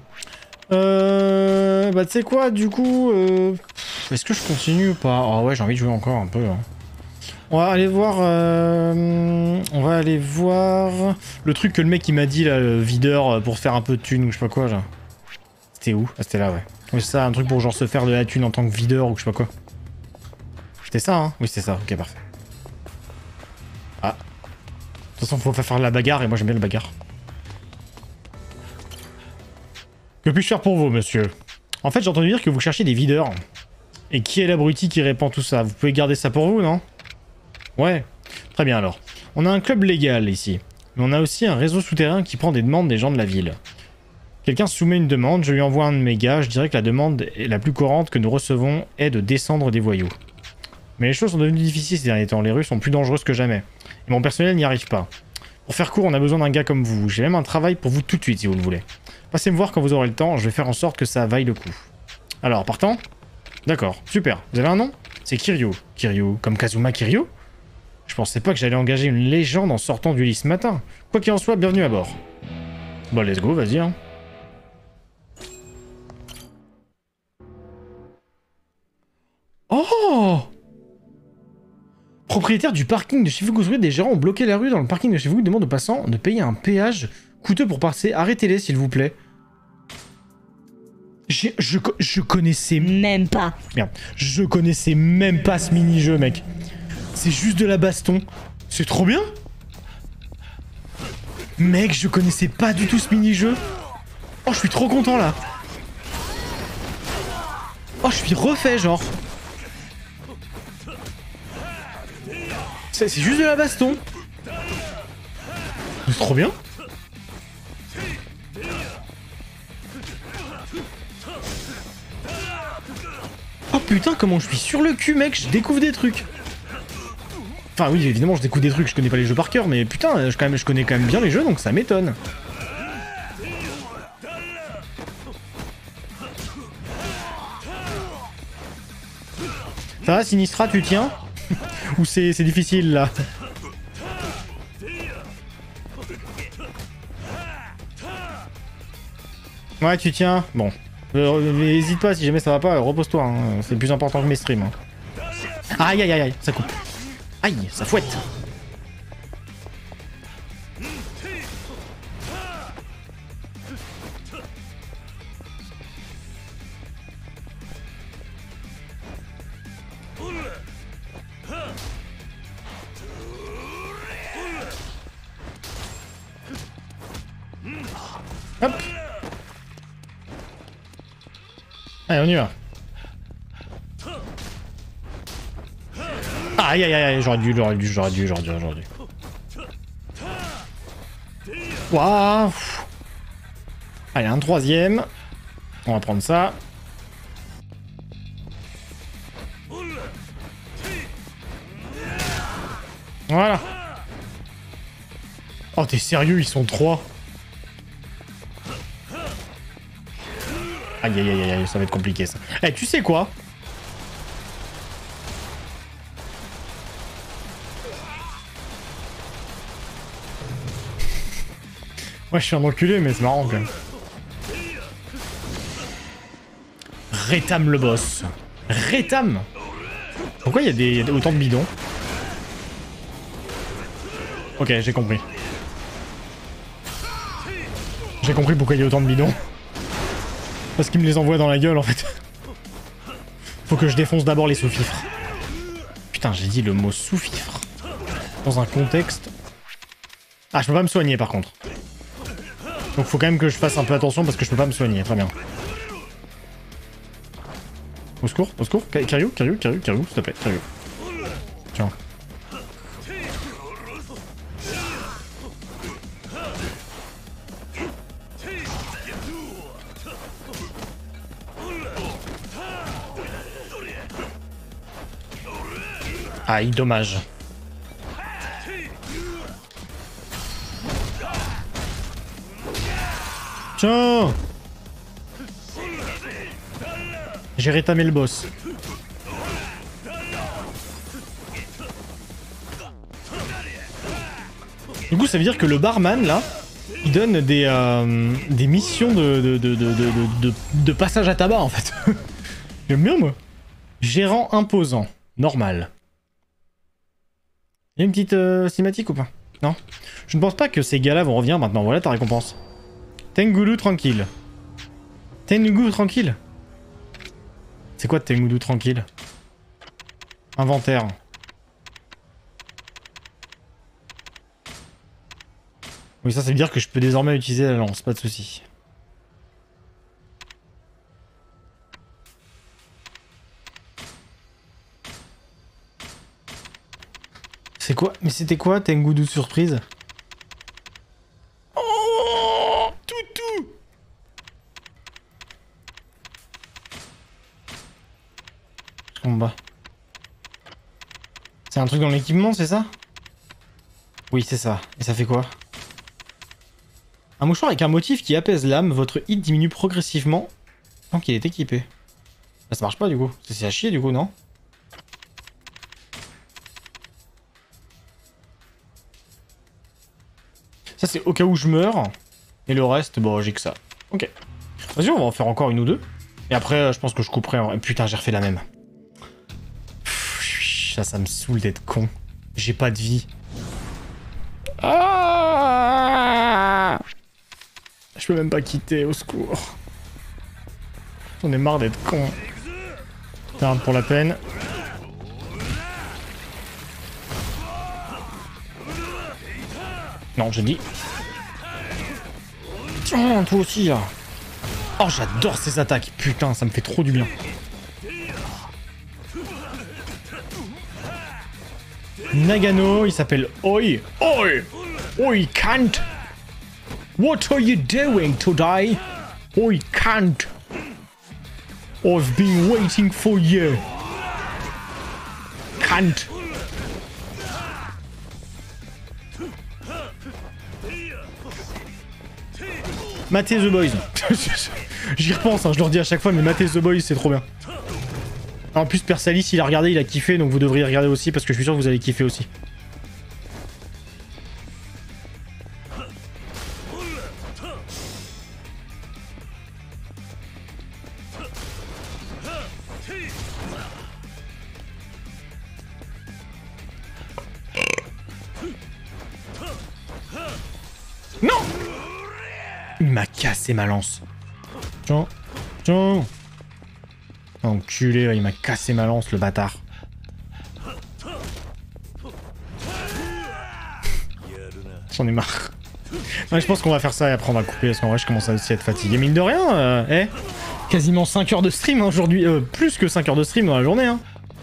Bah tu sais quoi, du coup... Est-ce que je continue ou pas? Oh ouais, j'ai envie de jouer encore un peu. Hein. On va aller voir... le truc que le mec il m'a dit là, le videur, pour faire un peu de thune ou je sais pas quoi là. C'était où? Ah c'était là, ouais. Oui c'est ça, un truc pour genre se faire de la thune en tant que videur ou je sais pas quoi. C'était ça, hein? Oui, c'est ça. Ok, parfait. Ah. De toute façon, faut faire de la bagarre, et moi j'aime bien la bagarre. Que puis-je faire pour vous, monsieur? En fait, j'ai entendu dire que vous cherchiez des videurs. Et qui est l'abruti qui répand tout ça? Vous pouvez garder ça pour vous, non? Ouais. Très bien, alors. On a un club légal, ici. Mais on a aussi un réseau souterrain qui prend des demandes des gens de la ville. Quelqu'un soumet une demande, je lui envoie un de mes gars, je dirais que la demande la plus courante que nous recevons est de descendre des voyous. Mais les choses sont devenues difficiles ces derniers temps, les rues sont plus dangereuses que jamais. Et mon personnel n'y arrive pas. Pour faire court, on a besoin d'un gars comme vous. J'ai même un travail pour vous tout de suite si vous le voulez. Passez me voir quand vous aurez le temps, je vais faire en sorte que ça vaille le coup. Alors, partant? D'accord, super. Vous avez un nom? C'est Kiryu. Kiryu, comme Kazuma Kiryu? Je pensais pas que j'allais engager une légende en sortant du lit ce matin. Quoi qu'il en soit, bienvenue à bord. Bon, let's go, vas-y. Hein. Oh! Propriétaire du parking de Shifuguzuri, des gérants ont bloqué la rue dans le parking de Shifuguzuri, demande aux passants de payer un péage coûteux pour passer. Arrêtez-les, s'il vous plaît. Je connaissais... Même pas. Merde. Je connaissais même pas ce mini-jeu, mec. C'est juste de la baston. C'est trop bien. Mec, je connaissais pas du tout ce mini-jeu. Oh, je suis trop content, là. Oh, je suis refait, genre. C'est juste de la baston. C'est trop bien. Oh putain, comment je suis sur le cul, mec. Je découvre des trucs. Enfin oui, évidemment, je découvre des trucs. Je connais pas les jeux par cœur, mais putain, je connais quand même bien les jeux, donc ça m'étonne. Ça va, Sinistra, tu tiens? Ou c'est difficile, là? Ouais, tu tiens. Bon. Hésite pas, si jamais ça va pas, repose-toi. Hein. C'est plus important que mes streams. Hein. Aïe, aïe, aïe, aïe, ça coupe. Aïe, ça fouette. Hop. Allez, on y va. Aïe aïe aïe, j'aurais dû. Waouh. Allez, un troisième. On va prendre ça. Voilà. Oh, t'es sérieux, ils sont 3. Aïe aïe aïe aïe, ça va être compliqué ça. Eh, tu sais quoi? Ouais, je suis un enculé, mais c'est marrant quand même. Rétame le boss. Rétame. Pourquoi il y a autant de bidons? Ok, j'ai compris. J'ai compris pourquoi il y a autant de bidons. Parce qu'il me les envoie dans la gueule en fait. Faut que je défonce d'abord les sous-fifres. Putain, j'ai dit le mot sous-fifre. Dans un contexte... Ah, je peux pas me soigner par contre. Donc faut quand même que je fasse un peu attention parce que je peux pas me soigner, très bien. Au secours, au secours. Kiryu, s'il te plaît, Kiryu. Tiens. Aïe, dommage. Tiens! J'ai rétamé le boss. Du coup, ça veut dire que le barman, là, Il donne des missions de passage à tabac en fait. J'aime bien moi. Gérant imposant. Normal. Il y a une petite cinématique ou pas? Non. Je ne pense pas que ces gars-là vont revenir maintenant. Voilà ta récompense. Tengoulou tranquille. Tengoulou tranquille. C'est quoi Tengoulou tranquille? Inventaire. Oui, ça veut dire que je peux désormais utiliser la lance, pas de soucis. C'est quoi? Mais c'était quoi Tengoulou surprise? Oh toutou. Combat. C'est un truc dans l'équipement, c'est ça? Oui, c'est ça. Et ça fait quoi? Un mouchoir avec un motif qui apaise l'âme, votre hit diminue progressivement tant qu'il est équipé. Bah, ça marche pas du coup. C'est à chier du coup, non? Ça c'est au cas où je meurs. Et le reste, bon j'ai que ça. Ok. Vas-y, on va en faire encore une ou deux. Et après, je pense que je couperai. Putain, j'ai refait la même. Ça me saoule d'être con. J'ai pas de vie. Ah, je peux même pas quitter, au secours. J'en ai marre d'être con. Putain, pour la peine. Non, j'ai dit. Tiens, toi aussi, là. Oh, j'adore ces attaques. Putain, ça me fait trop du bien. Nagano, il s'appelle Oi. Oi! Oi, can't! What are you doing today? Oi, can't! I've been waiting for you. Can't! Matez The Boys. J'y repense, hein, je leur dis à chaque fois, mais matez The Boys, c'est trop bien. En plus, Persalis, il a regardé, il a kiffé, donc vous devriez regarder aussi, parce que je suis sûr que vous allez kiffer aussi. Non! Il m'a cassé ma lance. Tiens, tiens. Enculé, il m'a cassé ma lance, le bâtard. J'en ai marre. Ouais, je pense qu'on va faire ça et après on va couper parce qu'en vrai je commence à aussi être fatigué. Mine de rien, quasiment 5 heures de stream hein, aujourd'hui. Plus que 5 heures de stream dans la journée. Hein.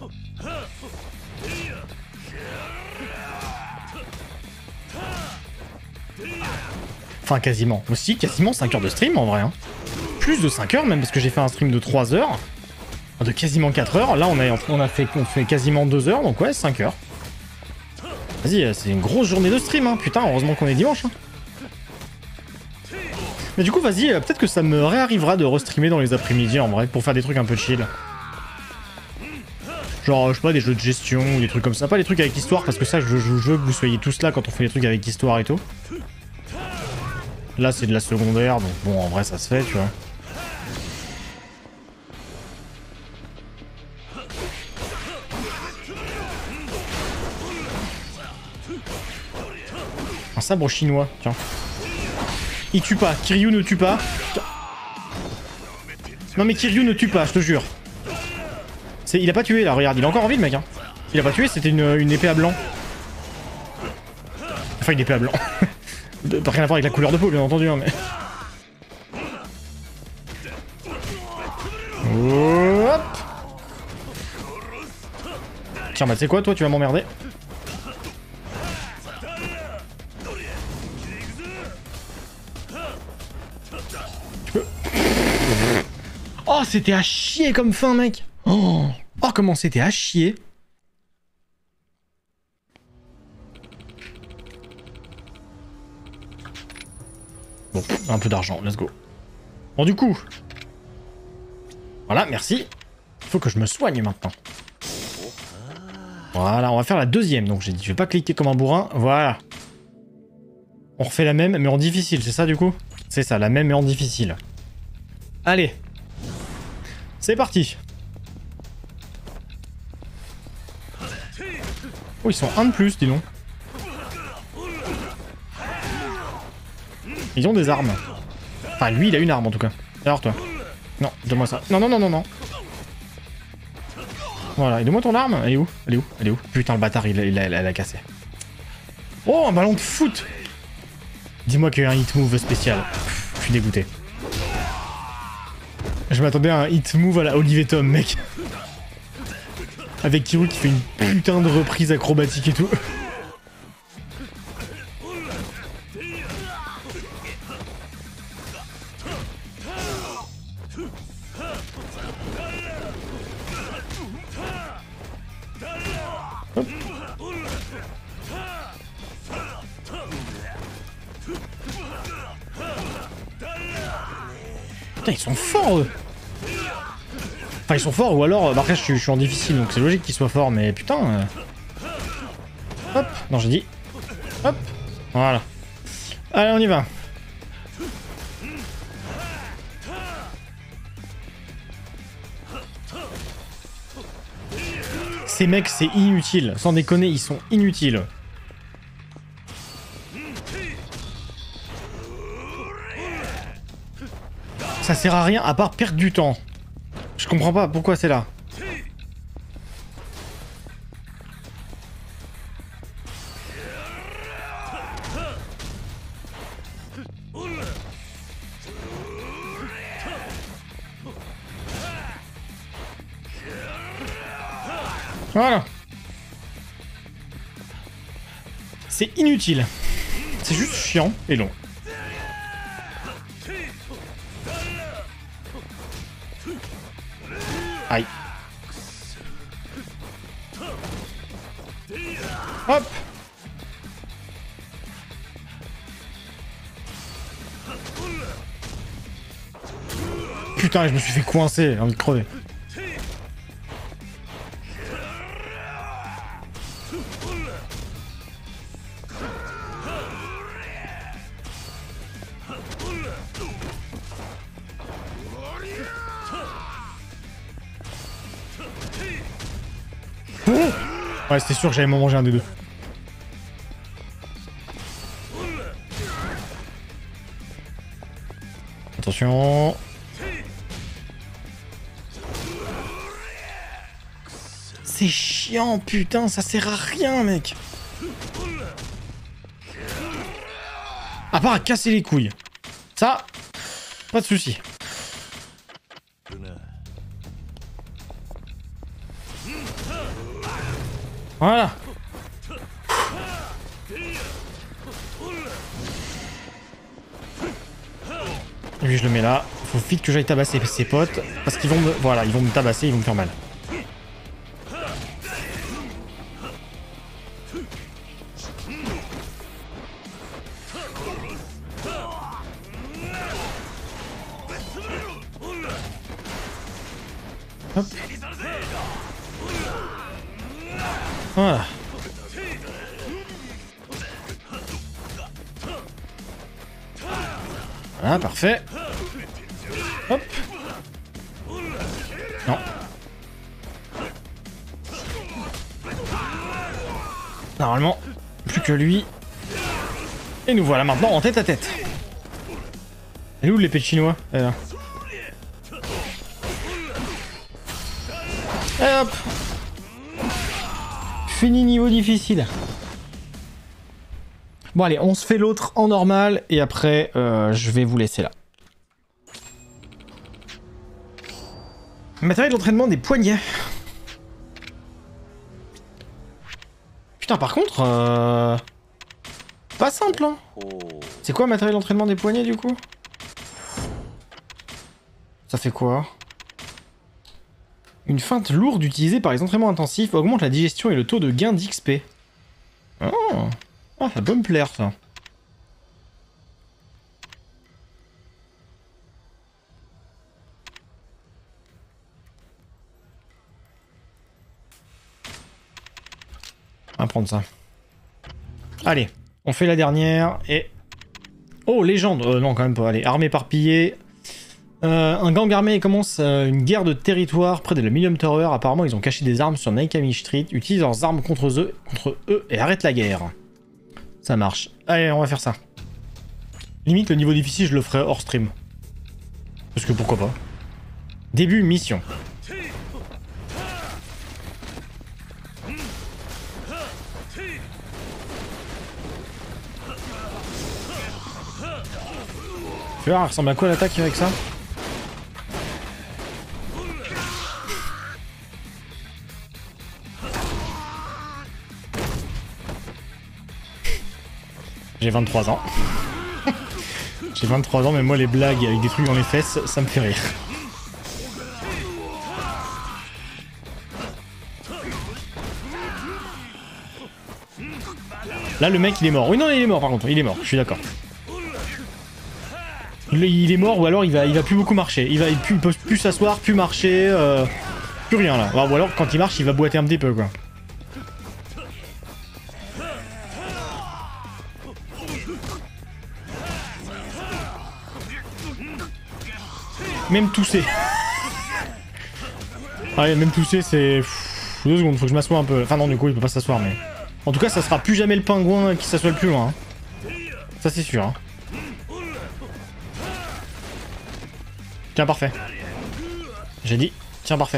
Enfin quasiment. Aussi quasiment 5 heures de stream en vrai. Hein. Plus de 5 heures même parce que j'ai fait un stream de 3 heures. De quasiment 4 heures. Là on fait quasiment 2 heures donc ouais 5 heures. Vas-y, c'est une grosse journée de stream, hein. Putain, heureusement qu'on est dimanche. Hein. Mais du coup, vas-y, peut-être que ça me réarrivera de restreamer dans les après-midi, en vrai, pour faire des trucs un peu chill. Genre, je sais pas, des jeux de gestion ou des trucs comme ça. Pas des trucs avec histoire, parce que ça, je veux que vous soyez tous là quand on fait des trucs avec histoire et tout. Là, c'est de la secondaire, donc bon, en vrai, ça se fait, tu vois. Un sabre chinois, tiens. Il tue pas, Kiryu ne tue pas. Non mais Kiryu ne tue pas, je te jure. Il a pas tué là, regarde, il a encore envie le mec. Hein. Il a pas tué, c'était une épée à blanc. Enfin une épée à blanc. Pas rien à voir avec la couleur de peau bien entendu, hein, mais... Hop. Tiens bah tu sais quoi, toi tu vas m'emmerder. Oh, c'était à chier comme fin, mec. Oh, comment c'était à chier. Bon, un peu d'argent, let's go. Bon, du coup. Voilà, merci. Faut que je me soigne maintenant. Voilà, on va faire la deuxième. Donc j'ai dit, je vais pas cliquer comme un bourrin. Voilà. On refait la même, mais en difficile, c'est ça du coup? C'est ça, la même mais en difficile. Allez. C'est parti. Oh, ils sont un de plus, dis donc. Ils ont des armes. Enfin, lui, il a une arme en tout cas. Alors toi. Non, donne-moi ça. Non, non, non, non, non. Voilà, et donne-moi ton arme. Elle est où? Elle est où? Elle est où? Putain, le bâtard, elle a cassé. Oh, un ballon de foot! Dis-moi qu'il y a un hit move spécial. Pff, je suis dégoûté. Je m'attendais à un hit move à la Olivier Tom, mec. Avec Kiryu qui fait une putain de reprise acrobatique et tout. Hop. Putain, ils sont forts, eux. Enfin, ils sont forts, ou alors... Après, je suis en difficile, donc c'est logique qu'ils soient forts, mais putain... Hop. Non, j'ai dit... Hop. Voilà. Allez, on y va. Ces mecs, c'est inutile. Sans déconner, ils sont inutiles. Ça sert à rien à part perdre du temps. Je comprends pas pourquoi c'est là. Voilà. C'est inutile. C'est juste chiant et long. Aïe. Hop. Putain, je me suis fait coincer, j'ai envie de crever. Ouais, c'était sûr que j'allais m'en manger un des deux. Attention. C'est chiant, putain, ça sert à rien, mec. À part à casser les couilles. Ça, pas de souci. Voilà. Lui, je le mets là. Faut vite que j'aille tabasser ses potes. Parce qu'ils vont me... Voilà, ils vont me tabasser, ils vont me faire mal. Hop. Voilà. Voilà, parfait. Hop. Non. Normalement, plus que lui. Et nous voilà maintenant en tête à tête. Elle est où l'épée de chinois? Elle est là. Et hop. Fini niveau difficile. Bon allez, on se fait l'autre en normal et après je vais vous laisser là. Matériel d'entraînement des poignets. Putain par contre pas simple hein. C'est quoi matériel d'entraînement des poignets du coup? Ça fait quoi? Une feinte lourde utilisée par les entraînements intensifs augmente la digestion et le taux de gain d'XP. Oh. Ah, ça peut me plaire, ça. On va prendre ça. Allez, on fait la dernière et Oh, légende. Non, quand même pas. Allez, armée éparpillée. Un gang armé commence une guerre de territoire près de la Millennium Tower. Apparemment, ils ont caché des armes sur Naikami Street. Utilisent leurs armes contre eux et arrêtent la guerre. Ça marche. Allez, on va faire ça. Limite, le niveau difficile, je le ferai hors stream. Parce que pourquoi pas. Début mission. Tu vois, elle ressemble à quoi l'attaque avec ça? J'ai 23 ans. J'ai 23 ans, mais moi les blagues avec des trucs dans les fesses, ça me fait rire. Là le mec il est mort. Oui non il est mort par contre, il est mort, je suis d'accord. Il est mort ou alors il va plus beaucoup marcher. Il peut plus s'asseoir, plus marcher, plus rien là. Ou alors quand il marche il va boiter un petit peu quoi. Même tousser. Ah ouais, même tousser c'est... 2 secondes, faut que je m'assoie un peu. Enfin non du coup il peut pas s'asseoir mais... En tout cas ça sera plus jamais le pingouin qui s'assoit le plus loin. Hein. Ça c'est sûr. Hein. Tiens parfait. J'ai dit, tiens parfait.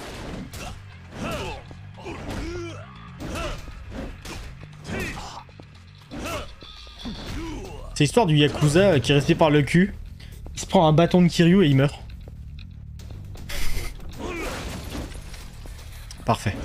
C'est l'histoire du Yakuza qui est resté par le cul. Il se prend un bâton de Kiryu et il meurt. Parfait.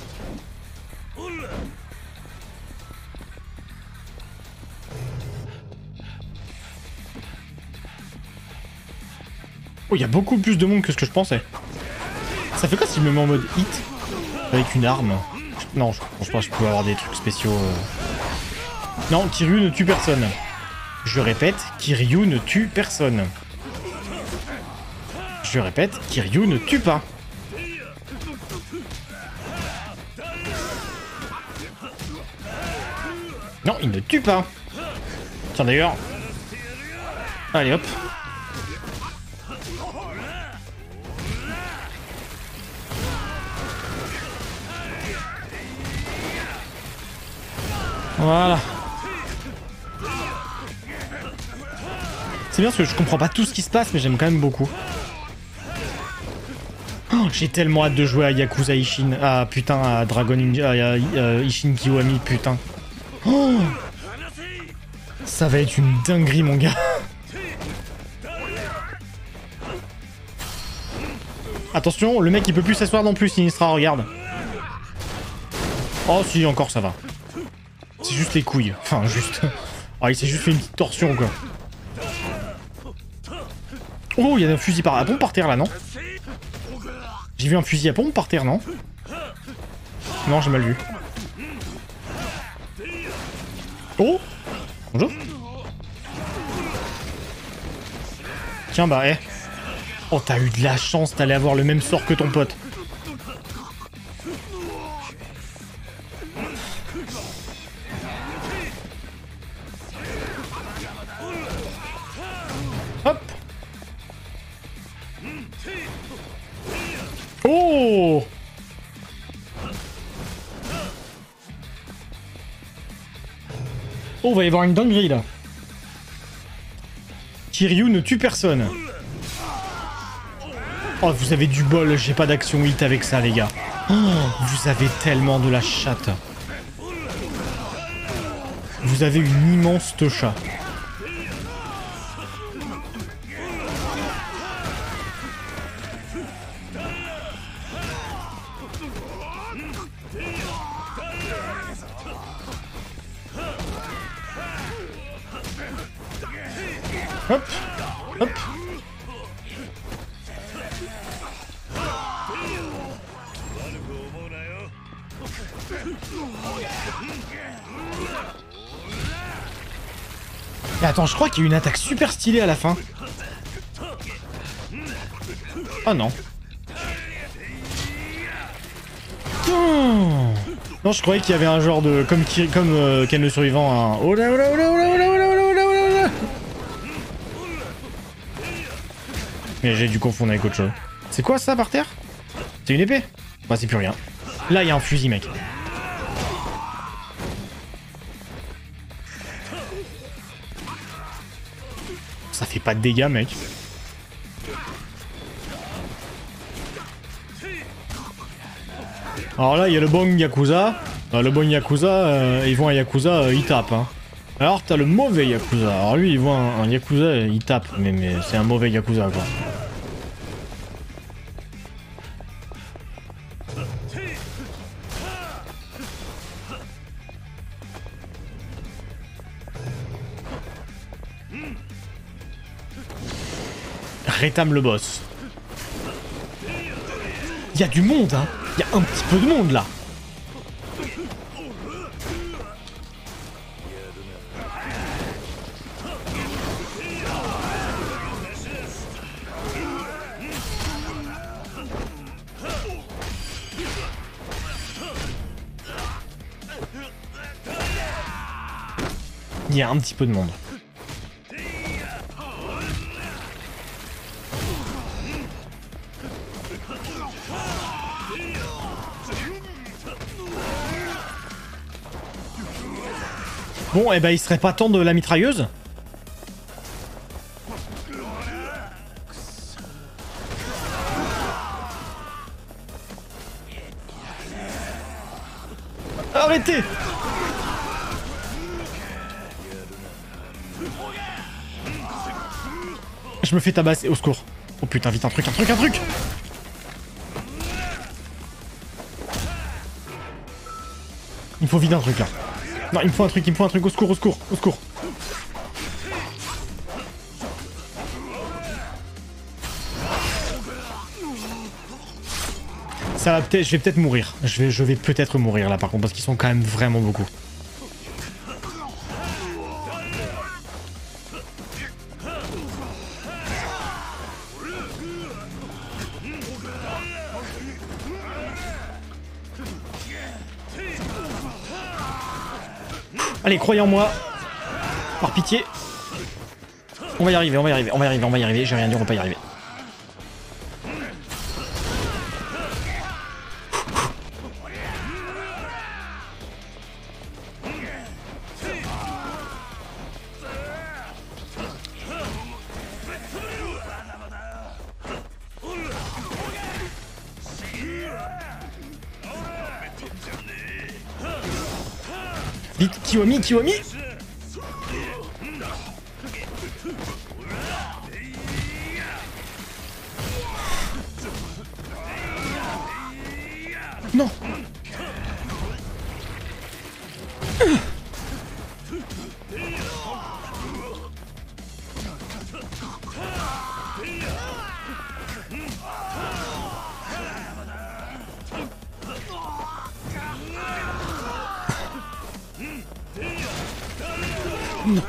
Oh, il y a beaucoup plus de monde que ce que je pensais. Ça fait quoi si je me mets en mode hit avec une arme? Non, je pense pas que je peux avoir des trucs spéciaux. Non, Kiryu ne tue personne. Je répète, Kiryu ne tue personne. Je répète, Kiryu ne tue pas. Non, il ne tue pas. Tiens d'ailleurs. Allez hop. Voilà. C'est bien parce que je comprends pas tout ce qui se passe, mais j'aime quand même beaucoup. Oh, j'ai tellement hâte de jouer à Yakuza Ishin. Ah putain, à Dragon Ninja, Ishin Kiwami, putain. Oh, ça va être une dinguerie, mon gars. Attention, le mec il peut plus s'asseoir non plus, Sinistra, regarde. Oh si, encore ça va. C'est juste les couilles. Enfin, juste... Ah, il s'est juste fait une petite torsion, quoi. Oh, il y a un fusil à pompe par terre, là, non? J'ai vu un fusil à pompe par terre, non? Non, j'ai mal vu. Oh! Bonjour. Tiens, bah, eh. Oh, t'as eu de la chance, t'allais avoir le même sort que ton pote. Hop. Oh. Oh, va y avoir une dinguerie là. Kiryu ne tue personne. Oh, vous avez du bol, j'ai pas d'action hit avec ça, les gars. Oh, vous avez tellement de la chatte. Vous avez une immense techa. Hop, hop. Mais attends, je crois qu'il y a une attaque super stylée à la fin. Oh non. Oh. Non, je croyais qu'il y avait un genre de... Comme Ken le survivant, un... Oh là, oh là, oh là, oh là, oh là, oh là, oh là, oh là, oh là. Mais j'ai dû confondre avec autre chose. C'est quoi ça par terre? C'est une épée? Bah c'est plus rien. Là il y a un fusil mec. Ça fait pas de dégâts mec. Alors là il y a le bon Yakuza. Le bon Yakuza, ils vont à Yakuza, il tape hein. Alors t'as le mauvais Yakuza. Alors lui il voit un Yakuza, il tape. Mais c'est un mauvais Yakuza quoi. Rétame le boss. Il y a du monde hein. Il y a un petit peu de monde là. Il y a un petit peu de monde. Bon, eh ben, il serait pas temps de la mitrailleuse? Arrêtez! Je me fais tabasser, au secours. Oh putain, vite, un truc! Il me faut vite un truc là. Non, il me faut un truc, au secours. Ça va peut-être, je vais peut-être mourir. Je vais peut-être mourir là par contre, parce qu'ils sont quand même vraiment beaucoup. Allez, croyez en moi. Par pitié. On va y arriver. J'ai rien dit, on va pas y arriver. Vite, Kiwami! Non! Non.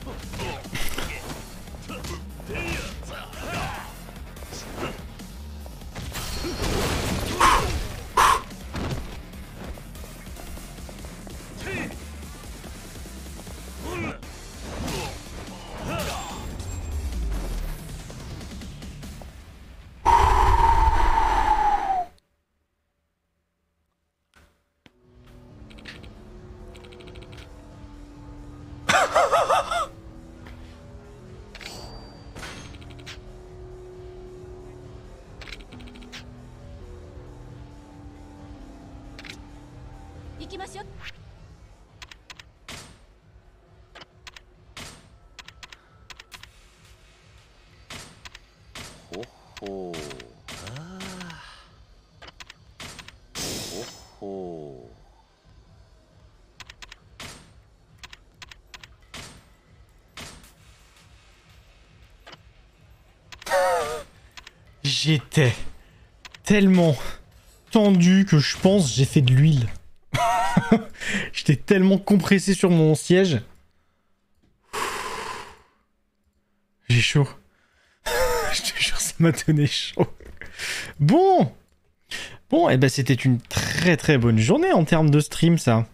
J'étais tellement tendu que je pense j'ai fait de l'huile. J'étais tellement compressé sur mon siège. J'ai chaud. Je te jure, ça m'a donné chaud. Bon, et ben c'était une très bonne journée en termes de stream, ça.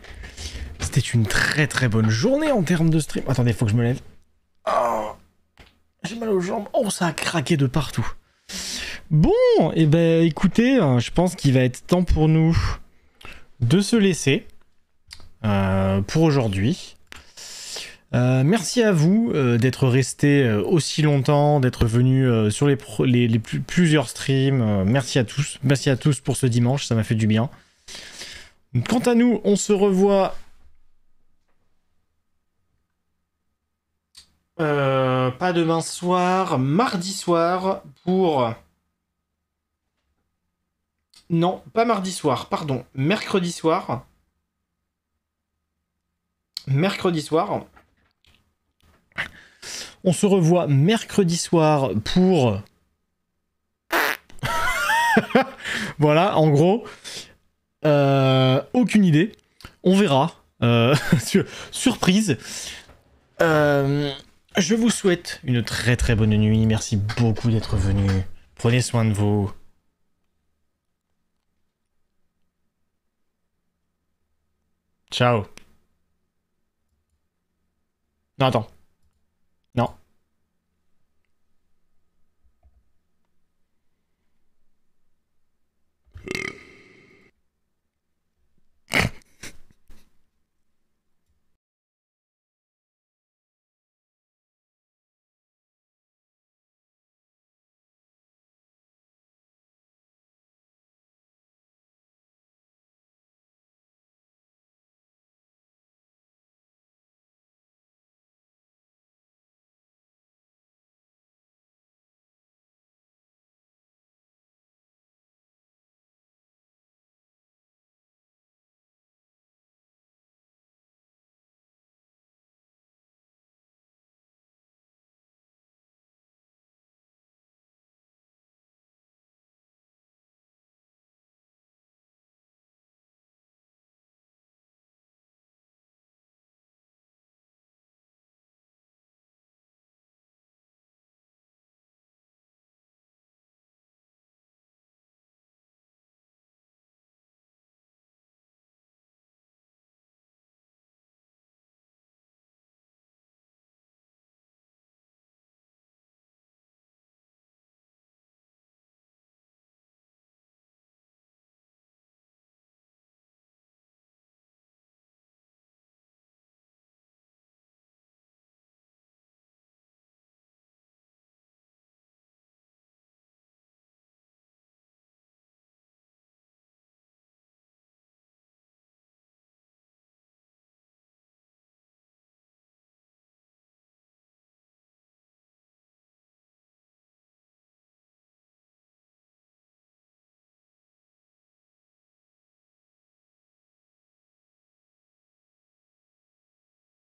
C'était une très bonne journée en termes de stream. Attendez, faut que je me lève. Oh. mal aux jambes. Oh, ça a craqué de partout. Bon, et ben écoutez, je pense qu'il va être temps pour nous de se laisser pour aujourd'hui. Merci à vous d'être resté aussi longtemps, d'être venu sur plusieurs streams. Merci à tous pour ce dimanche, ça m'a fait du bien. Quant à nous, on se revoit pas demain soir, mardi soir pour... Non, pas mardi soir, pardon, mercredi soir. Mercredi soir. On se revoit mercredi soir pour... Voilà, en gros. Aucune idée. On verra. Surprise. Je vous souhaite une très très bonne nuit. Merci beaucoup d'être venu. Prenez soin de vous. Ciao. Non, attends.